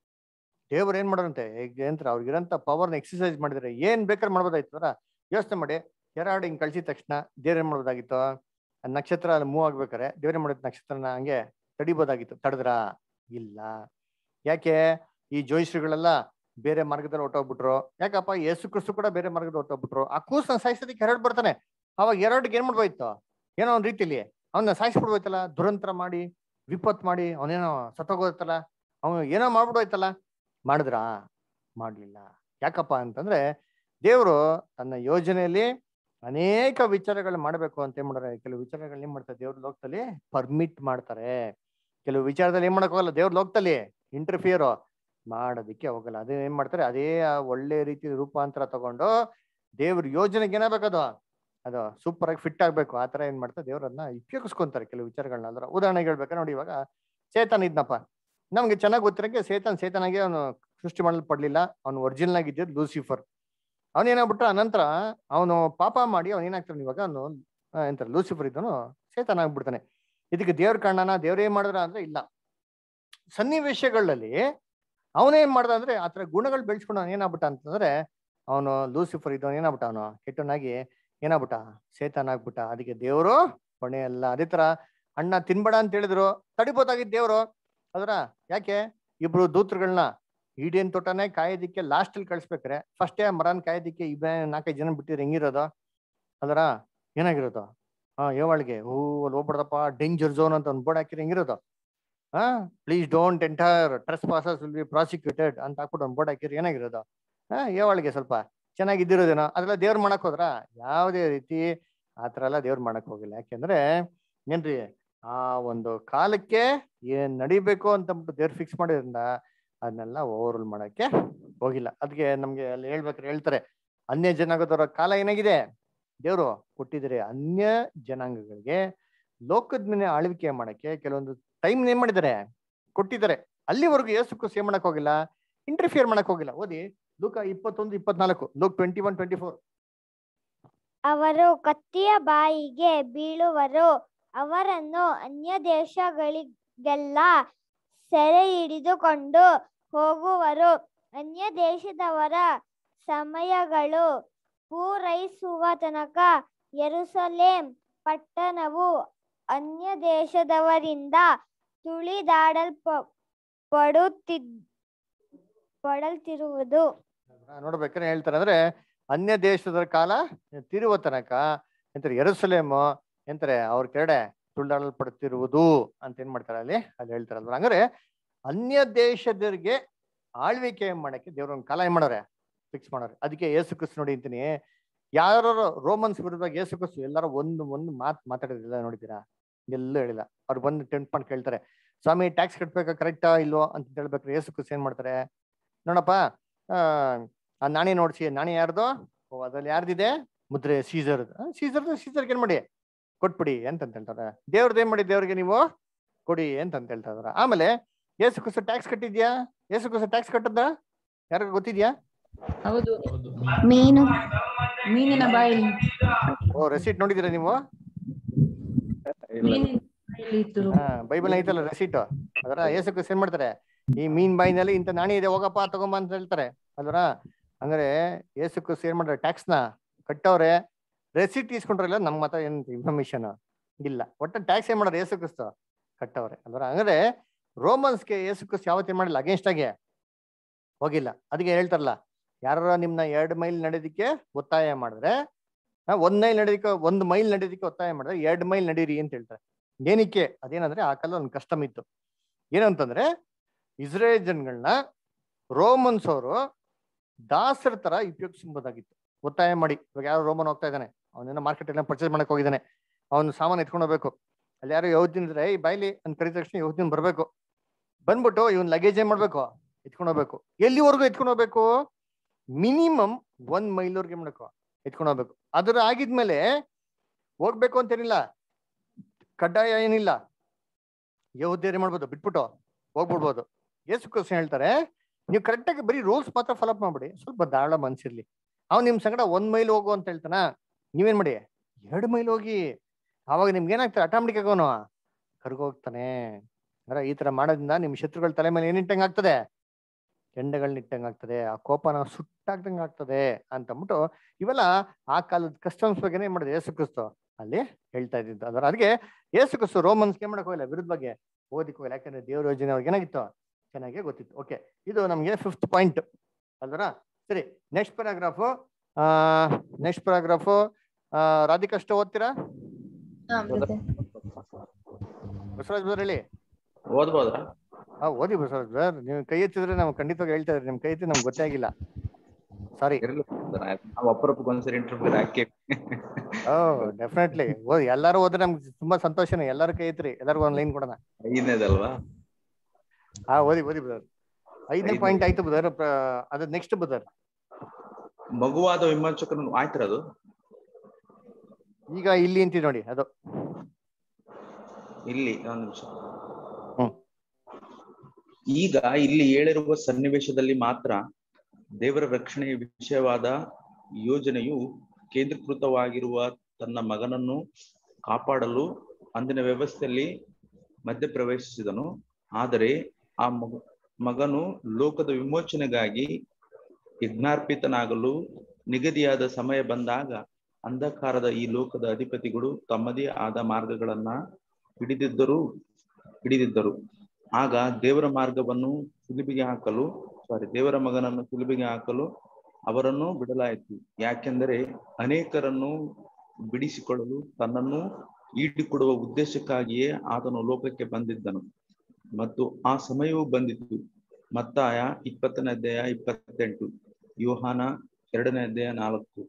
ದೇವ್ರು ಏನ್ ಮಾಡೋರಂತೆ ಏನಂತಾರೆ, ಅವ್ರಿಗಿರಂತ ಪವರ್ನ ಎಕ್ಸರ್ಸೈಸ್ ಮಾಡಿದ್ರೆ ಏನ್ ಬೇಕಾದ್ರೆ ಮಾಡ್ಬೋದಾಯ್ತು. ಅದರ ಯೋಚನೆ ಮಾಡಿ, ಎರಡು ಹಿಂಗ್ ಕಳ್ಸಿದ ತಕ್ಷಣ ದೇವ್ರ ಏನ್ ಮಾಡ್ಬೋದಾಗಿತ್ತು? ನಕ್ಷತ್ರ ಅಲ್ಲಿ ಮೂವ್ ಆಗ್ಬೇಕಾರೆ ದೇವ್ರ ಏನ್ ಮಾಡಿದ್? ನಕ್ಷತ್ರನ ಹಂಗೆ ತಡಿಬೋದಾಗಿತ್ತು. ತಡೆದ್ರ? ಇಲ್ಲ. ಯಾಕೆ? ಈ ಜೋಯಿಶ್ರಿಗಳೆಲ್ಲ ಬೇರೆ ಮಾರ್ಗದಲ್ಲಿ ಹೊಟ್ಟೋಗ್ಬಿಟ್ರು. ಯಾಕಪ್ಪ? ಯೇಸು ಕ್ರಿಸ್ತು ಕೂಡ ಬೇರೆ ಮಾರ್ಗದಲ್ಲಿ ಹೊಟ್ಟೋಗ್ಬಿಟ್ರು. ಆ ಕೂಸನ್ನ ಸಾಯಿಸೋದಕ್ಕೆ ಎರಡು ಬರ್ತಾನೆ. ಅವಾಗ ಎರಡಿಗೆ ಏನ್ ಮಾಡ್ಬೋಯ್ತು? ಏನೋ ಒಂದ್ ರೀತಿಲಿ ಅವನ್ನ ಸಾಯಿಸ್ಬಿಡ್ಬೋಯ್ತಲ್ಲ, ದುರಂತರ ಮಾಡಿ ವಿಪತ್ ಮಾಡಿ ಅವನೇನೋ ಸತ್ತೋಗೋಯ್ತಲ್ಲ, ಅವನು ಏನೋ ಮಾಡ್ಬಿಡೋಯ್ತಲ್ಲ. ಮಾಡಿದ್ರ? ಮಾಡ್ಲಿಲ್ಲ. ಯಾಕಪ್ಪ ಅಂತಂದ್ರೆ ದೇವ್ರು ತನ್ನ ಯೋಜನೆಯಲ್ಲಿ ಅನೇಕ ವಿಚಾರಗಳು ಮಾಡ್ಬೇಕು ಅಂತ ಏನ್ ಮಾಡ್ತಾರೆ, ಕೆಲವು ವಿಚಾರಗಳು ಏನ್ ಮಾಡ್ತಾರೆ ದೇವ್ರ ಲೋಕದಲ್ಲಿ ಪರ್ಮಿಟ್ ಮಾಡ್ತಾರೆ. ಕೆಲವು ವಿಚಾರದಲ್ಲಿ ಏನ್ ಮಾಡಕ್ ಹೋಗಲ್ಲ ದೇವ್ರ ಲೋಕದಲ್ಲಿ ಇಂಟರ್ಫಿಯರ್ ಮಾಡೋದಿಕ್ಕೆ ಹೋಗಲ್ಲ. ಅದೇ ಏನ್ ಮಾಡ್ತಾರೆ, ಅದೇ ಒಳ್ಳೆ ರೀತಿ ರೂಪಾಂತರ ತಗೊಂಡು ದೇವ್ರ ಯೋಜನೆಗೆ ಏನಾಗಬೇಕದು ಅದು ಸೂಪರ್ ಆಗಿ ಫಿಟ್ ಆಗ್ಬೇಕು. ಆತರ ಏನ್ ಮಾಡ್ತಾರೆ ದೇವ್ರನ್ನ ಉಪಯೋಗಿಸ್ಕೊಂತಾರೆ ಕೆಲವು ವಿಚಾರಗಳನ್ನ. ಅಂದ್ರೆ ಉದಾಹರಣೆಗೆ ಹೇಳ್ಬೇಕಾ ನೋಡಿ, ಇವಾಗ ಚೇತನ್ ಇದ್ನಪ್ಪ, ನಮ್ಗೆ ಚೆನ್ನಾಗಿ ಗೊತ್ತಿರಕ್ಕೆ ಸೇತನ್ ಸೇತನಾಗೆ ಅವನು ಸೃಷ್ಟಿ ಮಾಡಲ್ಪಡ್ಲಿಲ್ಲ. ಅವನು ಒರಿಜಿನಲ್ ಆಗಿದ್ದು ಲೂಸಿಫರ್. ಅವನೇನಾಗ್ಬಿಟ್ಟ ಅನಂತರ ಅವನು ಪಾಪ ಮಾಡಿ ಅವನೇನಾಗ್ತಾನೆ ಇವಾಗ ಅವನು ಎಂತ ಲೂಸಿಫರ್ ಇದ್ದನು ಸೇತಾನ ಆಗ್ಬಿಡ್ತಾನೆ. ಇದಕ್ಕೆ ದೇವ್ರ ಕಾರಣನ ದೇವ್ರ ಏನ್ ಮಾಡಿದ್ರ ಅಂದ್ರೆ ಇಲ್ಲ. ಸನ್ನಿವೇಶಗಳಲ್ಲಿ ಅವನೇನ್ ಮಾಡ್ದ ಅಂದ್ರೆ ಆತರ ಗುಣಗಳು ಬೆಳೆಸ್ಕೊಂಡು ಅವನು ಏನಾಗ್ಬಿಟ್ಟ ಅಂತಂದ್ರೆ ಅವನು ಲೂಸಿಫರ್ ಇದ್ದವನು ಏನಾಗ್ಬಿಟ್ಟ ಅವನು ಕೆಟ್ಟವನಾಗಿ ಏನಾಗ್ಬಿಟ್ಟ ಸೇತಾನ ಆಗ್ಬಿಟ್ಟ. ಅದಕ್ಕೆ ದೇವರು ಹೊಣೆ ಅಲ್ಲ. ಅದೇ ತರ ಅಣ್ಣ ತಿನ್ಬೇಡ ಅಂತ ಹೇಳಿದ್ರು ತಡಿಬೋದಾಗಿದ್ ದೇವ್ರು ಅದರ ಯಾಕೆ ಇಬ್ರು ದೂತರುಗಳನ್ನ ಈಡೇನ್ ತೋಟನೇ ಕಾಯೋದಿಕ್ಕೆ ಲಾಸ್ಟ್ ಅಲ್ಲಿ ಕಳ್ಸ್ಬೇಕ್ರೆ ಫಸ್ಟೇ ಮರನ್ ಕಾಯೋದಿಕ್ಕೆ ಇಬ್ಬ ನಾಲ್ಕೈದು ಜನ ಬಿಟ್ಟಿದ್ರೆ ಹೆಂಗಿರೋದು ಅದರ ಏನಾಗಿರೋದು ಹಾ ಏವಾಳಿಗೆ ಹೂ ಅಲ್ಲಿ ಹೋಗ್ಬಿಡ್ದಪ್ಪ ಡೇಂಜರ್ ಝೋನ್ ಅಂತ ಒಂದು ಬೋರ್ಡ್ ಹಾಕಿದ್ರೆ ಹೆಂಗಿರೋದು ಹಾ please don't enter trespassers will be prosecuted ಅಂತ ಹಾಕ್ಬಿಟ್ಟು ಒಂದು ಬೋರ್ಡ್ ಹಾಕಿದ್ರೆ ಏನಾಗಿರೋದು ಹಾ ಏವಾಳಿಗೆ ಸ್ವಲ್ಪ ಚೆನ್ನಾಗಿದ್ದಿರೋದೇನೋ ಅದೆಲ್ಲ ದೇವ್ರು ಮಾಡಕ್ ಹೋದ್ರ ಯಾವುದೇ ರೀತಿ ಆತರ ಎಲ್ಲ ದೇವ್ರು ಮಾಡಕ್ ಹೋಗಿಲ್ಲ. ಯಾಕೆಂದ್ರೆ ಏನ್ರಿ ಆ ಒಂದು ಕಾಲಕ್ಕೆ ಏನ್ ನಡಿಬೇಕು ಅಂತಂದ್ಬಿಟ್ಟು ದೇವ್ರು ಫಿಕ್ಸ್ ಮಾಡಿದ್ರಿಂದ ಅದನ್ನೆಲ್ಲ ಓವರ್ ರೂಲ್ ಮಾಡಕ್ಕೆ ಹೋಗಿಲ್ಲ. ಅದಕ್ಕೆ ನಮ್ಗೆ ಅಲ್ಲಿ ಹೇಳ್ಬೇಕಾದ್ರೆ ಹೇಳ್ತಾರೆ ಅನ್ಯ ಜನಾಂಗದವರ ಕಾಲ ಏನಾಗಿದೆ ದೇವ್ರು ಕೊಟ್ಟಿದ್ದಾರೆ. ಅನ್ಯ ಜನಾಂಗಗಳಿಗೆ ಲೋಕದ ಮೇಲೆ ಆಳ್ವಿಕೆ ಮಾಡಕ್ಕೆ ಕೆಲವೊಂದು ಟೈಮ್ ಏನ್ ಮಾಡಿದ್ದಾರೆ ಕೊಟ್ಟಿದ್ದಾರೆ. ಅಲ್ಲಿವರೆಗೂ ಯೇಸು ಕ್ರಿಸ್ತ ಏನ್ ಮಾಡಕ್ ಹೋಗಿಲ್ಲ, ಇಂಟರ್ಫಿಯರ್ ಮಾಡಕ್ ಹೋಗಿಲ್ಲ. ಓದಿ ಲೂಕ ಇಪ್ಪತ್ತೊಂದು ಇಪ್ಪತ್ನಾಲ್ಕು Luke twenty one twenty four. ಅವರು ಕತ್ತಿಯ ಬಾಯಿಗೆ ಬೀಳುವರು, ಅವರನ್ನು ಅನ್ಯ ದೇಶಗಳಿಗೆಲ್ಲ ಸೆರೆ ಹಿಡಿದುಕೊಂಡು ಹೋಗುವರು. ಅನ್ಯ ದೇಶದವರ ಸಮಯಗಳು ಪೂರೈಸುವ ತನಕ ಯೆರೂಸಲೇಮ್ ಪಟ್ಟಣವು ಅನ್ಯ ದೇಶದವರಿಂದ ತುಳಿದಾಡಲ್ಪ ಪಡುತ್ತಿದ್ ಪಡಲ್ತಿರುವುದು. ನೋಡ್ಬೇಕಾದ್ರೆ ಹೇಳ್ತಾರೆ ಅಂದ್ರೆ ಅನ್ಯ ದೇಶದ ಕಾಲ ತಿರುವ ತನಕ ಎಂತಾರೆ ಯೆರೂಸಲೇಮ್ ಎಂತಾರೆ ಅವ್ರ ಕೆರಡೆ ತುಳಿದಾಡಲ್ಪಡುತ್ತಿರುವುದು ಅಂತ ಏನ್ ಮಾಡ್ತಾರೆ ಅಲ್ಲಿ ಅಲ್ಲಿ ಹೇಳ್ತಾರಲ್ವ. ಹಂಗಾರೆ ಅನ್ಯ ದೇಶದರಿಗೆ ಆಳ್ವಿಕೆ ಮಾಡಕ್ಕೆ ದೇವ್ರ ಒಂದು ಕಾಲ ಏನ್ ಮಾಡೋರೆ ಫಿಕ್ಸ್ ಮಾಡೋರೆ. ಅದಕ್ಕೆ ಯೇಸು ಕ್ರಿಸ್ತ ನೋಡಿ ಅಂತೀನಿ ಯಾರು ರೋಮನ್ಸ್ ವಿರುದ್ಧವಾಗಿ ಯೇಸು ಕ್ರಿಸ್ತ ಎಲ್ಲಾರು ಒಂದು ಒಂದು ಮಾತು ಮಾತಾಡೋದಿಲ್ಲ ನೋಡಿದ್ದೀರಾ, ಎಲ್ಲೂ ಹೇಳಿಲ್ಲ. ಅವ್ರು ಬಂದು ಟೆಂಟ್ ಮಾಡಿ ಕೇಳ್ತಾರೆ ಸ್ವಾಮಿ ಟ್ಯಾಕ್ಸ್ ಕಟ್ಬೇಕಾ ಕರೆಕ್ಟಾ ಇಲ್ವೋ ಅಂತ ಹೇಳ್ಬೇಕ್ರೆ ಯೇಸು ಕ್ರಿಸ್ತ ಏನ್ ಮಾಡ್ತಾರೆ ನೋಡಪ್ಪ ಆ ನಾಣಿ ನೋಡ್ಸಿ ನಾಣಿ ಯಾರ್ದು ಓ ಅದ್ರಲ್ಲಿ ಯಾರ್ದಿದೆ ಮುದ್ರೆ ಸೀಸರ್ದು ಸೀಸರ್ದು ಸೀಸರ್ಗೆ ಏನ್ ಮಾಡಿ ಕೊಟ್ಬಿಡಿ ಅಂತಂತ ಹೇಳ್ತಾರೆ. ದೇವ್ರದ್ದು ಏನ್ ಮಾಡಿ ದೇವ್ರಿಗೆ ನೀವು ಕೊಡಿ ಅಂತಂತ ಹೇಳ್ತಾ ಇದಾರೆ. ಆಮೇಲೆ ಯೇಸು ಕ್ರಿಸ್ತ ಟ್ಯಾಕ್ಸ್ ಕಟ್ಟಿದ್ಯಾ ಯೇಸು ಕ್ರಿಸ್ತ ಟ್ಯಾಕ್ಸ್ ಕಟ್ಟದ್ದ ಯಾರಿಗ ಗೊತ್ತಿದ್ಯಾ? ಹೌದು ಮೀನು ಮೀನಿನ ಬಾಯಲ್ಲಿ ಓ ರೆಸಿಟ್ ನೋಡಿದಿರಾ ನೀವು? ಹಾ ಬೈಬಲ್ ಐತಲ್ಲ ರೆಸಿಟ್ ಅದರ ಯೇಸು ಕ್ರಿಸ್ತ ಏನ್ ಮಾಡ್ತಾರೆ ಈ ಮೀನ್ ಬಾಯಿನಲ್ಲಿ ಇಂತ ನಾಣಿ ಇದೆ ಹೋಗಪ್ಪ ತಗೊಂಬ ಅಂತ ಹೇಳ್ತಾರೆ ಅಲ್ವರ. ಹಂಗಾರೆ ಯೇಸು ಕ್ರಿಸ್ತ ಏನ್ ಮಾಡ್ತಾರೆ ಟ್ಯಾಕ್ಸ್ ನ ಕಟ್ಟವ್ರೆ, ರೆಸಿಟ್ ಇಸ್ಕೊಂಡ್ರಲ್ಲ ನಮ್ ಮತ ಏನ್ ಇನ್ಫಾರ್ಮೇಶನ್ ಇಲ್ಲ. ಒಟ್ಟ ಟ್ಯಾಕ್ಸ್ ಏನ್ ಮಾಡೋರು ಯೇಸು ಕ್ರಿಸ್ತ ಕಟ್ಟವ್ರೆ ಅಲ್ವರ. ಹಂಗಾರೆ ರೋಮನ್ಸ್ಗೆ ಯೇಸು ಕ್ರಿಸ್ತ ಯಾವತ್ತೇನ್ ಮಾಡಿಲ್ಲ ಅಗೇನ್ಸ್ಟ್ ಆಗಿ ಹೋಗಿಲ್ಲ. ಅದಕ್ಕೆ ಹೇಳ್ತಾರಲ್ಲ ಯಾರ ನಿಮ್ನ ಎರಡು ಮೈಲ್ ನಡೆಯೋದಿಕ್ಕೆ ಒತ್ತಾಯ ಮಾಡಿದ್ರೆ ಒಂದ್ ಮೈಲ್ ನಡೆಯೋದಿಕ್ಕೆ ಒಂದ್ ಮೈಲ್ ನಡೆಯೋದಿಕ್ಕೆ ಒತ್ತಾಯ ಮಾಡಿದ್ರೆ ಎರಡ್ ಮೈಲ್ ನಡೀರಿ ಅಂತ ಹೇಳ್ತಾರೆ. ಏನಕ್ಕೆ ಅದೇನಂದ್ರೆ ಆ ಕಾಲ ಒಂದು ಕಷ್ಟಮ್ ಇತ್ತು. ಏನಂತಂದ್ರೆ ಇಸ್ರೇಲ್ ಜನಗಳನ್ನ ರೋಮನ್ಸ್ ಅವರು ದಾಸರ ತರ ಉಪಯೋಗಿಸಬಹುದಾಗಿತ್ತು ಒತ್ತಾಯ ಮಾಡಿ. ಇವಾಗ ಯಾರು ರೋಮನ್ ಹೋಗ್ತಾ ಇದ್ದಾನೆ ಅವನೇನೋ ಮಾರ್ಕೆಟ್ ಎಲ್ಲ ಪರ್ಚೇಸ್ ಮಾಡಕ್ ಹೋಗಿದ್ದಾನೆ, ಅವ್ನು ಸಾಮಾನು ಎತ್ಕೊಂಡು ಹೋಗ್ಬೇಕು. ಅಲ್ಲಿ ಯಾರು ಯಹೂದ್ಯನ್ ಇದ್ರೆ ಈ ಬಾಯ್ಲಿ ಅಂತ ಕರೀದ ತಕ್ಷಣ ಯಹೂದ್ಯನ್ ಬರ್ಬೇಕು, ಬಂದ್ಬಿಟ್ಟು ಇವನ್ ಲಗೇಜ್ ಏನ್ ಮಾಡ್ಬೇಕು ಎತ್ಕೊಂಡು ಹೋಗ್ಬೇಕು. ಎಲ್ಲಿವರೆಗೂ ಎತ್ಕೊಂಡು ಹೋಗ್ಬೇಕು? ಮಿನಿಮಮ್ ಒಂದ್ ಮೈಲ್ವರೆಗೆ ಮಾಡ್ಬೇಕು ಎತ್ಕೊಂಡು ಹೋಗ್ಬೇಕು. ಅದ್ರ ಆಗಿದ್ಮೇಲೆ ಹೋಗ್ಬೇಕು ಅಂತೇನಿಲ್ಲ, ಕಡ್ಡಾಯ ಏನಿಲ್ಲ, ಯಹೂದ್ಯರೇ ಮಾಡ್ಬೋದು ಬಿಟ್ಬಿಟ್ಟು ಹೋಗ್ಬಿಡ್ಬೋದು. ಯೇಸು ಕ್ರಿಸ್ತ ಹೇಳ್ತಾರೆ ನೀವು ಕರೆಕ್ಟಾಗಿ ಬರೀ ರೂಲ್ಸ್ ಮಾತ್ರ ಫಾಲೋ ಮಾಡ್ಬಿಡಿ, ಸ್ವಲ್ಪ ದಾಳ ಮನ್ಸಿರ್ಲಿ. ಅವ್ನು ನಿಮ್ ಸಂಗಡ ಒಂದ್ ಮೈಲ್ ಹೋಗು ಅಂತ ಹೇಳ್ತಾನ, ನೀವೇನ್ ಮಾಡಿ ಎರಡು ಮೈಲ್ ಹೋಗಿ. ಅವಾಗ ನಿಮ್ಗೆ ಏನಾಗ್ತಾರೆ ಆಟೋಮೆಟಿಕ್ ಆಗೋನು ಕರ್ಗೋಗ್ತಾನೆ. ಅಂದ್ರೆ ಈ ತರ ಮಾಡೋದ್ರಿಂದ ನಿಮ್ ಶತ್ರುಗಳ ತಲೆ ಮೇಲೆ ಏನಿಟ್ಟಂಗ ಆಗ್ತದೆ, ಕೆಂಡಗಳನ್ನ ಇಟ್ಟಂಗ ಆಗ್ತದೆ, ಆ ಕೋಪನ ಸುಟ್ಟಾಗ್ದಂಗ ಆಗ್ತದೆ ಅಂತಂದ್ಬಿಟ್ಟು ಇವೆಲ್ಲ ಆ ಕಾಲದ ಕಸ್ಟಮ್ಸ್ ಬಗ್ಗೆ ಏನ್ ಮಾಡಿದೆ ಯೇಸು ಕ್ರಿಸ್ತ ಅಲ್ಲಿ ಹೇಳ್ತಾ ಇದ್ದಿದ್ದು. ಅದರ ಅದಕ್ಕೆ ಯೇಸು ಕ್ರಿಸ್ತ ರೋಮನ್ಸ್ ಏನ್ ಮಾಡಕ್ ಹೋಗಿಲ್ಲ, ವಿರುದ್ಧ ಬಗ್ಗೆ ಓದಿಕ್ ಹೋಗಿಲ್ಲ. ಯಾಕಂದ್ರೆ ದೇವ್ರ ಯೋಜನೆ ಅವ್ರಿಗೆ ಏನಾಗಿತ್ತು ಚೆನ್ನಾಗಿ ಗೊತ್ತಿತ್ತು. ಓಕೆ, ಇದು ನಮ್ಗೆ ಫಿಫ್ತ್ ಪಾಯಿಂಟ್ ಅಲ್ವರ. ಸರಿ, ನೆಕ್ಸ್ಟ್ ಪ್ಯಾರಾಗ್ರಾಫು ಆ ನೆಕ್ಸ್ಟ್ ಪ್ಯಾರಾಗ್ರಾಫು ರಾಧಿಕಾ ಅಷ್ಟು ಓದ್ತೀರಾ? ಬಸವರಾಜ್ ಬ್ರದರ್ ಹೇಳಿ. ಓದ್ಬೋದಾ? ಹಾ ಓದಿ ಬಸವರಾಜ್ ಬ್ರದರ್. ನೀವು ಕೈ ಎತ್ತಿದ್ರೆ ನಾವು ಖಂಡಿತವಾಗಿ ಹೇಳ್ತಾ ಇದ್ರಿ, ನಿಮ್ ಕೈ ಎತ್ತಿ ನಮ್ಗೆ ಗೊತ್ತೇ ಆಗಿಲ್ಲ, ಸಾರಿ. ಅಪರೂಪಕ್ಕೊಂದ್ಸರಿ ಇಂಟರ್ವ್ಯೂ ಹಾಕಿ ಓ ಡೆಫಿನೆಟ್ಲಿ ಓದಿ. ಎಲ್ಲಾರು ಓದ್ರೆ ನಮ್ಗೆ ತುಂಬಾ ಸಂತೋಷನೇ. ಎಲ್ಲಾರು ಕೈ ಎತ್ತಿರಿ, ಎಲ್ಲರಿಗೂ ಒಂದ್ ಲೈನ್ ಕೊಡೋಣ. ಐದನೇದಲ್ವಾ? ಹಾ ಓದಿ ಓದಿ ಬ್ರದರ್. ಐದನೇ ಪಾಯಿಂಟ್ ಆಯ್ತು ಬ್ರದರ್. ಅದ ನೆಕ್ಸ್ಟ್ ಬ್ರದರ್ ಮಗುವಾದ ವಿಮೋಚಕನು ಆಯ್ತರ ಅದು ಈಗ ಇಲ್ಲಿ ಅಂತಿ ನೋಡಿ, ಅದು ಇಲ್ಲಿ ಒಂದು ನಿಮಿಷ. ಈಗ ಇಲ್ಲಿ ಹೇಳಿರುವ ಸನ್ನಿವೇಶದಲ್ಲಿ ಮಾತ್ರ ದೇವರ ರಕ್ಷಣೆಯ ವಿಷಯವಾದ ಯೋಜನೆಯು ಕೇಂದ್ರೀಕೃತವಾಗಿರುವ ತನ್ನ ಮಗನನ್ನು ಕಾಪಾಡಲು ಅಂದಿನ ವ್ಯವಸ್ಥೆಯಲ್ಲಿ ಮಧ್ಯಪ್ರವೇಶಿಸಿದನು. ಆದರೆ ಆ ಮಗ ಮಗನು ಲೋಕದ ವಿಮೋಚನೆಗಾಗಿ ಯಜ್ಞಾರ್ಪಿತನಾಗಲು ನಿಗದಿಯಾದ ಸಮಯ ಬಂದಾಗ ಅಂಧಕಾರದ ಈ ಲೋಕದ ಅಧಿಪತಿಗಳು ತಮ್ಮದೇ ಆದ ಮಾರ್ಗಗಳನ್ನ ಹಿಡಿದಿದ್ದರು ಹಿಡಿದಿದ್ದರು ಆಗ ದೇವರ ಮಾರ್ಗವನ್ನು ಸುಲಿಬಿಗೆ ಹಾಕಲು ಸಾರಿ ದೇವರ ಮಗನನ್ನು ಸುಲಿಬಿಗೆ ಹಾಕಲು ಅವರನ್ನು ಬಿಡಲಾಯಿತು. ಯಾಕೆಂದರೆ ಅನೇಕರನ್ನು ಬಿಡಿಸಿಕೊಳ್ಳಲು ತನ್ನನ್ನು ಈಡಿಕೊಡುವ ಉದ್ದೇಶಕ್ಕಾಗಿಯೇ ಆತನು ಲೋಕಕ್ಕೆ ಬಂದಿದ್ದನು. ಮತ್ತು ಆ ಸಮಯವು ಬಂದಿತ್ತು. ಮತ್ತಾಯ ಇಪ್ಪತ್ತನೇ ಅಧ್ಯಾಯ ಇಪ್ಪತ್ತೆಂಟು, ಯೋಹಾನ ಎರಡನೇ ಅಧ್ಯಾಯ ನಾಲ್ಕು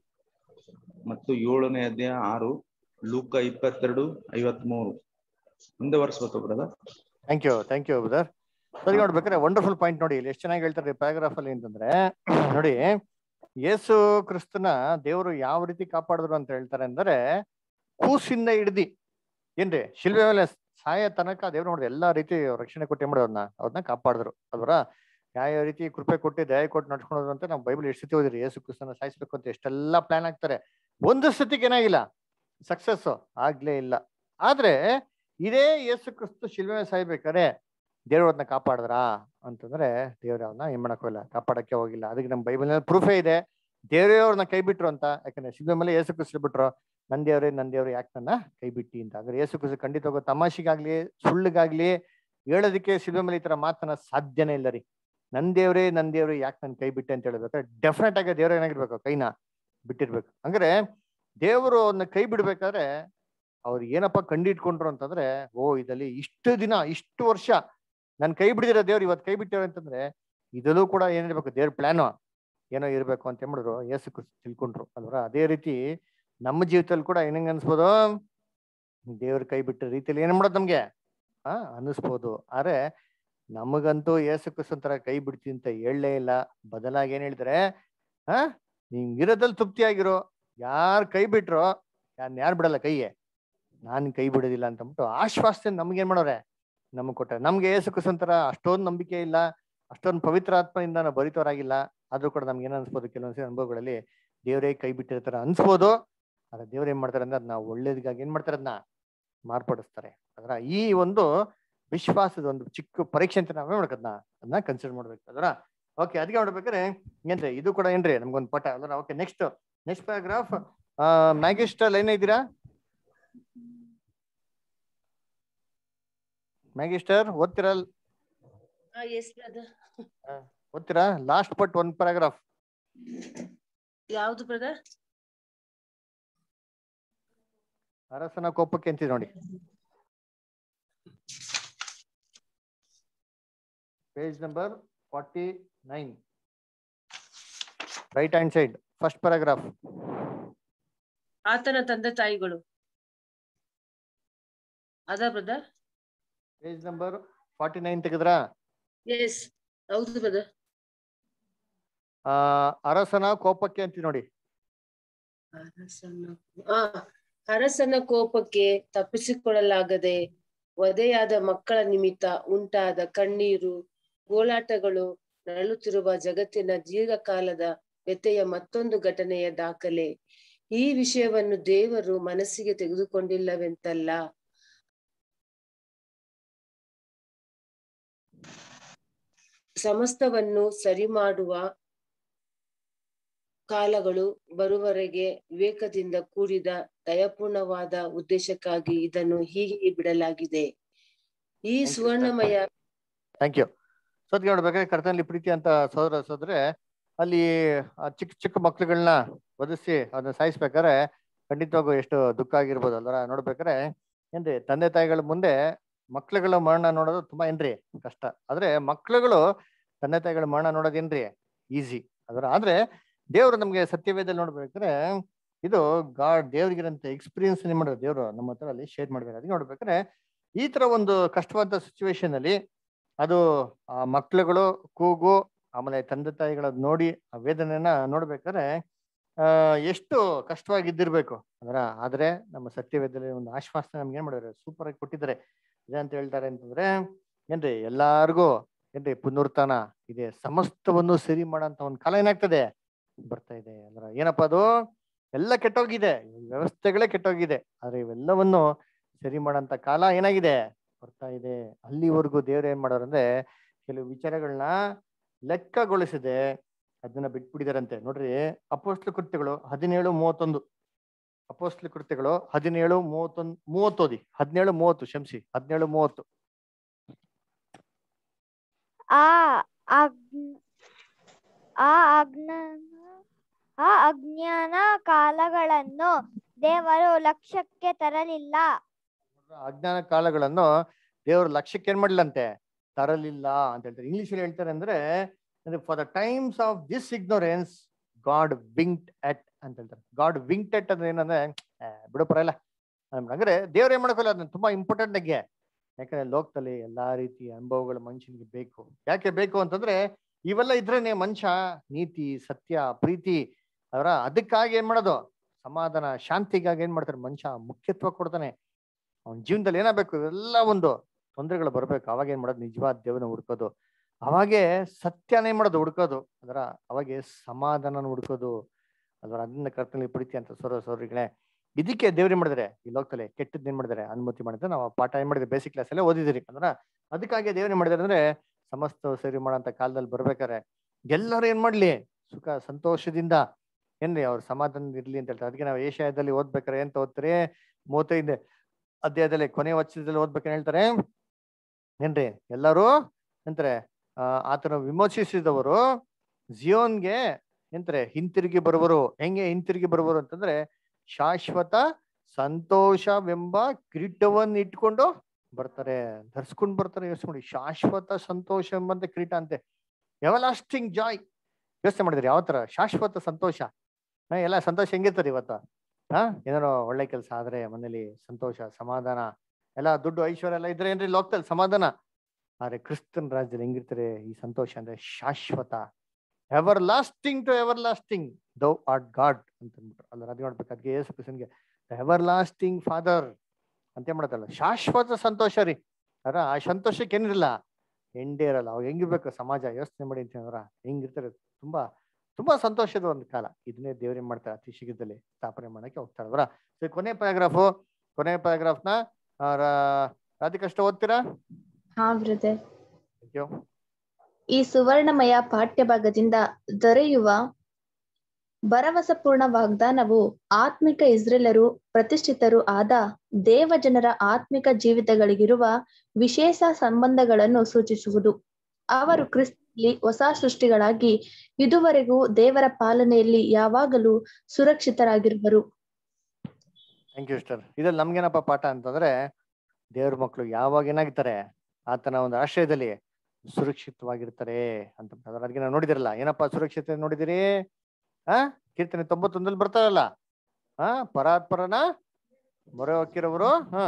ಮತ್ತು ಏಳನೇ ಅಧ್ಯಾಯ ಆರು, ಲೂಕ ಇಪ್ಪತ್ತೆರಡು ಐವತ್ಮೂರು. ಮುಂದೆ ವರ್ಷ brother. Thank you thank you brother. ಸರಿ, ನೋಡ್ಬೇಕಾದ್ರೆ ವಂಡರ್ಫುಲ್ ಪಾಯಿಂಟ್ ನೋಡಿ, ಇಲ್ಲಿ ಎಷ್ಟು ಚೆನ್ನಾಗಿ ಹೇಳ್ತಾರೆ ಪ್ಯಾರಾಗ್ರಾಫ್ ಅಲ್ಲಿ ಅಂತಂದ್ರೆ, ನೋಡಿ ಯೇಸು ಕ್ರಿಸ್ತನ ದೇವರು ಯಾವ ರೀತಿ ಕಾಪಾಡಿದ್ರು ಅಂತ ಹೇಳ್ತಾರೆ ಅಂದ್ರೆ, ಕೂಸಿಂದ ಹಿಡ್ದಿ ಏನ್ರಿ ಶಿಲ್ಬೆ ಮೇಲೆ ಸಾಯ ತನಕ ದೇವ್ರು ನೋಡ್ರಿ ಎಲ್ಲಾ ರೀತಿ ರಕ್ಷಣೆ ಕೊಟ್ಟು ಮಾಡಿ ಅವ್ರನ್ನ ಅವ್ರನ್ನ ಕಾಪಾಡಿದ್ರು ಅಲ್ವರ. ಯಾವ ರೀತಿ ಕೃಪೆ ಕೊಟ್ಟು ದಯ ಕೊಟ್ಟು ನಡ್ಸ್ಕೊಂಡ್ರು ಅಂತ ನಾವು ಬೈಬಲ್ ಎಷ್ಟು ಸತಿ ಓದಿರಿ. ಯೇಸು ಕ್ರಿಸ್ತನ ಸಾಯಿಸ್ಬೇಕು ಅಂತ ಎಷ್ಟೆಲ್ಲಾ ಪ್ಲಾನ್ ಆಗ್ತಾರೆ, ಒಂದು ಸತಿಗೆ ಏನಾಗಿಲ್ಲ, ಸಕ್ಸಸ್ ಆಗ್ಲೇ ಇಲ್ಲ. ಆದ್ರೆ ಇದೇ ಯೇಸು ಕ್ರಿಸ್ತು ಶಿಲ್ಬೆ ಮೇಲೆ ಸಾಯ್ಬೇಕಾರೆ ದೇವ್ರ ಅವ್ರನ್ನ ಕಾಪಾಡಿದ್ರಾ ಅಂತಂದ್ರೆ ದೇವ್ರ ಅವ್ರನ್ನ ಏನ್ ಮಾಡಕ್ ಹೋಗಿಲ್ಲ, ಕಾಪಾಡಕ್ಕೆ ಹೋಗಿಲ್ಲ. ಅದಕ್ಕೆ ನಮ್ಮ ಬೈಬಲ್ ನಲ್ಲಿ ಪ್ರೂಫೇ ಇದೆ, ದೇವ್ರೇ ಅವ್ರನ್ನ ಕೈ ಬಿಟ್ರು ಅಂತ. ಯಾಕಂದ್ರೆ ಶಿಲ್ಬೆ ಮೇಲೆ ಯೇಸು ಕ್ರಿಸ್ತು ಬಿಟ್ರು, ನನ್ ದೇವ್ರೆ ನನ್ ದೇವ್ರೆ ಯಾಕೆ ನನ್ನ ಕೈ ಬಿಟ್ಟಿ ಅಂತ. ಅಂದ್ರೆ ಯೇಸು ಕ್ರಿಸ್ತು ಖಂಡಿತ ಹೋಗೋ ತಮಾಷೆಗಾಗ್ಲಿ ಸುಳ್ಳಿಗಾಗ್ಲಿ ಹೇಳೋದಕ್ಕೆ ಶಿಲ್ಬೆ ಮೇಲೆ ಈ ತರ ಮಾತನ್ನ ಸಾಧ್ಯನೇ ಇಲ್ಲ ರೀ. ನನ್ ದೇವ್ರೆ ನನ್ ದೇವ್ರೆ ಯಾಕೆ ನನ್ ಕೈ ಬಿಟ್ಟೆ ಅಂತ ಹೇಳ್ಬೇಕಾದ್ರೆ ಡೆಫಿನೆಟ್ ಆಗಿ ದೇವ್ರ ಏನಾಗಿರ್ಬೇಕು, ಕೈನ ಬಿಟ್ಟಿರ್ಬೇಕು. ಅಂದ್ರೆ ದೇವರು ಅವ್ರನ್ನ ಕೈ ಬಿಡ್ಬೇಕಾದ್ರೆ ಅವ್ರು ಏನಪ್ಪ ಕಂಡಿಟ್ಕೊಂಡ್ರು ಅಂತಂದ್ರೆ, ಓ ಇದಲ್ಲಿ ಇಷ್ಟು ದಿನ ಇಷ್ಟು ವರ್ಷ ನನ್ ಕೈ ಬಿಡಿದಿರೋ ದೇವ್ರು ಇವತ್ತು ಕೈ ಬಿಟ್ಟಿರೋ ಅಂತಂದ್ರೆ ಇದಲ್ಲೂ ಕೂಡ ಏನಿರ್ಬೇಕು, ದೇವ್ರ ಪ್ಲಾನು ಏನೋ ಇರ್ಬೇಕು ಅಂತ ಹೇಳಿದ್ರು ಯೇಸು ಕ್ರಿಸ್ತು ತಿಳ್ಕೊಂಡ್ರು ಅಲ್ವರ. ಅದೇ ರೀತಿ ನಮ್ಮ ಜೀವಿತದಲ್ಲಿ ಕೂಡ ಏನಂಗ ಅನ್ಸ್ಬೋದು, ದೇವ್ರ ಕೈ ಬಿಟ್ಟ ರೀತಿಯಲ್ಲಿ ಏನ್ ಮಾಡೋದು ನಮ್ಗೆ ಆ ಅನ್ನಿಸ್ಬೋದು. ಆದ್ರೆ ನಮಗಂತೂ ಯೇಸು ಕ್ರಿಸ್ತನ ತರ ಕೈ ಬಿಡ್ತೀನಿ ಅಂತ ಹೇಳಲೇ ಇಲ್ಲ. ಬದಲಾಗಿ ಏನ್ ಹೇಳ್ತಾರೆ, ಆ ನೀನ್ ಇರೋದಲ್ಲಿ ತೃಪ್ತಿಯಾಗಿರೋ, ಯಾರ್ ಕೈ ಬಿಟ್ರೋ ಯಾನ್ ಯಾರು ಬಿಡಲ್ಲ ಕೈಯೇ, ನಾನ್ ಕೈ ಬಿಡೋದಿಲ್ಲ ಅಂತಂದ್ಬಿಟ್ಟು ಆಶ್ವಾಸನೆ ನಮ್ಗೆ ಏನ್ ಮಾಡೋರೆ ನಮಗ್ ಕೊಟ್ಟಾರೆ. ನಮ್ಗೆ ಯೇಸು ಕ್ರಿಸ್ತನ ತರ ಅಷ್ಟೊಂದು ನಂಬಿಕೆ ಇಲ್ಲ, ಅಷ್ಟೊಂದು ಪವಿತ್ರ ಆತ್ಮದಿಂದ ನಾವು ಬರಿತವರಾಗಿಲ್ಲ. ಆದ್ರೂ ಕೂಡ ನಮ್ಗೆ ಏನ್ ಅನ್ಸ್ಬೋದು, ಕೆಲವೊಂದ್ಸರಿ ಅನುಭವಗಳಲ್ಲಿ ದೇವರೇ ಕೈ ಬಿಟ್ಟಿರ್ತಾರ ಅನ್ಸ್ಬೋದು. ಆದ್ರೆ ದೇವ್ರ ಏನ್ ಮಾಡ್ತಾರೆ ಅಂದ್ರೆ ಅದನ್ನ ಒಳ್ಳೇದಕ್ಕಾಗಿ ಏನ್ ಮಾಡ್ತಾರೆ, ಅದನ್ನ ಮಾರ್ಪಡಿಸ್ತಾರೆ. ಅದ್ರ ಈ ಒಂದು ವಿಶ್ವಾಸದ ಒಂದು ಚಿಕ್ಕ ಪರೀಕ್ಷೆ ಅಂತ ನಾವೇ ಮಾಡ್ಬೇಕು, ಅದನ್ನ ಅದನ್ನ ಕನ್ಸಿಡರ್ ಮಾಡ್ಬೇಕು ಅದರ. ಓಕೆ, ಅದಕ್ಕೆ ನೋಡ್ಬೇಕಾದ್ರೆ ಏನ್ರಿ ಇದು ಕೂಡ ಏನ್ರಿ ನಮ್ಗೊಂದು ಪಟ ಅಲ್ರ. Okay, next next paragraph. ಆ ಮ್ಯಾಗಿಸ್ಟರ್ ಲೈನ್ ಇದ್ದೀರಾ? ಮ್ಯಾಗಿಸ್ಟರ್ ಓದ್ತಿರಾ? ಓದ್ತೀರಾ? ಲಾಸ್ಟ್ ಪಟ್ ಒಂದ್ ಪ್ಯಾರಾಗ್ರಾಫ್ ಯಾವ್ದು ಬ್ರದರ್? ಅರಸನ ಕೋಪಕ್ಕೆ ಅಂತೀವಿ ನೋಡಿ, page number forty nine, right hand side, first paragraph. ಆತನ ತಂದೆ ತಾಯಿಗಳು ಅದ brother? Page number forty nine ತೆಗೆದ್ರಾ? ಎಸ್ ಹೌದು ಬ್ರದರ್. ಆ ಅರಸನ ಕೋಪಕ್ಕೆ ಅಂತೀವಿ ನೋಡಿ. ಅರಸನ ಆ ಅರಸನ ಕೋಪಕ್ಕೆ ತಪ್ಪಿಸಿಕೊಳ್ಳಲಾಗದೆ ವಧೆಯಾದ ಮಕ್ಕಳ ನಿಮಿತ್ತ ಉಂಟಾದ ಕಣ್ಣೀರು ಗೋಳಾಟಗಳು ನರಳುತ್ತಿರುವ ಜಗತ್ತಿನ ದೀರ್ಘಕಾಲದ ವ್ಯಥೆಯ ಮತ್ತೊಂದು ಘಟನೆಯ ದಾಖಲೆ. ಈ ವಿಷಯವನ್ನು ದೇವರು ಮನಸ್ಸಿಗೆ ತೆಗೆದುಕೊಂಡಿಲ್ಲವೆಂತಲ್ಲ, ಸಮಸ್ತವನ್ನು ಸರಿ ಮಾಡುವ ಕಾಲಗಳು ಬರುವವರೆಗೆ ವಿವೇಕದಿಂದ ಕೂಡಿದ ದಯಪೂರ್ಣವಾದ ಉದ್ದೇಶಕ್ಕಾಗಿ ಇದನ್ನು ಹೀಗೆ ಬಿಡಲಾಗಿದೆ. ಈ ಸುವರ್ಣಮಯ ಥ್ಯಾಂಕ್ ಯು. ಸದ್ಯ ನೋಡ್ಬೇಕಾದ್ರೆ ಕರ್ತನಲ್ಲಿ ಪ್ರೀತಿ ಅಂತ ಸೋದರ ಸೋದ್ರೆ ಅಲ್ಲಿ ಚಿಕ್ಕ ಚಿಕ್ಕ ಮಕ್ಳುಗಳನ್ನ ಒದಿಸಿ ಅದನ್ನ ಸಾಯಿಸ್ಬೇಕಾದ್ರೆ ಖಂಡಿತವಾಗೂ ಎಷ್ಟು ದುಃಖ ಆಗಿರ್ಬೋದು ಅಲ್ವರ. ನೋಡ್ಬೇಕಾದ್ರೆ ಏನ್ರಿ ತಂದೆ ತಾಯಿಗಳ ಮುಂದೆ ಮಕ್ಳುಗಳ ಮರಣ ನೋಡೋದು ತುಂಬಾ ಏನ್ರಿ ಕಷ್ಟ. ಆದ್ರೆ ಮಕ್ಳುಗಳು ತಂದೆ ತಾಯಿಗಳ ಮರಣ ನೋಡೋದೇನ್ರಿ ಈಸಿ ಅದರ. ಆದ್ರೆ ದೇವ್ರು ನಮ್ಗೆ ಸತ್ಯವೇದಲ್ಲಿ ನೋಡ್ಬೇಕಾದ್ರೆ ಇದು ಗಾಡ್ ದೇವ್ರಿಗಿರಂತ ಎಕ್ಸ್ಪೀರಿಯನ್ಸ್ ಏನ್ ಮಾಡೋದು ದೇವ್ರು ನಮ್ಮ ಹತ್ರ ಅಲ್ಲಿ ಶೇರ್ ಮಾಡ್ಬೇಕು. ಅದಕ್ಕೆ ನೋಡ್ಬೇಕಾದ್ರೆ ಈ ತರ ಒಂದು ಕಷ್ಟವಾದ ಸಿಚುವೇಶನ್ ಅಲ್ಲಿ ಅದು ಆ ಮಕ್ಳುಗಳು ಕೂಗು ಆಮೇಲೆ ತಂದೆ ತಾಯಿಗಳ ನೋಡಿ ಆ ವೇದನೆಯನ್ನ ನೋಡ್ಬೇಕಾದ್ರೆ ಆ ಎಷ್ಟು ಕಷ್ಟವಾಗಿದ್ದಿರ್ಬೇಕು ಅದರ. ಆದ್ರೆ ನಮ್ಮ ಸತ್ಯವೇದಲ್ಲಿ ಒಂದು ಆಶ್ವಾಸನೆ ನಮ್ಗೆ ಏನ್ ಮಾಡಿದ್ರೆ ಸೂಪರ್ ಆಗಿ ಕೊಟ್ಟಿದ್ದಾರೆ. ಇದಂತ ಹೇಳ್ತಾರೆ ಅಂತಂದ್ರೆ ಏನ್ರಿ ಎಲ್ಲಾರ್ಗು ಏನ್ರಿ ಪುನರುತ್ಥಾನ ಇದೆ, ಸಮಸ್ತವನ್ನು ಸರಿ ಮಾಡೋಂತ ಒಂದ್ ಕಾಲ ಏನಾಗ್ತದೆ ಬರ್ತಾ ಇದೆ ಅಂದ್ರೆ ಏನಪ್ಪಾ ಅದು ಎಲ್ಲ ಕೆಟ್ಟೋಗಿದೆ, ವ್ಯವಸ್ಥೆಗಳೇ ಕೆಟ್ಟೋಗಿದೆ. ಆದ್ರೆ ಇವೆಲ್ಲವನ್ನು ಸರಿ ಮಾಡಂತ ಕಾಲ ಏನಾಗಿದೆ, ಬರ್ತಾ ಇದೆ. ಅಲ್ಲಿವರೆಗೂ ದೇವ್ರು ಏನ್ ಮಾಡೋರಂದ್ರೆ ಕೆಲವು ವಿಚಾರಗಳನ್ನ ಲೆಕ್ಕಗೊಳಿಸಿದೆ ಅದನ್ನ ಬಿಟ್ಬಿಟ್ಟಿದಾರಂತೆ. ನೋಡ್ರಿ ಅಪೊಸ್ತಲ ಕೃತ್ಯಗಳು ಹದಿನೇಳು ಮೂವತ್ತೊಂದು ಅಪೊಸ್ತಲ ಕೃತ್ಯಗಳು ಹದಿನೇಳು ಮೂವತ್ತೊಂದು ಮೂವತ್ತೋದಿ ಹದಿನೇಳು ಮೂವತ್ತು ಕ್ಷಮಿಸಿ ಹದಿನೇಳು ಮೂವತ್ತು. ಆ ಅಗ್ನ್- ಆ ಅಜ್ಞ ಆ ಅಜ್ಞಾನ ಕಾಲಗಳನ್ನು ದೇವರು ಲಕ್ಷ್ಯಕ್ಕೆ ತರಲಿಲ್ಲ. ಅಜ್ಞಾನ ಕಾಲಗಳನ್ನು ದೇವರು ಲಕ್ಷ್ಯಕ್ಕೆ ಏನ್ ಮಾಡ್ಲಂತೆ, ತರಲಿಲ್ಲ ಅಂತ ಹೇಳ್ತಾರೆ. ಇಂಗ್ಲಿಷ್ ಅಲ್ಲಿ ಹೇಳ್ತಾರೆ ಅಂದ್ರೆ for the times of this ignorance God winked at ಅಂತ ಹೇಳ್ತಾರೆ. ಗಾಡ್ ವಿಂಕ್ಡ್ ಅಟ್ ಅಂದ್ರೆ ಏನಂದ್ರೆ ಬಿಡು ಪರಲ್ಲ ಅಂದ್ರೆ ದೇವ್ರ ಏನ್ ಮಾಡ್ಕೊಳ್ಳಿ ಅದನ್ನ ತುಂಬಾ ಇಂಪಾರ್ಟೆಂಟ್ ಆಗಿ. ಯಾಕಂದ್ರೆ ಲೋಕದಲ್ಲಿ ಎಲ್ಲಾ ರೀತಿಯ ಅನುಭವಗಳು ಮನುಷ್ಯನಿಗೆ ಬೇಕು. ಯಾಕೆ ಬೇಕು ಅಂತಂದ್ರೆ ಇವೆಲ್ಲ ಇದ್ರೇನೆ ಮನುಷ್ಯ ನೀತಿ ಸತ್ಯ ಪ್ರೀತಿ ಅವರ ಅದಕ್ಕಾಗಿ ಏನ್ ಮಾಡೋದು, ಸಮಾಧಾನ ಶಾಂತಿಗಾಗಿ ಏನ್ ಮಾಡ್ತಾರೆ ಮನುಷ್ಯ ಮುಖ್ಯತ್ವ ಕೊಡ್ತಾನೆ. ಅವನ ಜೀವನದಲ್ಲಿ ಏನಾಗಬೇಕು, ಇವೆಲ್ಲ ಒಂದು ತೊಂದರೆಗಳು ಬರ್ಬೇಕು. ಅವಾಗ ಏನ್ ಮಾಡೋದು, ನಿಜವಾದ ದೇವನ ಹುಡ್ಕೋದು. ಅವಾಗೆ ಸತ್ಯನ ಏನ್ ಮಾಡೋದು ಹುಡ್ಕೋದು, ಅದರ ಅವಾಗೆ ಸಮಾಧಾನ ಹುಡ್ಕೋದು ಅದರ ಅದನ್ನ ಕರ್ತನಲ್ಲಿ ಪ್ರೀತಿ ಅಂತ ಸೋರ ಸೋರಿಗಳೇ. ಇದಕ್ಕೆ ದೇವ್ರು ಏನ್ ಮಾಡಿದ್ರೆ ಈ ಲೋಕದಲ್ಲಿ ಕೆಟ್ಟದ್ದು ಏನ್ ಮಾಡಿದಾರೆ ಅನುಮತಿ ಮಾಡಿದ್ರೆ ನಾವು ಪಾಠ ಏನ್ ಮಾಡಿದ್ರೆ ಬೇಸಿಕ್ ಕ್ಲಾಸ್ ಅಲ್ಲೇ ಓದಿದಿರಿ ಅಂದ್ರ ಅದಕ್ಕಾಗಿ ದೇವ್ರು ಏನ್ ಮಾಡಿದಾರೆ ಅಂದ್ರೆ ಸಮಸ್ತ ಸರಿ ಮಾಡೋಂಥ ಕಾಲದಲ್ಲಿ ಬರ್ಬೇಕಾರೆ ಎಲ್ಲರೂ ಏನ್ ಮಾಡ್ಲಿ ಸುಖ ಸಂತೋಷದಿಂದ ಏನ್ರಿ ಅವ್ರ ಸಮಾಧಾನ ಇರ್ಲಿ ಅಂತ ಹೇಳ್ತಾರೆ. ಅದಕ್ಕೆ ನಾವು ಏಷ್ಯಾದಲ್ಲಿ ಓದ್ಬೇಕಾರೆ ಏನ್ ಓದ್ತಾರೆ ಮೂವತ್ತೈದು ಅಧ್ಯಾಯದಲ್ಲಿ ಕೊನೆ ವಚನದಲ್ಲಿ ಓದ್ಬೇಕಂತ ಹೇಳ್ತಾರೆ ಏನ್ರಿ ಎಲ್ಲರೂ ಎಂತಾರೆ ಆ ಆತನ ವಿಮೋಚಿಸಿದವರು ಜಿಯೋನ್ಗೆ ಎಂತಾರೆ ಹಿಂತಿರುಗಿ ಬರುವರು. ಹೆಂಗೆ ಹಿಂತಿರುಗಿ ಬರುವರು ಅಂತಂದ್ರೆ ಶಾಶ್ವತ ಸಂತೋಷವೆಂಬ ಕಿರೀಟವನ್ನು ಇಟ್ಕೊಂಡು ಬರ್ತಾರೆ, ಧರಿಸ್ಕೊಂಡು ಬರ್ತಾರೆ. ಯೋಚನೆ ಮಾಡಿ, ಶಾಶ್ವತ ಸಂತೋಷ ಎಂಬಂತ ಕಿರೀಟ ಅಂತೆ, ಎವರ್ಲಾಸ್ಟಿಂಗ್ ಜಾಯ್. ಯೋಚನೆ ಮಾಡಿದ್ರಿ ಯಾವ ತರ ಶಾಶ್ವತ ಸಂತೋಷ. ಹಾ ಎಲ್ಲ ಸಂತೋಷ ಹೆಂಗಿರ್ತಾರೆ ಇವತ್ತು, ಹಾ ಏನಾರೋ ಒಳ್ಳೆ ಕೆಲಸ ಆದ್ರೆ ಮನೇಲಿ ಸಂತೋಷ ಸಮಾಧಾನ ಎಲ್ಲ ದುಡ್ಡು ಐಶ್ವರ್ಯ ಎಲ್ಲ ಇದ್ರೆ ಏನ್ರಿ ಲೋಕದಲ್ಲಿ ಸಮಾಧಾನ. ಆದ್ರೆ ಕ್ರಿಸ್ತನ್ ರಾಜ್ಯದಲ್ಲಿ ಹೆಂಗಿರ್ತಾರೆ ಈ ಸಂತೋಷ ಅಂದ್ರೆ ಶಾಶ್ವತ, everlasting to everlasting thou art God ಅಂತ ಅಂದ್ಬಿಟ್ರು. ಅಲ್ಲ ಅದು ನೋಡ್ಬೇಕು, ಅದಕ್ಕೆ ಯೇಸು ಕ್ರಿಸ್ತನ್ಗೆ ಎವರ್ ಲಾಸ್ಟಿಂಗ್ ಫಾದರ್ ಅಂತ ಮಾಡತ್ತಲ್ಲ, ಶಾಶ್ವತ ಸಂತೋಷ ರೀ. ಅರ ಆ ಸಂತೋಷಕ್ಕೆ ಏನಿರಲ್ಲ ಎಂಡೇ ಇರಲ್ಲ. ಅವಾಗ ಹೆಂಗಿರ್ಬೇಕು ಸಮಾಜ, ಯೋಚನೆ ಮಾಡಿ ಅಂತಂದ್ರ ಹೆಂಗಿರ್ತಾರೆ, ತುಂಬಾ ತುಂಬಾ ಸಂತೋಷದ ಒಂದು ಕಾಲ. ಇದನ್ನೇ ದೇವ್ರೇನ್ ಮಾಡ್ತಾರೆ ಅತಿ ಶೀಘ್ರದಲ್ಲಿ ಸ್ಥಾಪನೆ ಮಾಡಕ್ಕೆ ಹೋಗ್ತಾರೆ ಅವರ. ಸೊ ಕೊನೆ ಪ್ಯಾರಾಗ್ರಾಫು ಕೊನೆ ಪ್ಯಾರಾಗ್ರಾಫ್ನ ರಾಧಿಕಷ್ಟ ಓದ್ತೀರಾ? ಹಾ ಬ್ರದರ್. Thank you. ಈ ಸುವರ್ಣಮಯ ಪಾಠ್ಯಭಾಗದಿಂದ ದೊರೆಯುವ ಭರವಸಪೂರ್ಣ ವಾಗ್ದಾನವು ಆತ್ಮಿಕ ಇಸ್ರೇಲರು ಪ್ರತಿಷ್ಠಿತರು ಆದ ದೇವ ಜನರ ಆತ್ಮಿಕ ಜೀವಿತಗಳಿಗಿರುವ ವಿಶೇಷ ಸಂಬಂಧಗಳನ್ನು ಸೂಚಿಸುವುದು. ಅವರು ಕ್ರಿಸ್ತನಲ್ಲಿ ಹೊಸ ಸೃಷ್ಟಿಗಳಾಗಿ ಇದುವರೆಗೂ ದೇವರ ಪಾಲನೆಯಲ್ಲಿ ಯಾವಾಗಲೂ ಸುರಕ್ಷಿತರಾಗಿರುವರು. Thank you sister. ಇದ್ರಲ್ಲಿ ನಮ್ಗೇನಪ್ಪ ಪಾಠ ಅಂತಂದ್ರೆ ದೇವ್ರ ಮಕ್ಕಳು ಯಾವಾಗ ಏನಾಗಿರ್ತಾರೆ ಆತನ ಒಂದು ಆಶ್ರಯದಲ್ಲಿ ಸುರಕ್ಷಿತವಾಗಿರ್ತಾರೆ ಅಂತ. ಅದಕ್ಕೆ ನಾವು ನೋಡಿದಿರಲ್ಲ ಏನಪ್ಪಾ ಸುರಕ್ಷಿತ ನೋಡಿದಿರಿ, ಆ ಕೀರ್ತನೆ ತೊಂಬತ್ತೊಂದಲ್ಲಿ ಬರ್ತಾರಲ್ಲ, ಆ ಪರಾತ್ಪರನ ಮೊರೆ ಹೊಕ್ಕಿರೋರು ಹಾ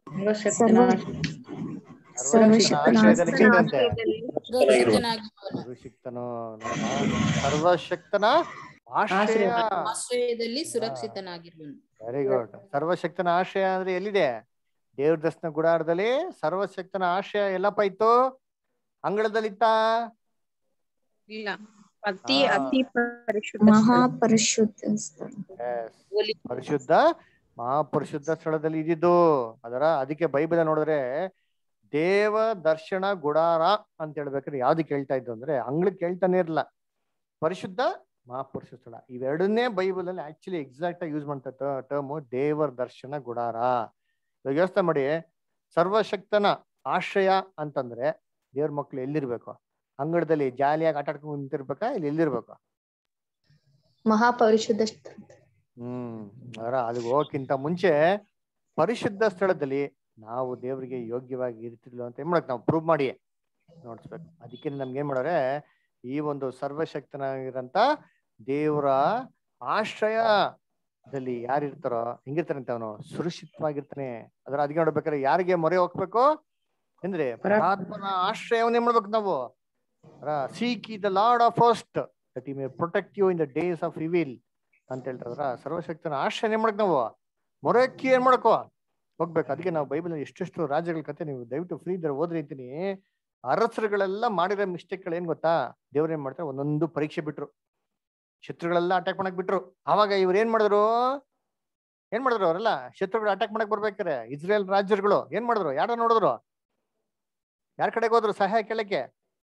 ಆಶ್ರಯದಲ್ಲಿ ಕೇಳ್ರಂತೆ ಸುರಕ್ಷಿತನು ಸರ್ವಶಕ್ತನ ಆಶ್ರಯ ಆಶ್ರಯದಲ್ಲಿ ಸುರಕ್ಷಿತನಾಗಿರುವನು. Very good. ಸರ್ವಶಕ್ತನ ಆಶ್ರಯ ಅಂದ್ರೆ ಎಲ್ಲಿದೆ? ದೇವ್ರ ದರ್ಶನ ಗುಡಾರದಲ್ಲಿ ಸರ್ವಶಕ್ತನ ಆಶ್ರಯ ಎಲ್ಲಪ್ಪ ಇತ್ತು? ಅಂಗಳದಲ್ಲಿ ಇತ್ತ? ಇಲ್ಲ, ಅತಿ ಅತಿ ಪರಿಶುದ್ಧ ಮಹಾಪರಿಶುದ್ಧ ಪರಿಶುದ್ಧ ಮಹಾಪರಿಶುದ್ಧ ಸ್ಥಳದಲ್ಲಿ ಇದ್ದಿದ್ದು. ಅದರ ಅದಕ್ಕೆ ಬೈಬಲ್ ನೋಡಿದ್ರೆ ದೇವ ದರ್ಶನ ಗುಡಾರ ಅಂತ ಹೇಳ್ಬೇಕಾದ್ರೆ ಯಾವ್ದಕ್ಕೆ ಹೇಳ್ತಾ ಇದ್ದು ಅಂದ್ರೆ ಅಂಗ್ಳಕ್ಕೆ ಹೇಳ್ತಾನೆ ಇರಲ್ಲ, ಪರಿಶುದ್ಧ ಮಹಾಪುರುಷ ಸ್ಥಳ. ಇವೆರಡನ್ನೇ ಬೈಬಲ್ ಅಲ್ಲಿ ಆಕ್ಚುಲಿ ಎಕ್ಸಾಕ್ಟ್ ಆಗಿ ಯೂಸ್ ಮಾಡ್ತಾ ಟರ್ಮ್ ದೇವರ ದರ್ಶನ ಗುಡಾರ. ಇವಾಗ ಯೋಚನೆ ಮಾಡಿ, ಸರ್ವಶಕ್ತನ ಆಶ್ರಯ ಅಂತಂದ್ರೆ ದೇವ್ರ ಮಕ್ಳು ಎಲ್ಲಿರ್ಬೇಕು? ಅಂಗಳದಲ್ಲಿ ಜಾಲಿಯಾಗಿ ಆಟ ಆಡ್ಕೊಂಡು ನಿಂತಿರ್ಬೇಕಾ, ಇಲ್ಲಿ ಎಲ್ಲಿರ್ಬೇಕು? ಮಹಾಪರಿಶುದ್ಧ ಹ್ಮ್ ಅದರ ಅದಕ್ಕೆ ಹೋಗಕ್ಕಿಂತ ಮುಂಚೆ ಪರಿಶುದ್ಧ ಸ್ಥಳದಲ್ಲಿ ನಾವು ದೇವರಿಗೆ ಯೋಗ್ಯವಾಗಿ ಇರ್ತಿರ್ಲಿಲ್ಲ ಅಂತ ಏನ್ ಮಾಡಕ್ ನಾವು ಪ್ರೂವ್ ಮಾಡಿ ನೋಡ್ಸ್ಬೇಕು. ಅದಕ್ಕೆ ನಮ್ಗೆ ಏನ್ ಮಾಡೋರೆ ಈ ಒಂದು ಸರ್ವಶಕ್ತನಾಗಿರಂತ ದೇವರ ಆಶ್ರಯದಲ್ಲಿ ಯಾರಿರ್ತಾರೋ ಹೆಂಗಿರ್ತಾರಂತೆ ಅವನು ಸುರಕ್ಷಿತವಾಗಿರ್ತಾನೆ. ಅದರ ಅದಕ್ಕೆ ನೋಡ್ಬೇಕಾದ್ರೆ ಯಾರಿಗೆ ಮೊರೆ ಹೋಗ್ಬೇಕು ಅಂದ್ರೆ ಪರಮಾತ್ಮನ ಆಶ್ರಯವನ್ನೇ ಮಾಡ್ಬೇಕು ನಾವು. Seek the lord of host that he may protect you in the days of evil ಅಂತ ಹೇಳ್ತಾರ. ಸರ್ವಶಕ್ತನ ಆಶ್ರಯ ಏನ್ ಮಾಡಕ್ ನಾವು ಮೊರೆಕ್ಕಿ ಏನ್ ಮಾಡಕೋ ಹೋಗ್ಬೇಕು. ಅದಕ್ಕೆ ನಾವು ಬೈಬಲ್ ಎಷ್ಟೆಷ್ಟು ರಾಜ್ಯಗಳ ಕತೆ ನೀವು ದಯವಿಟ್ಟು ಫ್ರೀ ಇದ್ರೆ ಓದ್ರಿ ಅಂತೀನಿ. ಅರಸರುಗಳೆಲ್ಲ ಮಾಡಿರೋ ಮಿಸ್ಟೇಕ್ಗಳು ಏನ್ ಗೊತ್ತಾ, ದೇವ್ರ ಏನ್ ಮಾಡ್ತಾರೆ ಒಂದೊಂದು ಪರೀಕ್ಷೆ ಬಿಟ್ರು. ಶತ್ರುಗಳೆಲ್ಲ ಅಟ್ಯಾಕ್ ಮಾಡಕ್ ಬಿಟ್ರು. ಆವಾಗ ಇವ್ರು ಏನ್ ಮಾಡಿದ್ರು ಏನ್ ಮಾಡಿದ್ರು ಅವರೆಲ್ಲ ಶತ್ರುಗಳು ಅಟ್ಯಾಕ್ ಮಾಡಕ್ ಬರ್ಬೇಕಾರೆ ಇಸ್ರೇಲ್ ರಾಜ್ಯಗಳು ಏನ್ ಮಾಡಿದ್ರು? ಯಾರ ನೋಡಿದ್ರು? ಯಾರ ಕಡೆಗೆ ಹೋದ್ರು ಸಹಾಯ ಕೇಳಕ್ಕೆ?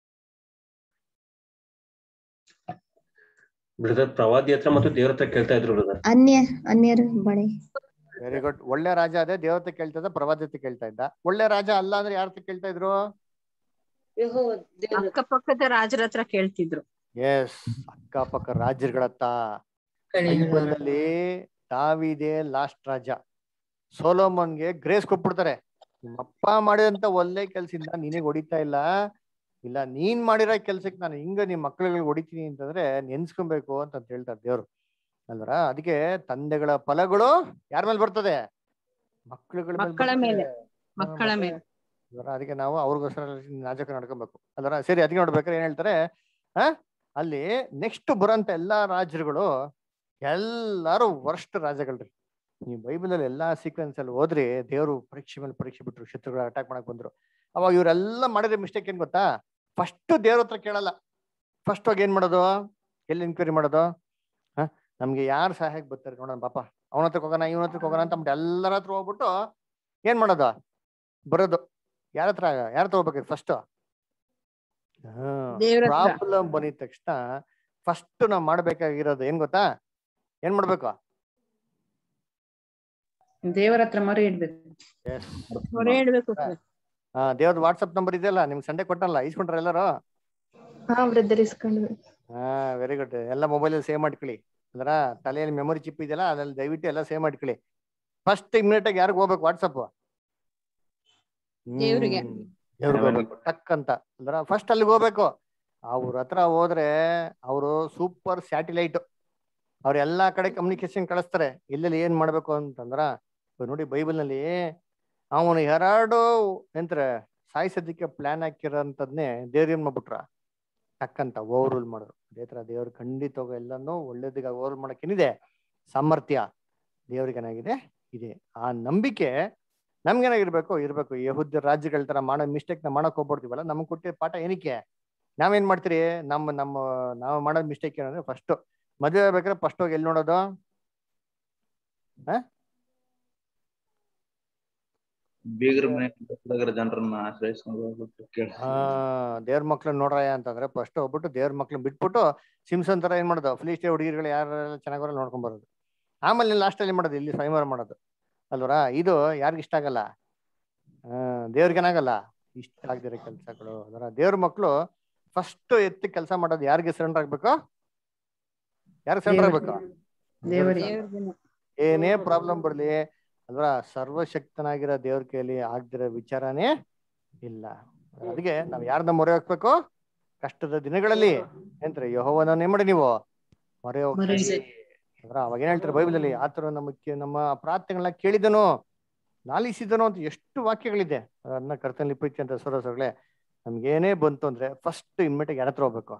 ಬ್ರದರ್ ಪ್ರವಾದಿ ಹತ್ರ ಮತ್ತು ದೇವ್ರ ಹತ್ರ ಕೇಳ್ತಾ ಇದ್ರು ಬ್ರದರ್. ಅನ್ಯ ಅನ್ಯರು ಬಳಿ. Very good. ಒಳ್ಳೆ ರಾಜ ಅದೇ ದೇವ್ರ ಹತ್ರ ಕೇಳ್ತಾ ಇದ್ದ, ಪ್ರವಾದಿ ಹತ್ರ ಕೇಳ್ತಾ ಇದ್ದ. ಒಳ್ಳೆ ರಾಜ ಅಲ್ಲ ಅಂದ್ರೆ ಯಾರ ಹತ್ರ ಕೇಳ್ತಾ ಇದ್ರು? ಅಕ್ಕಪಕ್ಕದ ರಾಜರ ಹತ್ರ ಕೇಳ್ತಿದ್ರು. ಎಸ್, ಅಕ್ಕಪಕ್ಕ ರಾಜ್ಯಗಳತ್ತ. ಬೈಬಲ್ನಲ್ಲಿ ದಾವೀದೇ ಲಾಸ್ಟ್ ರಾಜ. ಸೊಲೊಮೋನ್ಗೆ ಗ್ರೇಸ್ ಕೊಟ್ಬಿಡ್ತಾರೆ. ನಿಮ್ಮಪ್ಪ ಮಾಡಿದಂತ ಒಳ್ಳೆ ಕೆಲ್ಸದಿಂದ ನಿನಗೆ ಹೊಡಿತಾ ಇಲ್ಲ, ಇಲ್ಲ ನೀನ್ ಮಾಡಿರೋ ಕೆಲ್ಸಕ್ಕೆ ನಾನು ಹಿಂಗ ನಿಮ್ ಮಕ್ಳುಗಳಿಗೆ ಹೊಡಿತೀನಿ ಅಂತಂದ್ರೆ ನೆನ್ಸ್ಕೊಬೇಕು ಅಂತ ಹೇಳ್ತಾರೆ ದೇವ್ರು ಅಲ್ವರ. ಅದಕ್ಕೆ ತಂದೆಗಳ ಫಲಗಳು ಯಾರ ಮೇಲೆ ಬರ್ತದೆ? ಮಕ್ಳುಗಳ ಮಕ್ಕಳ ಮೇಲೆ ಮಕ್ಕಳ ಮೇಲೆ. ಅದಕ್ಕೆ ನಾವು ಅವ್ರಿಗೋಸ್ಕರ ನಾಜಕ ನಡ್ಕೊಬೇಕು ಅಲ್ವರ. ಸರಿ, ಅದಕ್ಕೆ ನೋಡ್ಬೇಕಾರೆ ಏನ್ ಹೇಳ್ತಾರೆ ಹ ಅಲ್ಲಿ ನೆಕ್ಸ್ಟ್ ಬರೋಂತ ಎಲ್ಲಾ ರಾಜರುಗಳು ಎಲ್ಲಾರು ವರ್ಸ್ಟ್ ರಾಜಗಳ್ರಿ. ನೀವು ಬೈಬಲ್ ಅಲ್ಲಿ ಎಲ್ಲಾ ಸೀಕ್ವೆನ್ಸ್ ಅಲ್ಲಿ ಹೋದ್ರಿ ದೇವ್ರು ಪರೀಕ್ಷೆ ಮೇಲೆ ಪರೀಕ್ಷೆ ಬಿಟ್ರು, ಶತ್ರುಗಳು ಅಟ್ಯಾಕ್ ಮಾಡಕ್ ಬಂದ್ರು. ಅವಾಗ ಇವರೆಲ್ಲ ಮಾಡಿದ್ರೆ ಮಿಸ್ಟೇಕ್ ಏನ್ ಗೊತ್ತಾ? ಫಸ್ಟ್ ದೇವ್ರ ಹತ್ರ ಕೇಳಲ್ಲ. ಫಸ್ಟ್ ಹೋಗಿ ಏನ್ ಮಾಡೋದು? ಎಲ್ಲಿ ಎನ್ಕ್ವೈರಿ ಮಾಡೋದು? ಹ ನಮ್ಗೆ ಯಾರು ಸಹಾಯಕ್ಕೆ ಬರ್ತಾರೆ ನೋಡೋಣ ಪಾಪ, ಅವನ ಹತ್ರಕ್ಕೆ ಹೋಗೋಣ ಇವನ ಹತ್ರಕ್ಕೆ ಹೋಗೋಣ ಅಂತ ಎಲ್ಲರ ಹತ್ರ ಹೋಗ್ಬಿಟ್ಟು ಏನ್ ಮಾಡೋದು? ಬರೋದು ಯಾರ ಹತ್ರ? ಯಾರ ಹತ್ರ ಹೋಗ್ಬೇಕು ಫಸ್ಟ್? ಪ್ರಾಬ್ಲಮ್ ಬಂದಿದ ತಕ್ಷಣ ಫಸ್ಟ್ ನಾವ್ ಮಾಡ್ಬೇಕಾಗಿರೋದು ಏನ್ ಗೊತ್ತಾ? ಏನ್ ಮಾಡ್ಬೇಕು? ದೇವರ ಹತ್ರ ಮೊರೆ ಇಡ್ಬೇಕು. ಮೊರೆ ಇಡ್ಬೇಕು. ಹಾ, ದೇವ್ರದ್ ವಾಟ್ಸಪ್ ನಂಬರ್ ಇದೆಯಲ್ಲ, ನಿಮ್ಗೆ ಸಂಡೆ ಕೊಟ್ಟಲ್ಲ, ಇಸ್ಕೊಂಡ್ರ ಎಲ್ಲರೂ? ಹಾ, ವೆರಿ ಗುಡ್. ಎಲ್ಲ ಮೊಬೈಲ್ ಸೇವ್ ಮಾಡ್ಕೊಳ್ಳಿ ಅಂದ್ರ ತಲೆಯಲ್ಲಿ ಮೆಮೊರಿ ಚಿಪ್ ಇದೆಯಲ್ಲ ಅದ್ರಲ್ಲಿ ದಯವಿಟ್ಟು ಎಲ್ಲ ಸೇವ್ ಮಾಡ್ಕೊಳ್ಳಿ. ಫಸ್ಟ್ ಇಮಿಡಿಯೇಟ್ ಆಗಿ ಯಾರಿಗ ಹೋಗ್ಬೇಕು ವಾಟ್ಸಪ್? ದೇವ್ರಿಗೆ ದೇವ್ರಿಗೆ ಹೋಗ್ಬೇಕು ಟಕ್ ಅಂತ ಅಂದ್ರ ಫಸ್ಟ್ ಅಲ್ಲಿಗೆ ಹೋಗ್ಬೇಕು. ಅವ್ರ ಹತ್ರ ಹೋದ್ರೆ ಅವರು ಸೂಪರ್ ಸ್ಯಾಟಿಲೈಟ್, ಅವ್ರ ಎಲ್ಲಾ ಕಡೆ ಕಮ್ಯುನಿಕೇಶನ್ ಕಳಿಸ್ತಾರೆ. ಎಲ್ಲೆಲ್ಲಿ ಏನ್ ಮಾಡ್ಬೇಕು ಅಂತಂದ್ರ ನೋಡಿ ಬೈಬಲ್ ನಲ್ಲಿ ಅವನು ಎರಡು ಎಂತಾರೆ ಸಾಯಿಸೋದಕ್ಕೆ ಪ್ಲಾನ್ ಹಾಕಿರೋಂಥದ್ನೇ ದೇವ್ರ ಏನ್ ಮಾಡ್ಬಿಟ್ರ ಟಕ್ಕಂತ ಓವರ್ ರೂಲ್ ಮಾಡಿದ್ರು. ಅದೇ ತರ ದೇವ್ರು ಖಂಡಿತವಾಗ ಎಲ್ಲಾನು ಒಳ್ಳೇದಿಗೆ ಓವರ್ ರೂಲ್ ಮಾಡಕ್ ಏನಿದೆ ಸಾಮರ್ಥ್ಯ ದೇವ್ರಿಗೆ ಏನಾಗಿದೆ ಇದೆ. ಆ ನಂಬಿಕೆ ನಮ್ಗೇನಾಗಿರ್ಬೇಕು ಇರ್ಬೇಕು. ಯಹೂದ್ಯ ರಾಜ್ಯಗಳ ತರ ಮಾಡೋ ಮಿಸ್ಟೇಕ್ ನ ಮಾಡಕ್ ಹೋಗ್ಬಿಡ್ತೀವಲ್ಲ, ನಮ್ಗೆ ಕೊಟ್ಟಿರೋ ಪಾಠ ಏನಕ್ಕೆ? ನಾವೇನ್ ಮಾಡ್ತೀರಿ? ನಮ್ಮ ನಮ್ಮ ನಾವು ಮಾಡೋ ಮಿಸ್ಟೇಕ್ ಏನಂದ್ರೆ ಫಸ್ಟ್ ಮದುವೆ ಆಗ್ಬೇಕಾದ್ರೆ ಫಸ್ಟ್ ಹೋಗಿ ಎಲ್ಲಿ ನೋಡೋದು? ಬೀಗರ ಮನೆ ಜನರನ್ನ ಆಶ್ರಯಿಸ್ಕೊಂಡು ಹಾ, ದೇವ್ರ ಮಕ್ಳನ್ನ ನೋಡ್ರಾಯ ಅಂತಂದ್ರೆ ಫಸ್ಟ್ ಹೋಗ್ಬಿಟ್ಟು ದೇವ್ರ ಮಕ್ಳನ್ನ ಬಿಟ್ಬಿಟ್ಟು ಸಿಮ್ಸನ್ ತರ ಏನ್ ಮಾಡೋದು ಫಿಲಿಸ್ಟೇ ಹುಡುಗಿರುಗಳು ಯಾರೆಲ್ಲ ಚೆನ್ನಾಗಿ ನೋಡ್ಕೊಂಡ್ ಬರೋದು. ಆಮೇಲೆ ಲಾಸ್ಟ್ ಅಲ್ಲಿ ಮಾಡೋದು ಇಲ್ಲಿ ಸ್ವಯಂವರ ಮಾಡೋದು ಅಲ್ವರ. ಇದು ಯಾರಿಗ ಇಷ್ಟ ಆಗಲ್ಲ, ಹ್ಮ್ ದೇವ್ರಿಗೇನಾಗಲ್ಲ ಇಷ್ಟ ಆಗ್ದಿರೋ ಕೆಲ್ಸಗಳು ಅದರ. ದೇವ್ರ ಮಕ್ಳು ಫಸ್ಟ್ ಎತ್ತಿ ಕೆಲಸ ಮಾಡೋದು ಯಾರಿಗೆ ಸರೆಂಡರ್ ಆಗ್ಬೇಕು? ಯಾರಿಗೆ ಸರೆಂಡರ್ ಆಗ್ಬೇಕು? ಏನೇ ಪ್ರಾಬ್ಲಮ್ ಬರ್ಲಿ ಅಲ್ವಾ, ಸರ್ವಶಕ್ತನಾಗಿರೋ ದೇವ್ರ ಕೈಯಲ್ಲಿ ಆಗ್ದಿರೋ ವಿಚಾರನೇ ಇಲ್ಲ. ಅದಕ್ಕೆ ನಾವ್ ಯಾರನ್ನ ಮೊರೆ ಹೋಗ್ಬೇಕು? ಕಷ್ಟದ ದಿನಗಳಲ್ಲಿ ಏನ್ರಿ ಯೆಹೋವನನ್ನ ಏನ್ ಮಾಡಿ ನೀವು ಮೊರೆ ಹೋಗ್ತೀರಿ ಅಂದ್ರ ಅವಾಗ ಏನ್ ಹೇಳ್ತಾರೆ ಬೈಬಲ್ ಅಲ್ಲಿ? ಆತರ ನಮ್ಮ ನಮ್ಮ ಪ್ರಾರ್ಥನೆಗಳನ್ನ ಕೇಳಿದನು, ಲಾಲಿಸಿದನು ಅಂತ ಎಷ್ಟು ವಾಕ್ಯಗಳಿದೆ. ಅದನ್ನ ಕರ್ತನಲ್ಲಿ ಪ್ರೀತಿ ಅಂತ ಸರೋಸಗಳೇ, ನಮ್ಗೇನೇ ಬಂತು ಅಂದ್ರೆ ಫಸ್ಟ್ ಇನ್ಮೇಟಿಗೆ ಯಾರ ಹತ್ರ ಹೋಗ್ಬೇಕು?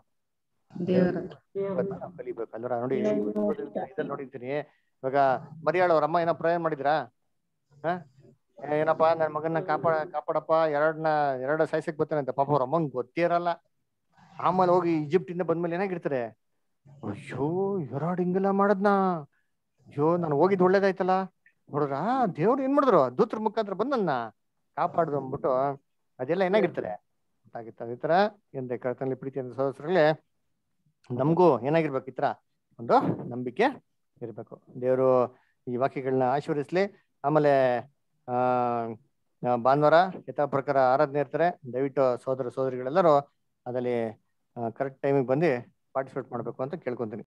ಕಲಿಬೇಕು ಅಲ್ವರ. ನೋಡಿ ಇದ್ರಲ್ಲಿ ನೋಡಿರ್ತೀನಿ ಇವಾಗ ಮರಿಯಾಳು ಅವ್ರ ಅಮ್ಮ ಏನೋ ಪ್ರಯಾಣ ಮಾಡಿದ್ರಾ? ಹ ಏನಪ್ಪಾ ನನ್ ಮಗನ್ನ ಕಾಪಾಡ ಕಾಪಾಡಪ್ಪ ಎರಡ್ನ ಎರಡ ಸಾಯ್ಸಕ್ ಬರ್ತಾನೆ ಅಂತ. ಪಾಪ ಅವ್ರ ಅಮ್ಮಂಗ್ ಗೊತ್ತೇ ಇರಲ್ಲ. ಆಮೇಲೆ ಹೋಗಿ ಈಜಿಪ್ಟ್ ಇಂದ ಬಂದ್ಮೇಲೆ ಏನಾಗಿರ್ತಾರೆ, ಅಯ್ಯೋ ಎರಡ್ ಹಿಂಗೆಲ್ಲ ಮಾಡದ್ನ, ಅಯ್ಯೋ ನಾನು ಹೋಗಿದ್ ಒಳ್ಳೇದಾಯ್ತಲ್ಲ ನೋಡ್ರ ದೇವ್ರು ಏನ್ ಮಾಡಿದ್ರು ದೂತ್ರ ಮುಖಾಂತರ ಬಂದ್ ನನ್ನ ಕಾಪಾಡ್ದು ಅಂದ್ಬಿಟ್ಟು ಅದೆಲ್ಲ ಏನಾಗಿರ್ತಾರೆ ಗೊತ್ತಾಗಿರ್ತಾರೆ. ಈ ತರ ಏನ್ರಿ ಕರ್ತನಲ್ಲಿ ಪ್ರೀತಿ ಅಂತ ಸಹೋದರಗಳೇ, ನಮಗೂ ಏನಾಗಿರ್ಬೇಕು ಈ ತರ ಒಂದು ನಂಬಿಕೆ ಇರ್ಬೇಕು. ದೇವರು ಈ ವಾಕ್ಯಗಳನ್ನ ಆಶೀರ್ವದಿಸ್ಲಿ. ಆಮೇಲೆ ಆ ಭಾನುವಾರ ಯಥಾ ಪ್ರಕಾರ ಆರಾಧನೆ ಇರ್ತಾರೆ. ದಯವಿಟ್ಟು ಸಹೋದರ ಸಹೋದರಿಗಳೆಲ್ಲರೂ ಅದಲ್ಲಿ ಕರೆಕ್ಟ್ ಟೈಮಿಗೆ ಬಂದು ಪಾರ್ಟಿಸಿಪೇಟ್ ಮಾಡ್ಬೇಕು ಅಂತ ಕೇಳ್ಕೊಂತೀನಿ.